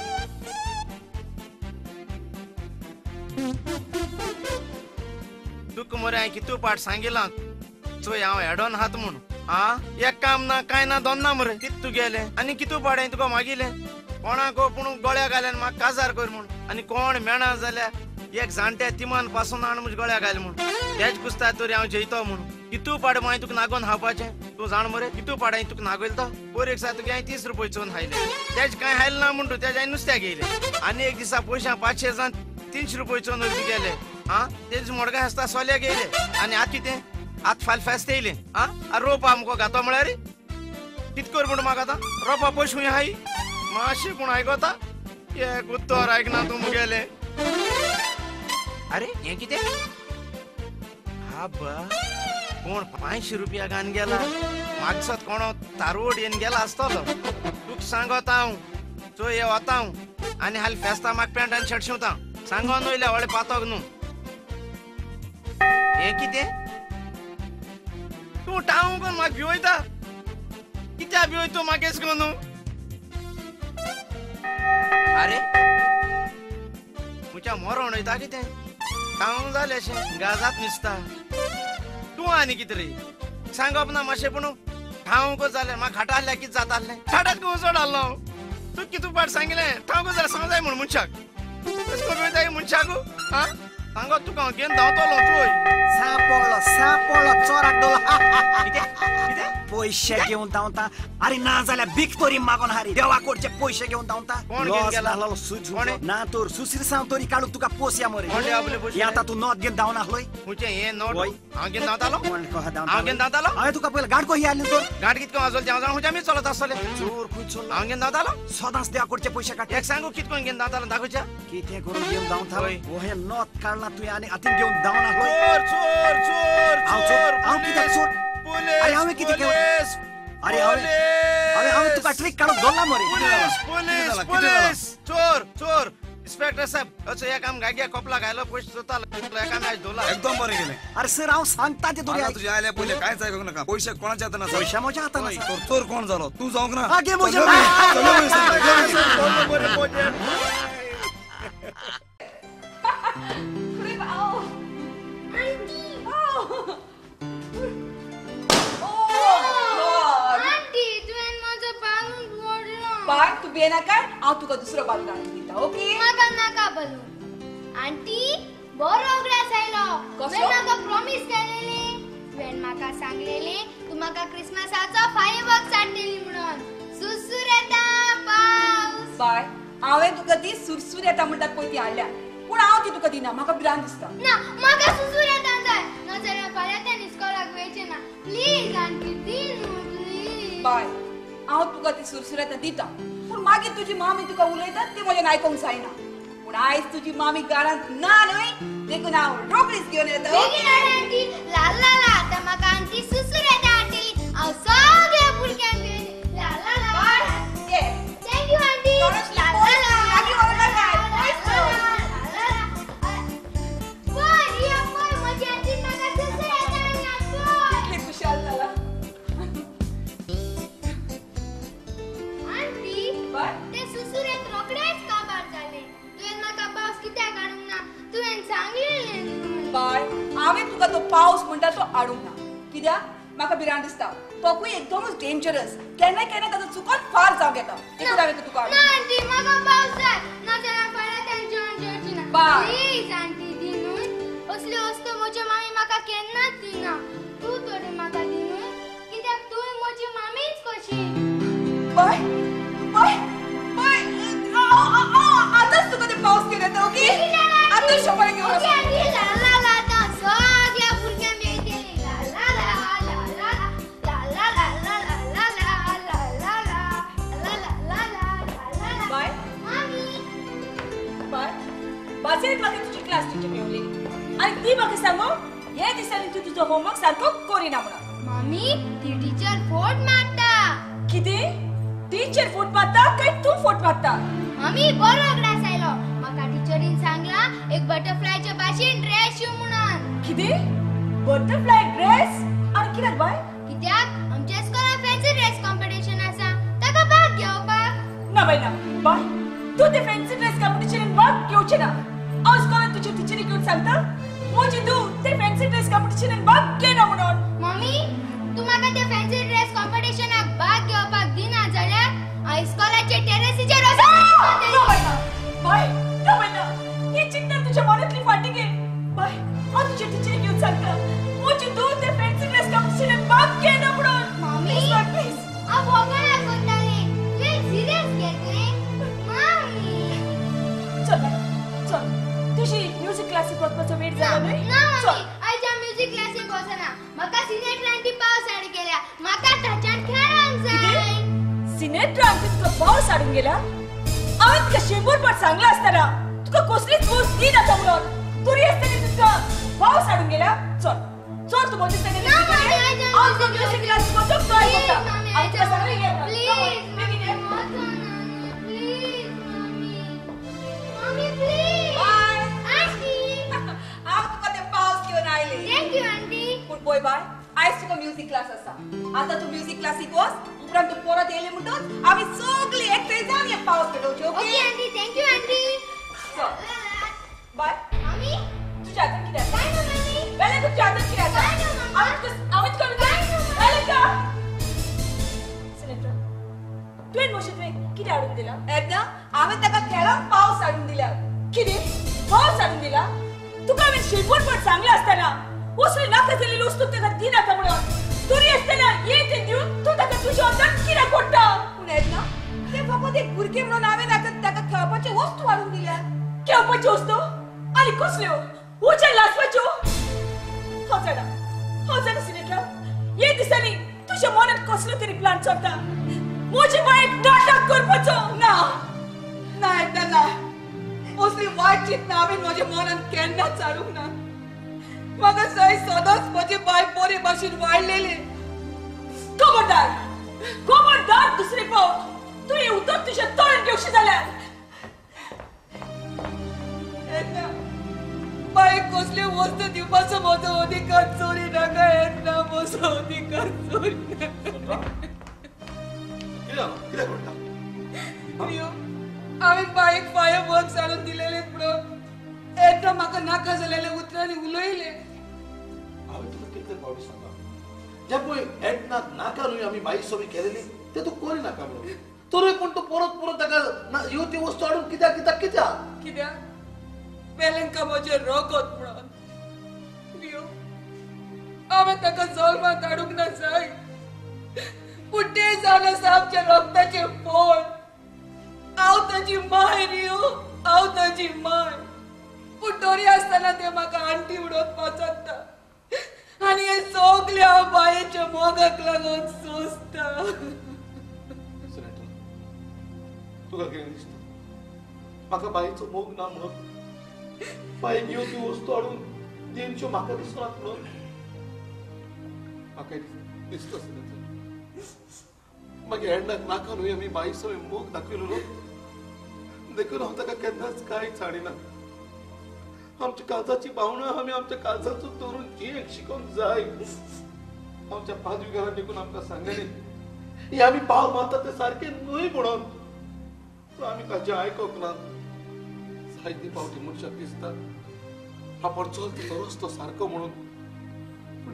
B: तुका मरे हांवें कितू पाट सांगिलां चोय हांव हेडोन हात म्हूण हा एक काम ना काय ना दोन ना मरे कित तू गेले आनी कितू पाट हांवें तुका मागिले कोणाक पूण गळ्या घाल्यान म्हाका काजार कर म्हूण आनी कोण मेळना जाल्यार एक जाणट्या तिमान पासून हाडून म्हज्या गळ्या घाल म्हूण तेच कुस्ता तरी हांव जैतो म्हूण कितू पाड हांवें तुका नागोवन हावपाचें तूं जाण मरे कितू पाड हांवें तुका नागयलो तो पोरेक सा तुका हांवें 30 रुपया चोवन हायले तेज कांय हायले ना म्हूण तूं तेज हांवें नुस्त्याक येयले आनी एक दिसा पयशा 500 जावन 300 रुपया चोवन गेले हा तेज मोडगा आसता सोल्याक येयले आनी आतां कितें आतां फाल फेस्त येयले हा रोप आमको घातो म्हळ्यार कित कर म्हूण म्हाका आतां रोपा पयशे खूंय हाय मातशें कोण आयकोता एक उत्तर आयकना तूं मुगेले अरे हे कितें हा बा कोण 500 रुपया घान गेला मागसोत कोणो तारोड येवन गेला आसतलो तुका सांगोत हांव चोय हे वता हांव आनी हाल फेस्ता म्हाका पॅन्ट आनी शर्ट शिंवता सांगोन वयल्या व्हडले पातोक न्हू हे कितें तूं टाव करून म्हाका भिवयता कित्याक भिवयता म्हाका एस करून अरे म्हज्या मोरोन वयता कितें खावंक जालें अशें गाजात न्हिसता तूं आनी कितें रे सांगप ना मातशें पूण ठावंक जालें म्हाका खाटा आहल्यार कितें जातालें खाटात गो चड आहलो तूं कितू पाट सांगिलें ठावंक जाल्यार सांग जाय म्हूण मनशाक तशें करून वयता मनशाक हा सांगत तुका हांव घेवन धांवतलो चोय
A: सापडलो चोराक दोलो कितें पैसे घेवन धांवता अरे ना जाल्यार भीक तरी मागोन हारी देवा कडचे पैसे घेवन धांवता
B: कोण घेवन गेला
A: ना तर सुशील साव तरी काडून तुका पोसया मरे आतां तूं नोट घेवन धांवन आहलोय
B: म्हजें हें नोट हांव घेवन धांवतालो हांव घेवन धांवतालो
A: हांवें तुका पयलीं गांठ कशी हाडली तर
B: गांठ कितको वाजोली हांव जाण म्हज्या आमी चलत आसतले
A: चोर खूंय चोरला
B: हांव घेवन धांवतालो
A: सदांच देवा कडचे पयशे काडटा
B: एक सांगू कितको घेवन धांवतालो दाखोवच्या
A: कितें करून घेवन धांवता हे नोट काडला तुवें आनी हातीन घेवन धांवन आहलोय
B: चोर चोर चोर
A: हांव कित्याक चोर अरे हांवें कितें केलें अरे हांवें तुका ट्रिक काडून दवरला मरे
B: पुलीस चोर चोर इंस्पेक्टर साहेब असो एक आम गाग्या कोपला घायलो पयशे चोरतालो एका मॅच दोला
O: एकदम बरें केलें
A: अरे सर हांव सांगता ते तुका
O: तुझ्या आयल्या पयले कांयच आयकूंक नाका पयशे कोणाच्या हातान आसा
A: पयशे म्हज्या हातान आसा
O: चोर कोण जालो तूं जावंक ना
A: आगे म्हज्या
G: बाय तू बेनाका हांव तुका दुसरो बालून हाडून दिता ओके
C: म्हाका नाका बलून आंटी बरो ग्रास आयलो
G: कसलो?
C: म्हाका प्रॉमिस केलेले तुवें म्हाका सांगलेले तू म्हाका क्रिसमसाचो फायरवर्क्स हाडटली म्हणून सुसूर येता पावस
G: बाय हांवें तुका ती सुरसूर येता म्हणटात पळय ती हाडल्या पूण हांव ती तुका दिना म्हाका भिरांत दिसता
C: ना म्हाका सुसूर येता जाय नाजाल्यार फाल्यां त्या इस्कॉलाक वयचें ना प्लीज आंटी दी न्हू प्लीज
G: बाय हांव तुका ती सुरसूर येता दिता पूण मागीर तुजी मामी तुका उलयता ती म्हजें आयकूंक जायना पूण आयज तुजी मामी घरांत ना न्हय देखून हांव रोखडीच घेवन येता
C: बेगीन हाड आंटी ला ला ला आतां म्हाका आंटी सुसूर येता हाडटली हांव सगळ्या भुरग्यांक घेवन ला ला ला
G: बाय
C: थँक्यू आंटी ला ला ला
G: पावस म्हणटा तो आडूंक ना कित्याक म्हाका भिरांत दिसता तोकूय एकदमच डेंजरस केन्ना केन्ना ताचो चुकोन फार जावंक येता देखून हांवें तुका
C: ना आंटी म्हाका पावस जाय नाजाल्यार फाल्यां तांच्यान जेवची ना
G: बाय.
C: प्लीज आंटी दी न्हू असली वस्तू म्हजी मामी म्हाका केन्नाच दिना तूं तरी म्हाका दी न्हू कित्याक तूं म्हजी मामीच कशी
G: बाय बाय बाय आतांच तुका ते पावस घेवन येता ओके आतां शोपार घेवन
C: ओके
G: वच.
C: आंटी ला ला ला आतां सगळ्या भुरग्यांक मेळटली ला ला ला ला ला ला ला ला ला ला ला ला ला ला ला ला ला
G: बाय
C: मामी
D: बाय बाजारात म्हाका तुजी क्लास टीचर मेवलेली आनी ती म्हाका सांगो हे दिसांनी तूं तुजो होमवर्क सारको करिना म्हणून
C: मामी ती टीचर फोट मारता
D: कितें टीचर फोट मारता काय तूं फोट मारता
C: मामी बरो क्लास आयलो म्हाका टीचरीन सांगला एक बटरफ्लायच्या भाशेन ड्रेस शिव म्हणून
D: कितें बटरफ्लाय ड्रेस आनी कित्याक बाय
C: कित्याक आमच्या स्कूलान फॅन्सी ड्रेस कॉम्पिटिशन आसा ताका भाग घेवपाक
D: ना बाय ना बाय तूं ते फॅन्सी ड्रेस कॉम्पिटिशनान भाग घेवचें ना हांव स्कूलान तुज्या टिचरीक येवन सांगता म्हजी तूं ते फॅन्सी ड्रेस कॉम्पिटिशनान भाग घेना म्हणून
C: मम्मी तू म्हाका त्या फॅन्सी ड्रेस कॉम्पिटिशनाक भाग घेवपाक दिना जाल्यार हांव स्कूलाचे टेरेसीचेर
D: बाय ना बाय ना ही चिंता तुज्या मनांतली फाटी घे बाय हांव तुज्या टिचरीक येवन सांगता म्हजी तूं ते फॅन्सी ड्रेस कॉम्पिटिशनान भाग घेना म्हणून
C: मम्मी
D: प्लीज
C: हांव भोगणा करतालें तुवें सिरियस घेतलें मम्मी
D: चल चल तुझी म्युझिक क्लासीक वचपाचो वेळ जाला न्हय
C: ना मम्मी आयच्या म्युझिक क्लासीक वचना म्हाका सिनेट्रांची पावस हाड केल्या म्हाका ताच्यान खेळांक जाय
D: सिनेट्रांत तुका पावस हाडून गेला हांवें तुका शेंबूरभर सांगला आसतना तुका कसलीच गोष्ट दी नाका म्हणून तरी आसतना तुका पावस हाडून गेला चल चल तूं म्हजे सगळे हांव तुका म्युझिक क्लासीक वचूंक ट्राय करता हांव तुका सांगलें ये
C: please mummy please
G: bye
C: aunty
G: हांव तुका ते पावस घेवन आयलें
C: थँक यू आंटी
G: पूण पळय बाय आयज तुका म्युझिक क्लास आसा आतां तूं म्युझिक क्लासीक वच उपरांत तूं परत येयलें म्हणटच आमी सगळीं एकठांय जावन हे पावस पेटोवचे
C: okay aunty thank you aunty
G: bye
C: mummy
G: तुज्या हातान कितें आसा
C: काय ना मम्मी
G: बेले तुज्या हातान कितें आसा हांवें तुका बेले का सिनेट्रा तुवें मोशी तुवें कितें हाडून दिला एकदा हांवें ताका खेळाक पावस हाडून दिला कितें पावस हाडून दिला तुका हांवें शेंबूरभर सांगलें आसतना असली नाका जाल्ली वस्तू ताका दिनाका म्हणून तरी आसतना ये ते दिवन तूं ताका तुज्या हातान कित्याक कोट्टा पूण एकदा तें फकत एक भुरगें म्हणून हांवें ताका खेळपाच्यो वस्तू हाडून दिल्या खेळपाच्यो वस्तू आनी कसल्यो उज्या लासपाच्यो हो जाणा सिनेट्रा ये दिसांनी तुज्या मनांत कसलो तरी प्लान चलता म्हजे बायक नाटक करपाचो ना ना एकदा ना असली वायट चिंतना हांवें म्हज्या मनांत केन्नाच हाडूंक ना म्हाका जाय सदांच म्हजे बाय बरे भाशेन वाडलेले खबरदार दुसरे फावट तूं हें उतर तुज्या तोंडान घेवशी जाल्यार एकदा बायक कसल्यो वस्तू दिवपाचो म्हजो अधिकार चोरी नाका येतना म्हजो अधिकार चोरी हांवें बायक फायर वर्क्स हाडून दिलेले म्हणून एकदा म्हाका नाका जालेले उतरांनी उलयले
F: हांवें तुका कितले फावटी सांगला जे पळय एटनाक नाका न्हय आमी बाई सवी केलेली ते तूं करी नाका म्हणून तरी पूण तूं परत परत ताका ह्यो ती वस्तू हाडून कित्याक
G: कित्याक वेलेंका म्हजे रगत म्हणून हांवें ताका जल्माक हाडूंक ना जाय पूण ते जावन आसा आमच्या रगताचे फळ हांव ताची माय रियो हांव ताची माय पूण तरी आसतना ते म्हाका आंटी म्हणून पचत्ता आनी हे सगळे हांव बायेच्या मोगाक लागून सोंसता
F: तुका कितें दिसता म्हाका बाईचो मोग ना म्हणून बाईक ह्यो ती वस्तू हाडून दिवच्यो म्हाका दिसनात म्हणून म्हाका दिसता मागीर एंडाक नाका न्हय आमी बाई सवय मोग दाखयलो देखून हांव ताका केन्नाच कांयच हाडिना आमच्या काळजाची भावना आमी आमच्या काळजाचो दवरून जियेक शिकोवंक जाय आमच्या पादविकारान देखून आमकां सांगलेली हे आमी पावल मारतात ते सारके न्हय म्हणून पूण आमी ताचें आयकोंक ना जायती फावटी मनशाक दिसता आपण चलता तो रस्तो सारको म्हणून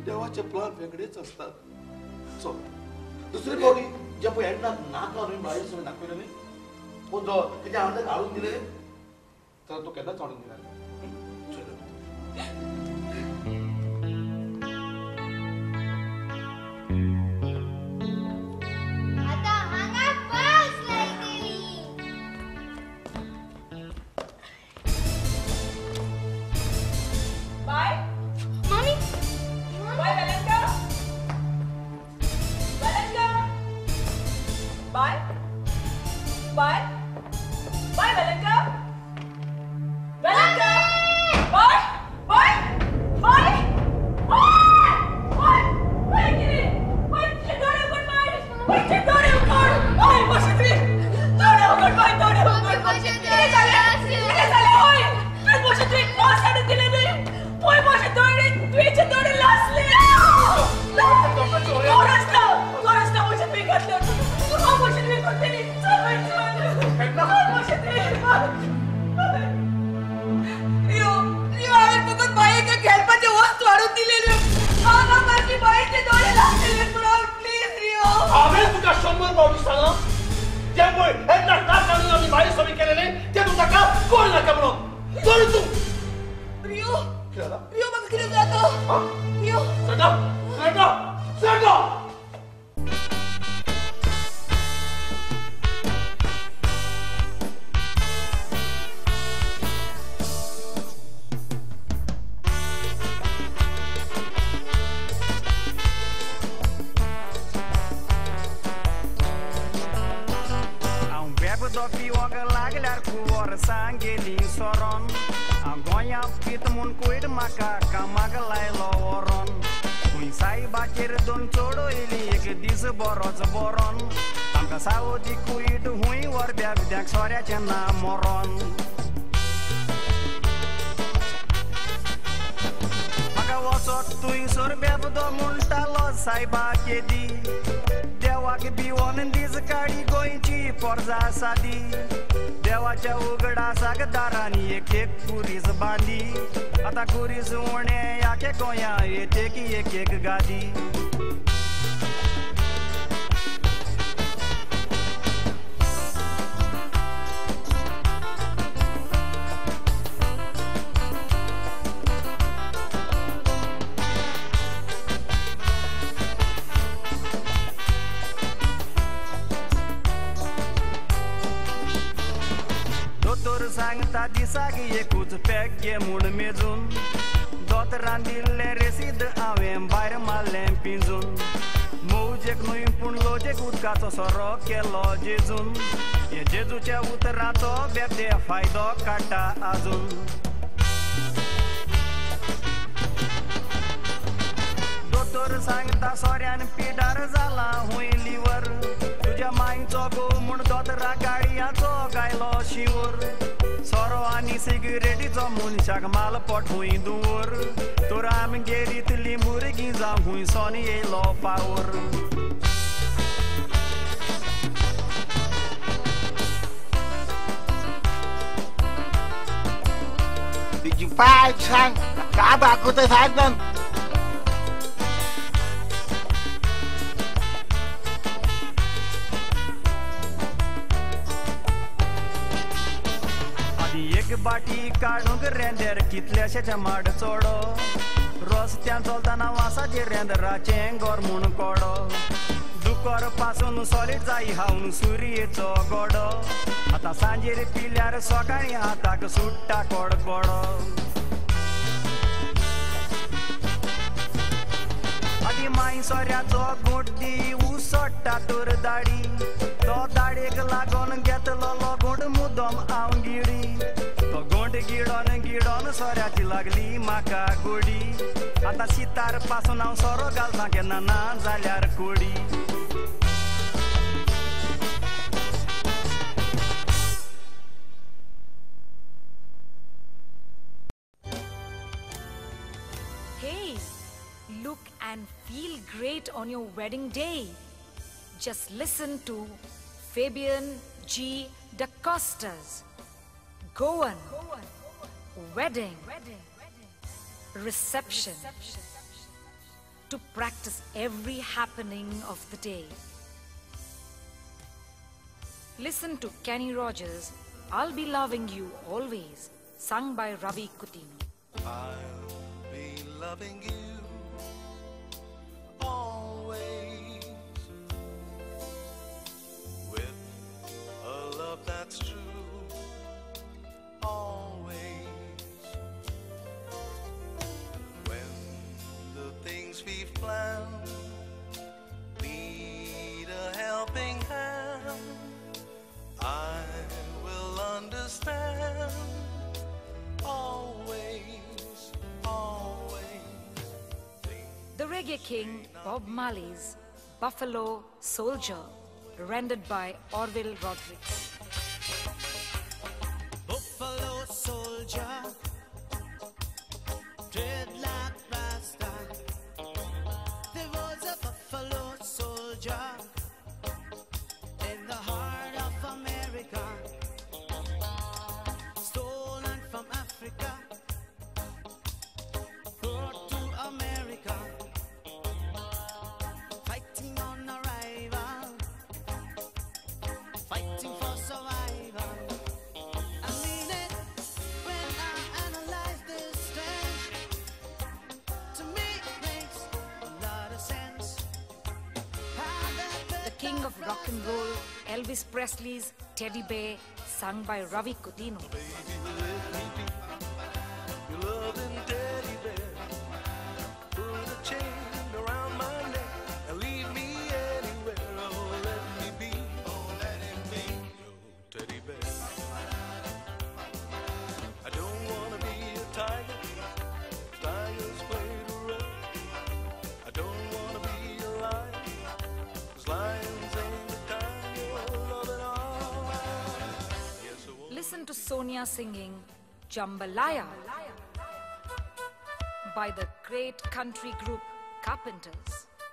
F: देवाचे प्लान वेगळेच असतात. चल दुसरी पावली जे पळय एंडाक नाका न्हय बाहेर सगळं दाखवलें न्ही पूण जो तेच्या हाताक हाडून दिले तर तो केन्नाच हाडून दिना.
C: आता हांगा बस लायतली.
D: बाय
C: मम्मी
D: बाय वेलंका बाय बाय बाय वेलंका bye bye bye bye bye किरे बाय डोळे उघड बाय डोळे उघड बाय बसत्री डोळे उघड बाय डोळे उघड किरे झाले होय तू बसत्री पास आड दिले नाही होय माझे डोळे तुझे डोळे लासले कोरस्ता माझे मी घातले माझे मी करते चल फक्त बाईच्या खेळपाचे वस्तू आणून दिलेले माझी बाईचे डोळे लागलेले प्लीज रिओ
F: हांवें तुका 100 पावली सांगला जे पळय एकदा नाक काडून आमी बाई सोबी केलेले ते तू ताका कोण नाका म्हणून तोड तू
D: रिओ म्हाका कितें जाता रिओ
F: सदा
A: लागल्यार कुवर सांगेली सोरोन गोंया पीत म्हूण कोयर म्हाका कामाक लायलो व्हरोन खूंय सायबाचेर 2 चोडो येयली एक दीस बरोच बरोन आमकां सावदी कुयट खूंय वर्द्या विद्याक सोऱ्याचें नांव मोरोन म्हाका वचत तुय सोर बेबदो म्हणटालो सायबाचे दी देवाक भिवोन दीस काडी गोंयची पोरजा सादी देवाच्या उगडासाक दारांनी एक कुरीस बांदी आतां कुरीस उणे याके गोंया येते की एक गादी सांगता दिसाक एकूच पॅक घे म्हूण मेजून दोतरान दिल्लें रेसीद हांवें भायर मारलें पिंजून मौजेक न्हय पूण लोजेक उदकाचो सोरो केलो जेजून हे जेजूच्या उतराचो बेबदे फायदो काडटा आजून दोतोर सांगता सोऱ्यान पिडार जाला हुंय लिवर तुज्या मायचो गो म्हूण दोतरा गाडयांचो गायलो शिवर सोरो आनी सिगरेटीचो मनशाक माल पोट हुंय दुवर तर आमगेरीतली भुरगीं जावं हुंय सोन येयलो पावर
I: तुझी पाय सांग का दाखवते साहेब
A: बाटी काडूंक रेंदेर कितल्याशेच्या माड चोडो रस्त्यान चलतना वासाचेर रेंदराचें गोर म्हूण कोडो दुकोर पासून सॉलीड जाई हावन सुरयेचो गोडो आतां सांजेर पिल्यार सकाळीं हाताक सुट्टा कोडकोडो आदी माई सोऱ्याचो गोड्डी उसोडटा तर दाडी तो दाडेक लागून घेतलो गोड मुद्दम हांव गिडी गिडोन गिडोन सोऱ्याची लागली म्हाका गोडी आतां सितार पासून हांव सोरो घालता केन्ना ना जाल्यार कोडी
L: Hey, look and feel great on your wedding day. Just listen to Fabian G. Da Costa's Goan Wedding Reception. to practice every happening of the day. Listen to Kenny Rogers' I'll Be Loving You Always, sung by Ravi Kutino.
P: I'll be loving you always with a love that's true, always. When the things we've planned need a helping hand, I will understand. Always, always.
L: The reggae king Bob Marley's Buffalo Soldier, rendered by Orville Rodriguez.
Q: Buffalo soldier, dreadlock rasta. There was a buffalo soldier in the heart of America, stolen from Africa, brought to America, fighting on arrival, fighting for survival. I mean it when I analyze this strange. To me it makes a lot of sense.
L: The king of rock and roll, Elvis Presley's Teddy Bear, sung by Ravi Kutino.
P: Your loving teddy bear, put a chain around my neck and leave me anywhere. Oh, let me be, oh, let him be your teddy bear. I don't want to be a tiger, tigers play the role. I don't want to be a lion, 'cause lions ain't the kind you'll love at all. Yes, I want.
L: Listen to Sonia singing Jambalaya by the great country group Carpenters.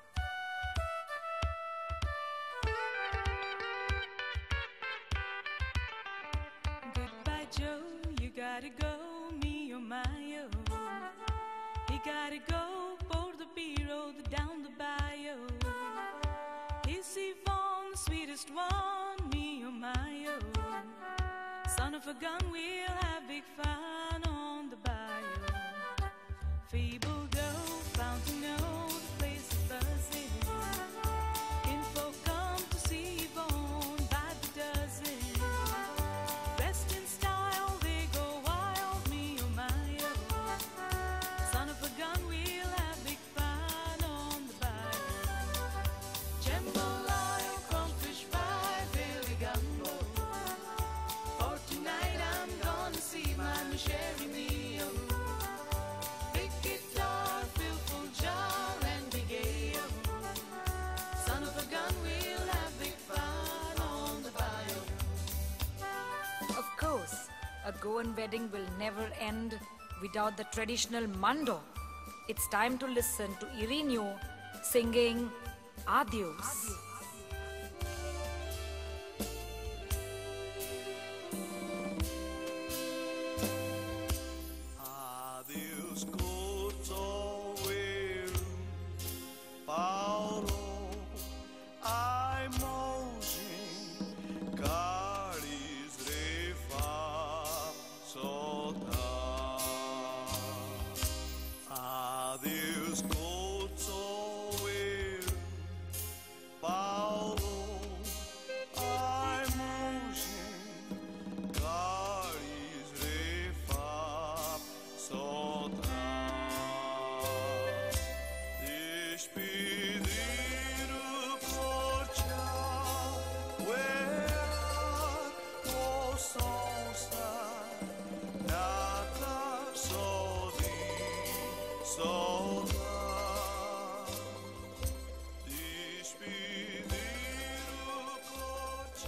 R: Goodbye, Joe, you gotta go, me or my oh. He gotta go, board the B road down the bayou. Is Yvonne the sweetest one, me or my oh? Son of a gun, we'll have big fun on the bayou. Feeble doe, fountain know the place is buzzing. Info come to see Yvonne by the dozen. Dressed in style, they go wild, me oh my oh. Son of a gun, we'll have big fun on the bayou. Jambalaya, crawfish fry, Billy Gumbo. For tonight I'm gonna see my Sherry Mio. Big guitar, fillful jar, and big ale. Son of a gun, we'll have big fun on the bayou.
L: Of course, a Goan wedding will never end without the traditional mando. It's time to listen to Irineo singing Adios.
P: Adiós, corto vero, Paulo, ai mojin, caris refa, sota. Adiós, corto vero, Paulo, ai mojin, caris refa, sota. Despedir o corte, where o sonsa, nada sodi, solta. Despedir o corte,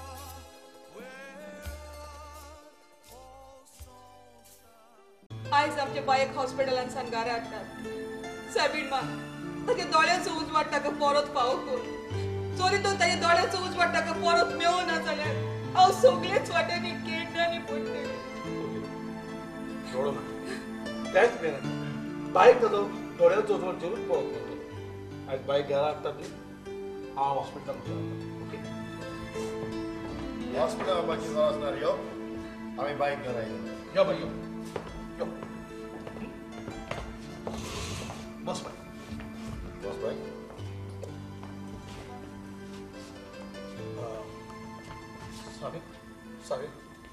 N: आयज आमचे बायक हॉस्पिटलान सांगारे हाडटात सायबीण मा ताच्या दोळ्यांचो उजवाड ताका परत फावो कोर चोरी तो ताच्या दोळ्यांचो उजवाड ताका परत मेळना जाल्यार हांव सगळेच वाटेनी केंडांनी पडटलें
F: तेच मेन बायक तो थोड्यांचो जरूर पळोवप मेळटलो आयज बायक घरा हाडटात न्ही हांव हॉस्पिटलांत ओके
H: हॉस्पिटल वचपाची गरज ना यो आमी बायक घेवन आयलो
F: यो बाय यो बस बाय
H: बस बाय
F: साहेब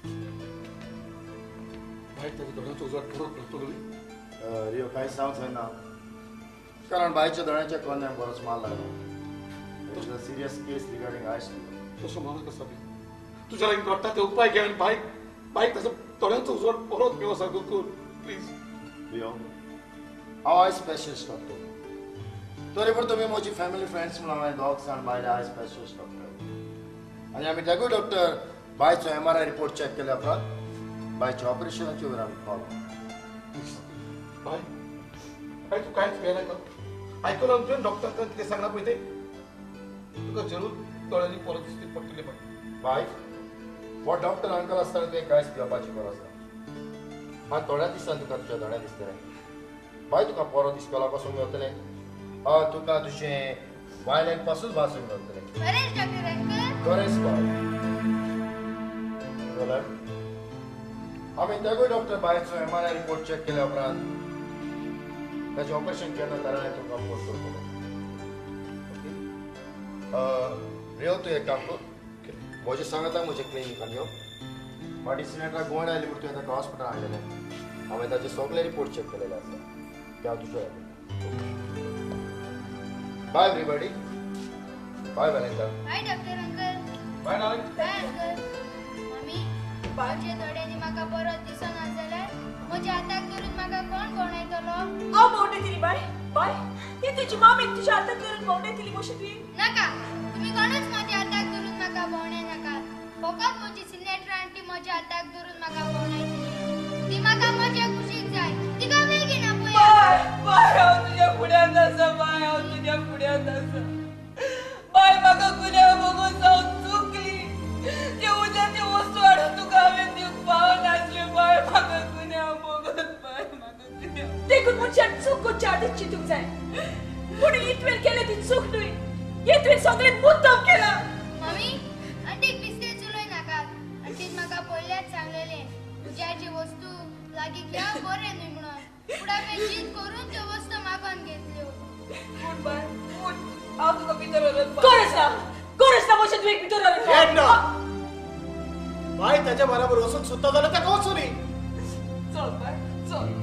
F: बायक त्याच्या दोळ्यांचो उजवाड परत मेळटलो न्ही
H: रियो कांय सांग जायना कारण बायच्या दोळ्याच्या कोन्याक बरोच माल लागलो सिरियस केस रिगार्डिंग आयस
F: तसो म्हणून कसा तुझ्या लागीं घडटा ते उपाय घे आनी बायक ताचो दोळ्यांचो उजवाड परत मेळो सारको कर प्लीज
H: रियो हांव आय स्पेशलिस्ट डॉक्टर तरी पूण तुमी म्हजी फॅमिली फ्रेंड्स म्हणून हांवें दोग जाण बायले आय स्पेशलिस्ट डॉक्टर आनी आमी तेगूय डॉक्टर बायचो MRI रिपोर्ट चॅक केल्या उपरांत बायच्या ऑपरेशनाची वेळ आमी पावलो
F: बाय तू कांयच भियेनाका आयकून आमचे डॉक्टर कितें सांगना पळय ते तुका जरूर दोळ्यांनी परत दिसची पडटली
H: बाय हो डॉक्टर अंकल आसतना तुवें कांयच भिवपाची गरज ना मात थोड्या दिसान तुका तुज्या दोळ्या दिसतलें बाय तुका परत इस्कोला पासून मेळटलें तुका तुजें वायलेंट पासून वाचूंक मेळटलें
C: बरेच डॉक्टर अंकल
H: बरेंच बाय आमी तेगूय डॉक्टर बायचो MRI रिपोर्ट चॅक केल्या उपरांत ताचें ऑपरेशन केन्ना करना तुका फोन करतलो रियो तूं एक काम कर म्हज्या सांगाताक म्हज्या क्लिनिकान यो फाटीं सिलेंडराक गोंड आयली म्हूण तुवें ताका हॉस्पिटल हाडलेलें हांवें ताचे सगळे रिपोर्ट चॅक केलेले आसा ते हांव तुज्या बाय एवरीबॉडी बाय वेलेंटा
C: bye doctor uncle
F: bye darling
C: bye uncle mummy बायच्या दोळ्यांनी म्हाका परत दिसना जाल्यार म्हज्या हाताक धरून म्हाका कोण भोंवडायतलो
D: भोंवडायतली बाय ती तुजी मामी तुज्या हाताक धरून भोंवडायतली कशी तुवें
C: नाका तुम्ही कोणूच म्हज्या हाताक धरून म्हाका भोंवडाय नाका फकत म्हजी सिनेटर आंटी म्हज्या हाताक धरून म्हाका भोंवडायतली ती म्हाका म्हज्या कुशीक जाय तिका बेगीन आपया
N: बाय हांव तुज्या फुड्यांत आसा बाय हांव तुज्या फुड्यांत आसा बाय म्हाका कुण्या बघून जावन चुकली ते उज्याची वस्तू हाडून तुका हांवें दिवंक पावनासले बाय म्हाका कुण्या बघून बाय म्हाका कुण्या
D: देखून मनशान चूक करची आदत चिंतूंक जाय पूण इतवेल केलें ती चूक न्हय हे तुवें सगळें मुद्दम केलां
C: मम्मी आंटीक बिस्ते चुलोय नाकात आंटीन म्हाका पयलेंच सांगलेलें उज्याची वस्तू लागीं घेवप बरें न्हय म्हणून फुडां जीत करून त्यो वस्तू मागोन घेतल्यो
N: उठ बाय उठ हांव तुका भितर व्हरून
D: गरज ना मोशे तुवें भितर
E: येना बाय ताच्या बरोबर वचून सुद्धा जाल्यार ताका वचूं न्ही
N: चल बाय चल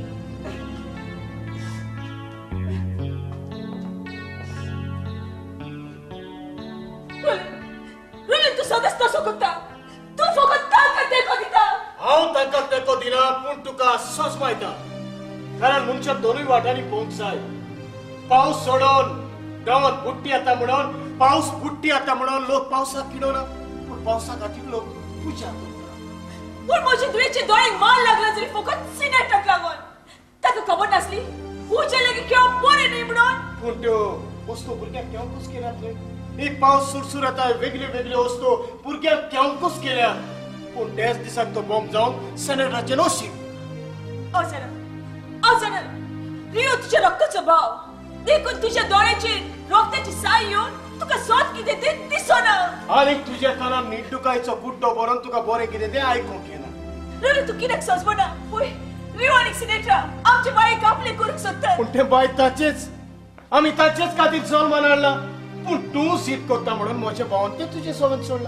D: रोलन तू सदांच तसो करता तू फकत ताका तेको दिता
E: हांव ताका तेको दिना पूण तुका सोस मायता कारण मनशाक दोनूय वाटांनी पळोवंक जाय पावस सोडून गांवांत बुट्टी येता म्हणून पावस बुट्टी येता म्हणून लोक पावसाक किडोना पूण पावसा खातीर लोक पुजा करता
D: पूण म्हज्या दुयेच्या दोळ्यांक माल लागला जरी फकत सिनेटाक लागून ताका खबर नासली उज्या लागीं खेळप बरें न्हय म्हणून
E: पूण त्यो वस्तू भुरग्यांक केवंकूच केल्यात न्हय एक पावस सुरसूर येता वेगळ्यो वेगळ्यो वस्तू भुरग्यांक केवंकूच केल्या पूण त्याच दिसाक तो बॉम्ब जावन सिनेटाचें नशीब
D: अजून रियो तुज्या रक्ताचो भाव देखून तुज्या दोळ्याचेर रक्ताची साय येवन तुका सोत कितें तें दिसना
E: आनी तुज्या कानान निड्डुकायचो बुड्डो बरोवन तुका बरें कितें तें आयकूंक येना
D: रोलन तू कित्याक सोंसपना पळय रियो आनी सिनेट्रा आमचे बायेक आपले करूंक सोदता
E: पूण तें बाय ताचेच आमी ताचेच खातीर जल्मान हाडला पूण तूं सीट करता म्हणून म्हज्या भावान तें तुजे सोबत सोडला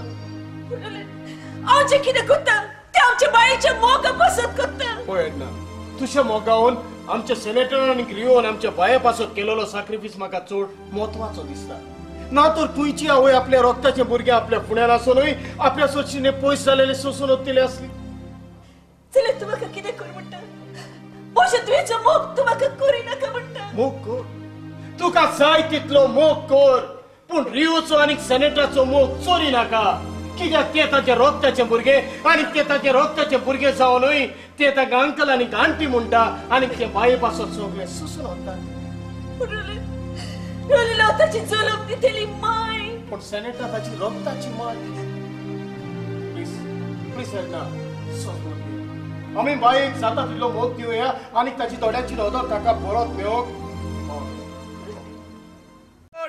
D: हांव जें कितें करता तें आमच्या बायेच्या मोगा पसंत करता
E: पळय ना तुज्या मोगावन आमच्या सेनेटरान रियोन आमच्या बाये पासत केलेलो सॅक्रिफायस म्हाका चड म्हत्वाचो दिसता ना तर तुयची आवय आपल्या रक्ताचे भुरगे आपल्या फुड्यान आसूनय आपल्या सोदशीने पयस जालेले सोसून वतली आसली
D: जाल्यार तूं म्हाका कितें कर म्हणटा म्हज्या तुवेचो मोग तूं म्हाका करिनाका म्हणटा
E: मोग कर तुका जाय तितलो मोग कर पूण रियोचो आनी सेनेटराचो मोग चोरी नाका कित्याक ते ताचे रक्ताचे भुरगे आनी ते ताचे रक्ताचे भुरगे जावनूय ते ताका अंकल आनी आंटी म्हणटा आनी ते बाये पासत सगळे सुसून वतात
D: रोलिला ताची जलम दितेली माय
E: पण सेनेटर ताची रक्ताची माय प्लीज प्लीज ना आमी बायेक जाता तितलो मोग दिवया आनी ताची थोड्याची नदर ताका परत मेळोवंक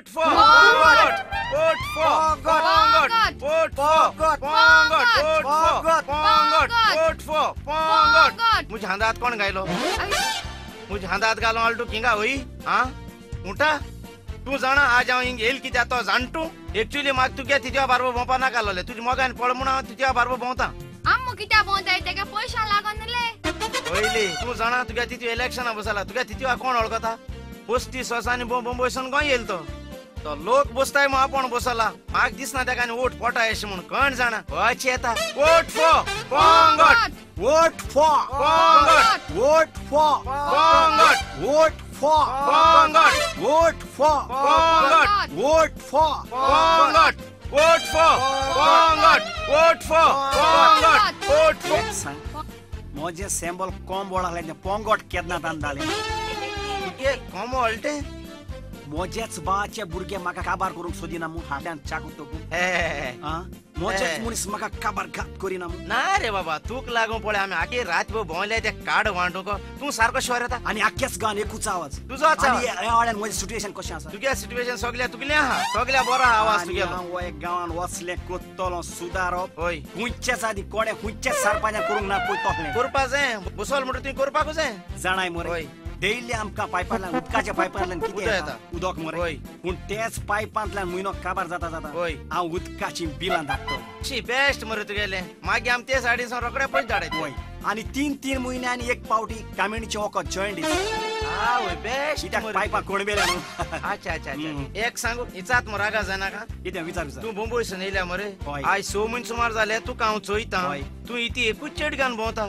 B: Vote for Pongot. Vote for Pongot. Vote for Pongot. Vote for Pongot. Vote for Pongot. मुझे हांदात कोण गायलो? मुझे हांदात घालो आलटू किंगा होई? हाँ? उठा? तू जाणा आज हांव हिंग येल कित्याक तो जाणटू? एक्चुअली म्हाका तुगे तिच्या बारबो भोंवपा नाका आसलोले. तुजी मोगान पळ म्हूण हांव तिच्या बारबो भोंवता.
M: आम्ही कित्या बोंताय तेका पैसा लागोनले
B: पयली तू जाणा तुगे तिची इलेक्शना बसला. तुगे तिच्या कोण वळखता? पोस्टी सोसानी बोंब बसून गोंय येल तो लोक बसताय मग आपण बसला. म्हाका दिसना तेका आनी वोट पोटाय अशें म्हूण कोण जाणा. अशें येता. वोट फॉर पोंगट.
A: वोट फॉर
B: पोंगट.
A: वोट फॉर
B: पोंगट.
A: वोट फॉर
B: पोंगट.
A: वोट फॉर
B: पोंगट.
A: वोट फॉर
B: पोंगट. वोट फॉर पोंगट. वोट फॉर पोंगट. वोट फॉर
A: मोजे सॅम्बल कॉम बोळाले पोंगट केदना तांदाले
B: तुगे कोम हळटे
A: मोजेच बाचे भुरगे म्हाका काबार करूंक सोदिना मू हाड्यान चाकू तोकू मोजेच मनीस म्हाका काबार घात करिना मू.
B: ना रे बाबा तूक लागून पळय आमी आखे रातभर भोंवले ते कार्ड वांटूक. तू सारको शोर येता
A: आनी आख्याच गांवान एकूच आवाज.
B: तुजो आवाज.
A: ह्या वाड्यान म्हजें सिट्युएशन कशें आसा?
B: तुगे सिट्युएशन सगल्या तुगलें आहा. सगल्या बरो आवाज तुगेलो.
A: हांव एक गांवान वचलें कोत्तलो सुदारप.
B: होय.
A: खुंयचेच आदी कोडे खुंयचेच सरपंचान करूंक ना पळय तोखलें.
B: करपा जाय. बसोल म्हणटा तुवें करपाकूच जाय.
A: जाणाय मरे डेली आमकां पायपांतल्यान उदकाच्या पायपांतल्यान कितें येता? उदक मरे. पूण तेच पायपांतल्यान म्हयनो काबार जाता हांव उदकाची बिलां धाडटलो.
B: शी बेस्ट मरे तुगेलें. मागीर आमी ते सायडीन रोखडे पयस धाडयता.
A: होय. आनी 3 म्हयन्यांनी एक पावटी कम्युनिटीचे वखद जॉयंट
B: आवय बेस्ट.
A: कित्याक पायपां कोणबेल्या न्हू.
B: अच्छा अच्छा अच्छा. एक सांगू हिचात रागा जायना का?
A: कितें विचार
B: तू मुंबयसून येयल्या मरे. आयज 6 म्हयने सुमार जाले तुका हांव चोयता. तू इती एकूच चेडगान भोंवता.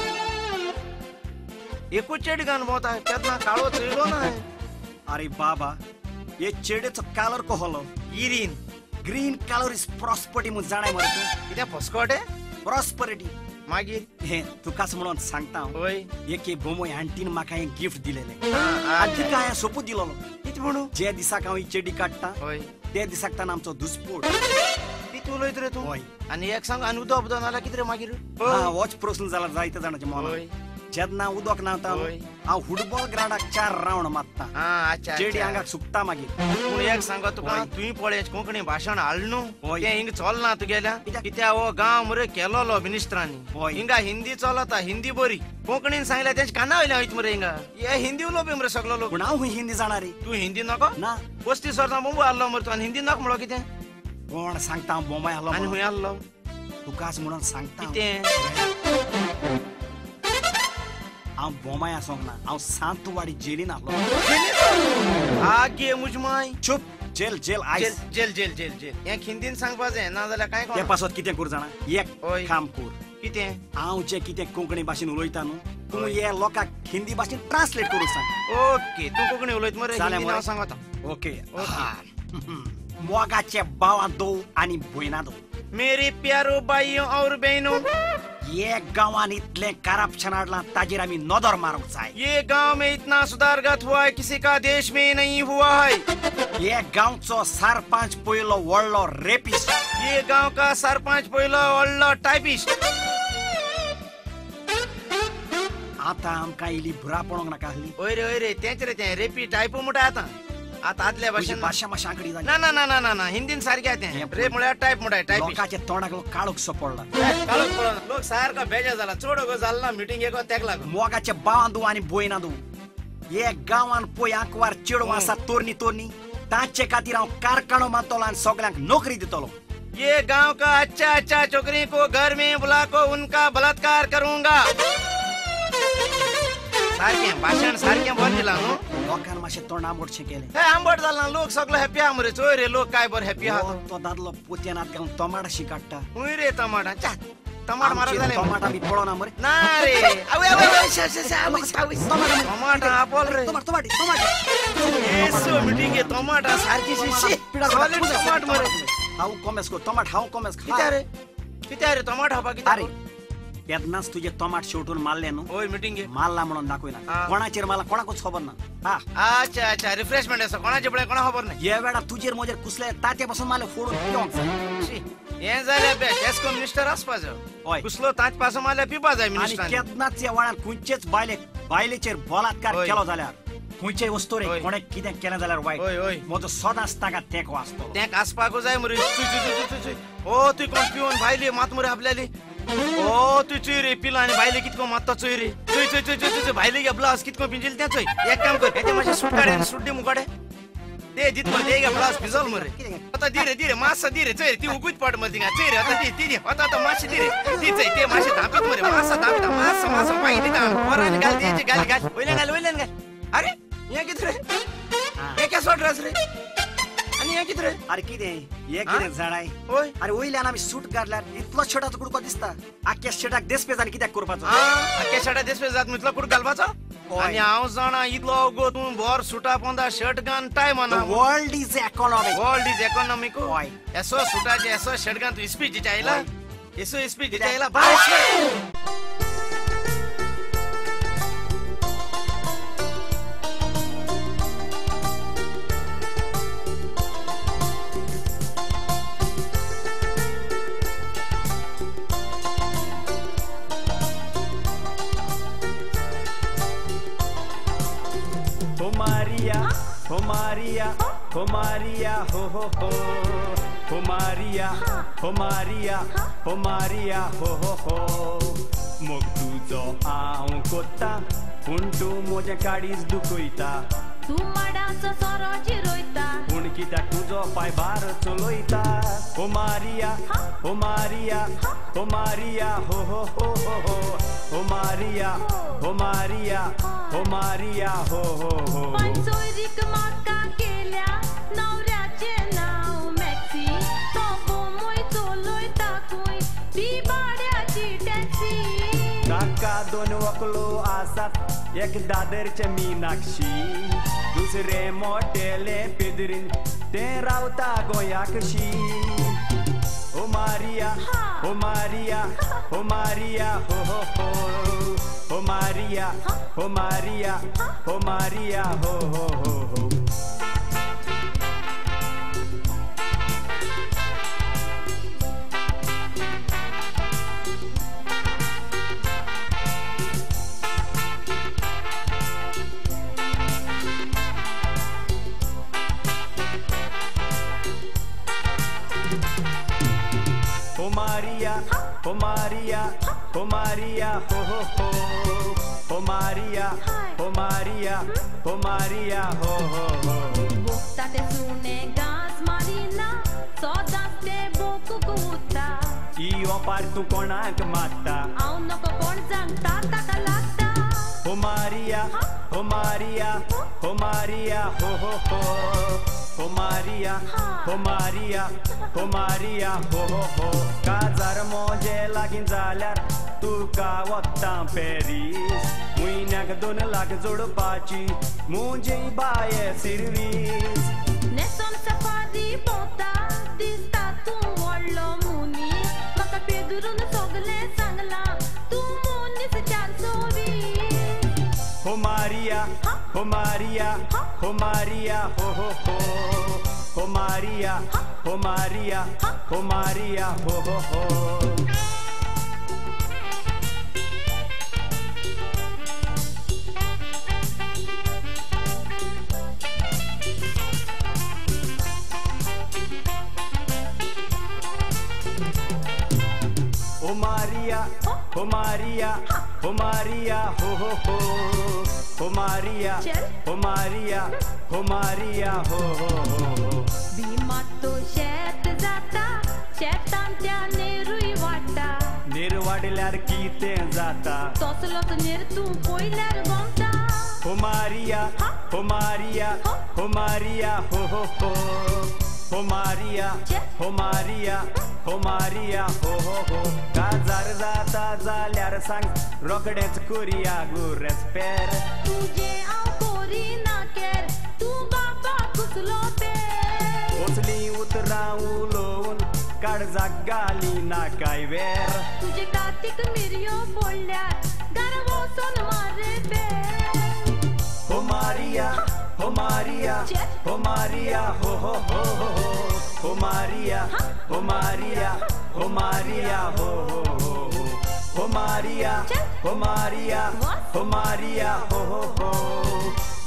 B: एकूच चेडगान भोंवता. केन्ना काळो चोयलो ना.
A: अरे बाबा हे चेडेचो कलर कोहलो
B: green.
A: Green colour is prosperity म्हूण जाणाय मरे तूं.
B: कितें फसकोटे?
A: प्रॉस्परिटी.
B: मागीर
A: हे तुकाच म्हणून सांगता
B: होय.
A: एक बोमोय आंटीन म्हाका हें गिफ्ट दिलेलें आनी तिका हांवें सोपूत दिलोलो.
B: कितें म्हणू?
A: जे दिसाक हांव ही चेडी काडटा ते दिसाक तान आमचो दुस्पोट.
B: कितें उलयत रे तूं? आनी एक सांग आनी उदक उदक नाल्यार कितें रे मागीर?
A: होच प्रश्न जाल्यार जायते जाणांचे मनांत. जेन्ना उदक नावता हांव फुटबॉल ग्राउंडाक 4 राउंड मारता. चेडी हांगाक सुकता मागीर.
B: पूण एक सांगो तुका तुवें पळय कोंकणी भाशण हाडलें न्हू तें हिंग चलना तुगेल्या. कित्याक हो गांव मरे केलोलो मिनिस्टरांनी. हिंगा हिंदी चलता. हिंदी बरी. कोंकणीन सांगल्यार तेंचे काना वयल्या वयता मरे हिंगा. हे हिंदी उलोवपी मरे सगलो लोक.
A: पूण हांव हिंदी जाणा रे.
B: तूं हिंदी नको? ना. 35 वर्सां बोंबू आहलो मरे तूं आनी हिंदी नक म्हणलो कितें?
A: कोण सांगता हांव बोंबाय आहलो
B: आनी खंय आहलो?
A: तुकाच म्हणून सांगता.
B: कितें?
A: हांव बोंबाय आसोंक ना. हांव सांतवाडी जेलीन आहलो.
B: आगे मुजमाय.
A: चुप. जेल जेल आयज.
B: Jail jail jail jail. हें हिंदीन सांगपा जाय नाजाल्यार काय
A: ते पासत कितें कर जाणा? एक काम कर.
B: कितें?
A: हांव जें कितें कोंकणी भाशेन उलयता न्हू तूं हे लोकांक हिंदी भाशेन ट्रान्सलेट करून सांग.
B: ओके. तूं कोंकणी उलयत मरे. हिंदीन हांव सांगता.
A: ओके. मोगाचे भावां दो आनी भयणां दो.
B: मेरे प्यारो भाइयों और बहनों.
A: ये गांवान इतले करप्शन हाडलां ताजेर आमी नदर मारूंक जाय.
B: ये गांव में इतना सुधारगत हुआ है किसी का देश में नहीं हुआ है.
A: ये गांवचो सरपंच पयलो व्हडलो रेपिस्ट.
B: ये गांव का सरपंच पयलो व्हडलो टायपिस्ट.
A: आतां आमकां इली भुरा पडोंक नाका आहली.
B: ओय रे तेंच रे तें रेपी टायपो म्हणटा आतां. आतां आदल्या भाशेन
A: भाशा मातशी आंकडी जाली.
B: ना ना ना ना ना ना हिंदीन सारकें तें. रेप म्हळ्यार टायप म्हणटाय टायपिस्ट.
A: लोकांच्या तोंडाक काळोख पडला.
B: काळोख पडला. लोक सारको बेजार जाला. चड गो जालना मिटींगेक तेक लागून.
A: मोगाचे भावां दो आनी भयणां दो. हे गांवान पळय आंकवार चेडवां आसा तोरणी तोरणी तांचे खातीर हांव कारखानो मारतलो आनी सगळ्यांक नोकरी दितलो.
B: ये गांव का अच्छा अच्छा छोकरी को घर में बुला को उनका बलात्कार करूंगा. सारकें भाशण सारकें बरें दिलां न्हू.
A: लोकांन मातशें तोंड आंबटशें केलें.
B: हे आंबट जालां. लोक सगळो हॅप्पी आहा मरे. चोय रे लोक काय बरें हॅप्पी आहा.
A: तो दादलो पोत्यानात घालून टमाटाशी काडटा.
B: हुंय रे टमाटा. चा टमाट मारत जालें.
A: टमाटा बी पडोना मरे.
B: ना रे. आवय टमाटा आपोल रे. येसो मिटींग टमाटा सारकी शिशी. सॉलिड टमाट मरे.
A: हांव कॉमेस को टमाट हांव कॉमेस
B: कित्याक रे टमाट खावपाक कित्याक?
A: केन्नाच तुजे टमाट शेवटून मारले न्हू.
B: होय मिटींग
A: मारला म्हणून दाखयना. कोणाचेर मारला कोणाकूच खबर ना.
B: अच्छा अच्छा रिफ्रेशमेंट आसा. कोणाचे पळय कोणा खबर ना.
A: ह्या वेळा तुजेर म्हजेर कुसले ताते पासून मारले फोडून पिवंक जाय.
B: हें जाल्यार बेस्ट. एस्को मिनिस्टर आसपा जाय. कुसलो तांच पासून मारल्यार पिवपा जाय मिनिस्टर.
A: केन्नाच ह्या वेळार खंयचेच बायलेचेर बलात्कार केलो जाल्यार खुंयचे वस्तू रे कोणें कितें केलें जाल्यार वायट म्हजो सदांच ताका तेंको आसतलो
B: तें कासपाकू जाय मरे ओ तूं कोण पिवन भायली मात मरे आपल्याली ओ तू चुय रे पिला आनी भायले कितको मात्ता चुय रे चुय चुय चुय चुय भायले गे ब्लाउज कितको पिंजिल तें चुय एक काम कर हेते मातशें सूट काड आनी सूट दे मुकाडे दे जितको दे गे ब्लाउज भिजल मरे आता दी रे मासा दी रे चुय ती उगूच पड मरे तिंगा चुय रे आता दी आता माशी दी रे ती चुय ते माशी धापीत मरे मासा धापीत मासा पाई दिता वरान घाल दे घाल वयल्यान घाल अरे ये कित रे ये क्या सोट रस रे आणि ये कित रे
A: अरे कितें ये कितें जाणाय अरे वयल्यान आमी सूट काडल्यार इतलो शर्टाचो कुडको दिसता आख्या शर्टाक देसपेज आनी कित्याक करपाचो
B: आख्या शर्टाक देसपेज जात इतलो कुडको घालपाचो आणि हांव जाणा इतलो गो तूं बोर सुटा पोंदा शर्ट घान टायम ना
A: वर्ल्ड इज इकॉनॉमिक
B: एसो सुटाचे एसो शर्ट घान तू स्पीच दिचायला एसो स्पीच दिचायला बाय
A: हो मारिया हो मारिया हो मग तुजो हांव कोत्ता पूण तूं म्हज्या काडीच दुखयता
J: तूं माडाचो सोरो जिरोयता
A: पूण कित्याक तुजो पांय भार चलोयता हो मारिया हो मारिया हो मारिया हो
J: पंचोयरीक म्हाका केल्या नवऱ्याचे नांव मॅक्सी तो बोमोय चलोयता खंय बिबाड्याची टॅक्सी
A: काका दोन वकलो आसात एक दादरचे मीनाक्षी दुसरे मोटेले पेदरीन ते रावता गोंयाकशी हो मारिया हो मारिया हो मारिया हो
J: Bukta te sune gas marina sodas te boku kuta
A: io parto कोणाक मात्ता
J: हांव नको कोण सांगता ताका लागता
A: हो मारिया हो मारिया हो काजार मोजे लागीं जाल्यार तुका वता पॅरीस म्हयन्याक 2 लाख जोडपाची मुजी बाये सिरवीस
J: नेसोन सफारी पोता दिसता तूं व्हडलो मुनीस म्हाका पेदरून सगलें सांगलां तूं मुनीस 420
A: हो मारिया हो मारिया हो मारिया हो
J: बिमातो शेत जाता शेतांच्या नेरूय वाडटा
A: नेर वाडल्यार कितें जाता
J: तसलोच नेर तूं पयल्यार गमता
A: हो मारिया हो काजार जाता जाल्यार सांग रोकडेच कोरिया गुरेस्पेर
J: तुजे हांव कोरिना केर तूं बाबा कुसलो पेर
A: असली उतरां उलोवन काळजाक घाली ना काय वेर
J: तुजे कातीक मिरयो फोडल्यार घर वचून मारे पेर
A: हो मारिया हो मारिया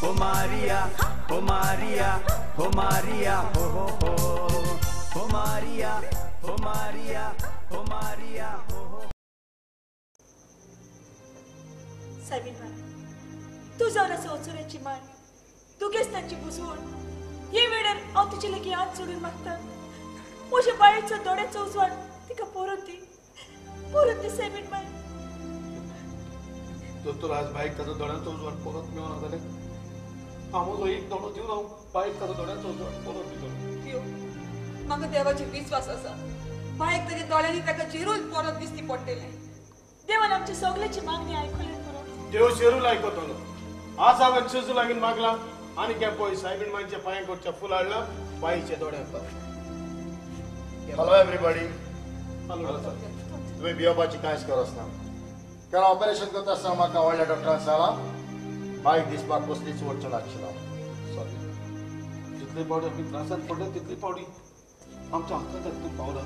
A: हो मारिया हो मारिया हो मारिया हो हो मारिया हो मारिया हो मारिया हो
D: सायबीन बाय तू जाऊन असं ओचुऱ्याची मान तू घेस त्यांची बुजवून हे वेळेर हांव तुजे लागीं हात जोडून मागता म्हज्या बाळेचो दोळ्याचो उजवाड तिका परत दी सायबीन बाय
F: तर आज बाईक ताजो दोळ्यांचो उजवाड परत मेळना जाल्यार हांव म्हजो एक दोळो दिवन हांव बाईक ताजो दोळ्यांचो उजवाड परत दितलो
N: देव म्हाका देवाचे विश्वास आसा बायक ताच्या दोळ्यांनी ताका चिरून परत दिसती पडटलें
D: देवान आमची सगळ्याची मागणी आयकली पुरो
E: देव शेरू आयकतलो आज हांवें शेजू लागीन मागला आनी काय पळय सायबीन मांच्या पांयांक कडच्या फुल हाडला बाईच्या दोळ्यांक
H: हॅलो एवरीबॉडी तुम्ही भिवपाची कांयच गरज ना कारण ऑपरेशन करता आसतना म्हाका व्हडल्या डॉक्टरान सांगलां बायक दिसपाक कसलीच वचचो नाशिल्लो
F: सॉरी जितले पावडी आमी त्रासात पडले तितली पावडी आमच्या हातांत तूं पावला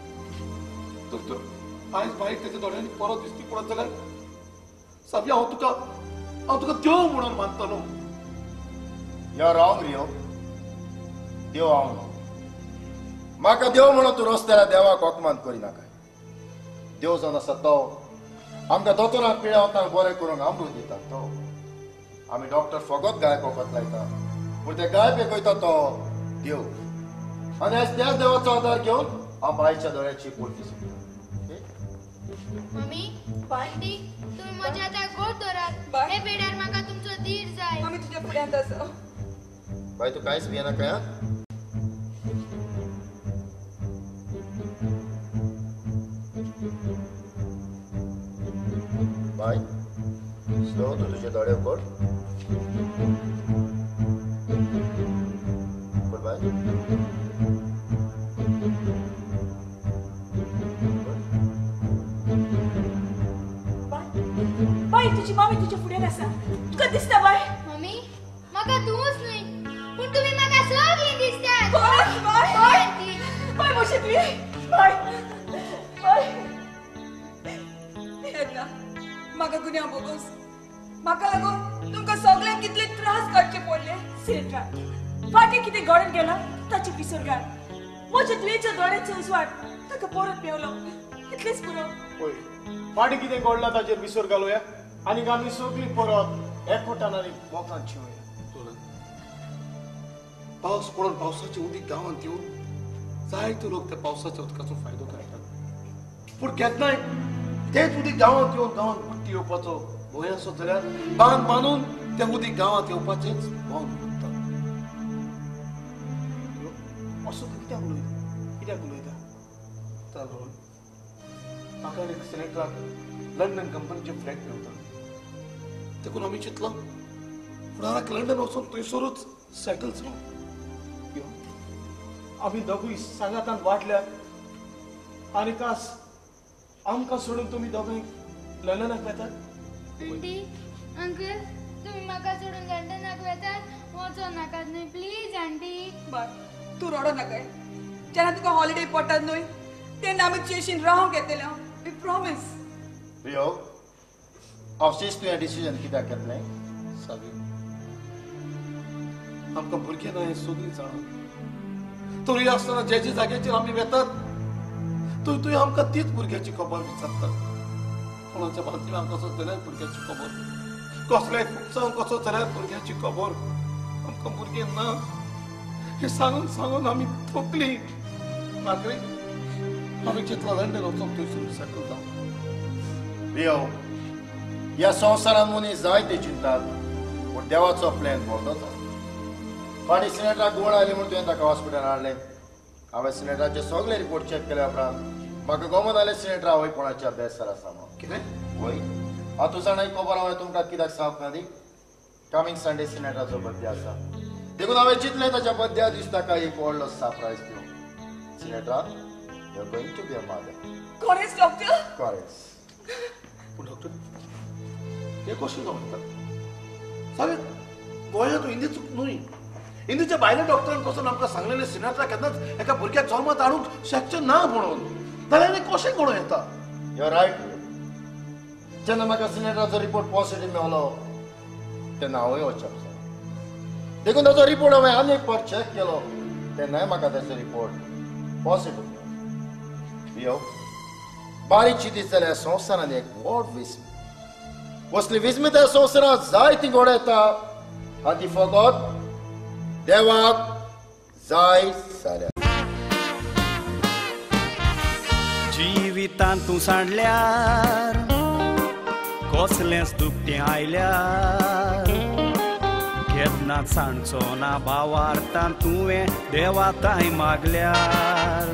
F: तर आयज बाईक तेच्या दोळ्यांनी परत दिसती पडत जाल्यार साबी हांव तुका देव म्हणून मानतलो
H: यू आर रॉंग रियो देव हांव न्हू म्हाका देव म्हणून तूं रस्त्यार देवाक अपमान करिनाका देव जावन आसा तो आमकां दोतोरांक पिळ्या वतांक बरें करूंक अमृत दिता तो आमी डॉक्टर फकत गाय कोकत लायता पूण ते गाय पेकयता तो देव आनी आयज त्याच देवाचो आदार घेवन हांव बायच्या दोळ्याची पोलती सुटलो
C: मम्मी आंटी तुम्ही माझ्या आतां गोड दवरात हे वेळार म्हाका तुमचो धीर जाय
N: आमी तुज्या फुड्यांत आसा
H: बाय तूं कांयच भियेनाका ह्या बाय स्लो तूं तुजे दोळे उगड उगड बाय
D: बाय तुझी मामी तुझ्या फुड्यान आसा तुका दिसता बाय
C: मम्मी म्हाका तूंच न्हय पूण तुम्ही म्हाका सगळीं दिसतात
D: खरेंच बाय
C: बाय आंटी
D: बाय मोशी तुवें बाय बाय
N: येना म्हाका गुन्या बोगोस म्हाका लागून तुमकां सगळ्यांक कितले त्रास काडचे पडले
D: सिलेंड्रा फाटी कितें घडून गेला ताची पिसर घाल म्हज्या तुवेचो दोळ्याचो उजवाड ताका परत मेवलो इतलेच पुरो
E: पळय फाटी कितें घडलां ताचेर विसर घालुया आनी आमी सगळीं परत एकवटान आनी मोगान शिवया
F: पावस पडून पावसाचें उदीक गांवांत येवन जायते लोक त्या पावसाच्या उदकाचो फायदो काडटात पूण केन्नाय तेच उदीक गांवांत येवन गांवांत पट्टी येवपाचो भंय आसत जाल्यार बांद बांदून तें उदीक गांवांत येवपाचेंच भोंग करता
E: असो कित्याक उलयता चालून म्हाका एक सिनेटराक लंडन कंपनीचे फ्लॅट मेवता
F: देखून आमी चिंतलो फुडाराक लंडन वचून थंयसरूच सेटल जावं
E: आमी दोगूय सांगातान वाटल्यात आनी कास आमकां सोडून तुमी दोगांय लंडनाक वेतात
C: आंटी अंकल तुम्ही म्हाका सोडून लंडनाक वेतात वचो नाकात न्हय प्लीज आंटी
N: बाय तूं रडो नाकाय जेन्ना तुका हॉलिडे पडटात न्हय तेन्ना आमी चेशीन रावंक येतले वी प्रॉमिस
H: रियो अवशीच तुवें डिसिजन कित्याक घेतलें
F: साबी आमकां भुरगें ना हें सगळीं जाणा तरी आसतना जे जे जाग्याचेर आमी वेतात थंय आमकां तीच भुरग्याची खबर विचारतात कोणाच्या बाजून आमकां कसो जाल्यार भुरग्याची खबर कसल्याय उत्सव कसो जाल्यार भुरग्याची खबर आमकां भुरगें ना हे सांगून सांगून आमी थकली मागरी आमी चिंतला लंडन वचून थंयसून सेटल जावं
H: रियो ह्या संवसारांत मनीस जायते चिंतात पूण देवाचो प्लॅन व्हडलोच आसता फाटीं सिनेटराक गुण आयली म्हूण तुवें ताका हॉस्पिटलांत हाडलें हांवें सिनेटराचे सगळे रिपोर्ट चॅक केल्या उपरांत म्हाका गमत जालें सिनेटरा वयपणाचे अभ्यासार आसा म्हणून
F: कितें
H: वय हांव तुझा नाही खबर हांवें तुमकां कित्याक सांगूंक दी कमिंग संडे सिनेटराचो बर्थडे आसा देखून हांवें चिंतलें ताच्या बर्थडे दीस ताका एक व्हडलो सरप्रायज दिवं सिनेटरा you are going to be a mother
N: खरेंच डॉक्टर
F: खरेंच पूण डॉक्टर हे कशें जावं साबे गोंयांत हिंदी चूक न्हय हिंदीच्या भायल्या डॉक्टरान पासून आमकां सांगलेलें सिनेटरा केन्नाच एका भुरग्याक जल्मात हाडूंक शकचें ना म्हणून जाल्यार आनी कशें कळूं येता
H: यू आर रायट जेन्ना म्हाका सिनेटराचो रिपोर्ट पॉझिटीव मेळलो तेन्ना हांवूय वचप जाय देखून ताचो रिपोर्ट हांवें आनी एक फावट चॅक केलो तेन्नाय म्हाका ताचो रिपोर्ट पॉझिटिव्ह यो बारीकशी दीस जाल्यार संवसारान एक व्हड विस्म कसली विस्मी त्या संवसारांत जायतीं घोडां येता आनी ती फकत देवाक जाय जाल्यार
A: जिवितांत तूं सांडल्यार कसलेंच दुखतें आयल्यार केदनाच सांडचो ना भावार्थान तुवें देवाताय मागल्यार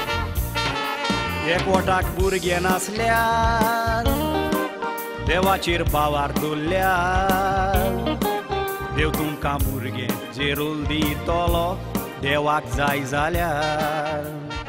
A: एकवटाक भुरगें नासल्यार देवाचेर भावार दवरल्यार देव तुमकां भुरगें जेरूल दितलो देवाक जाय जाल्यार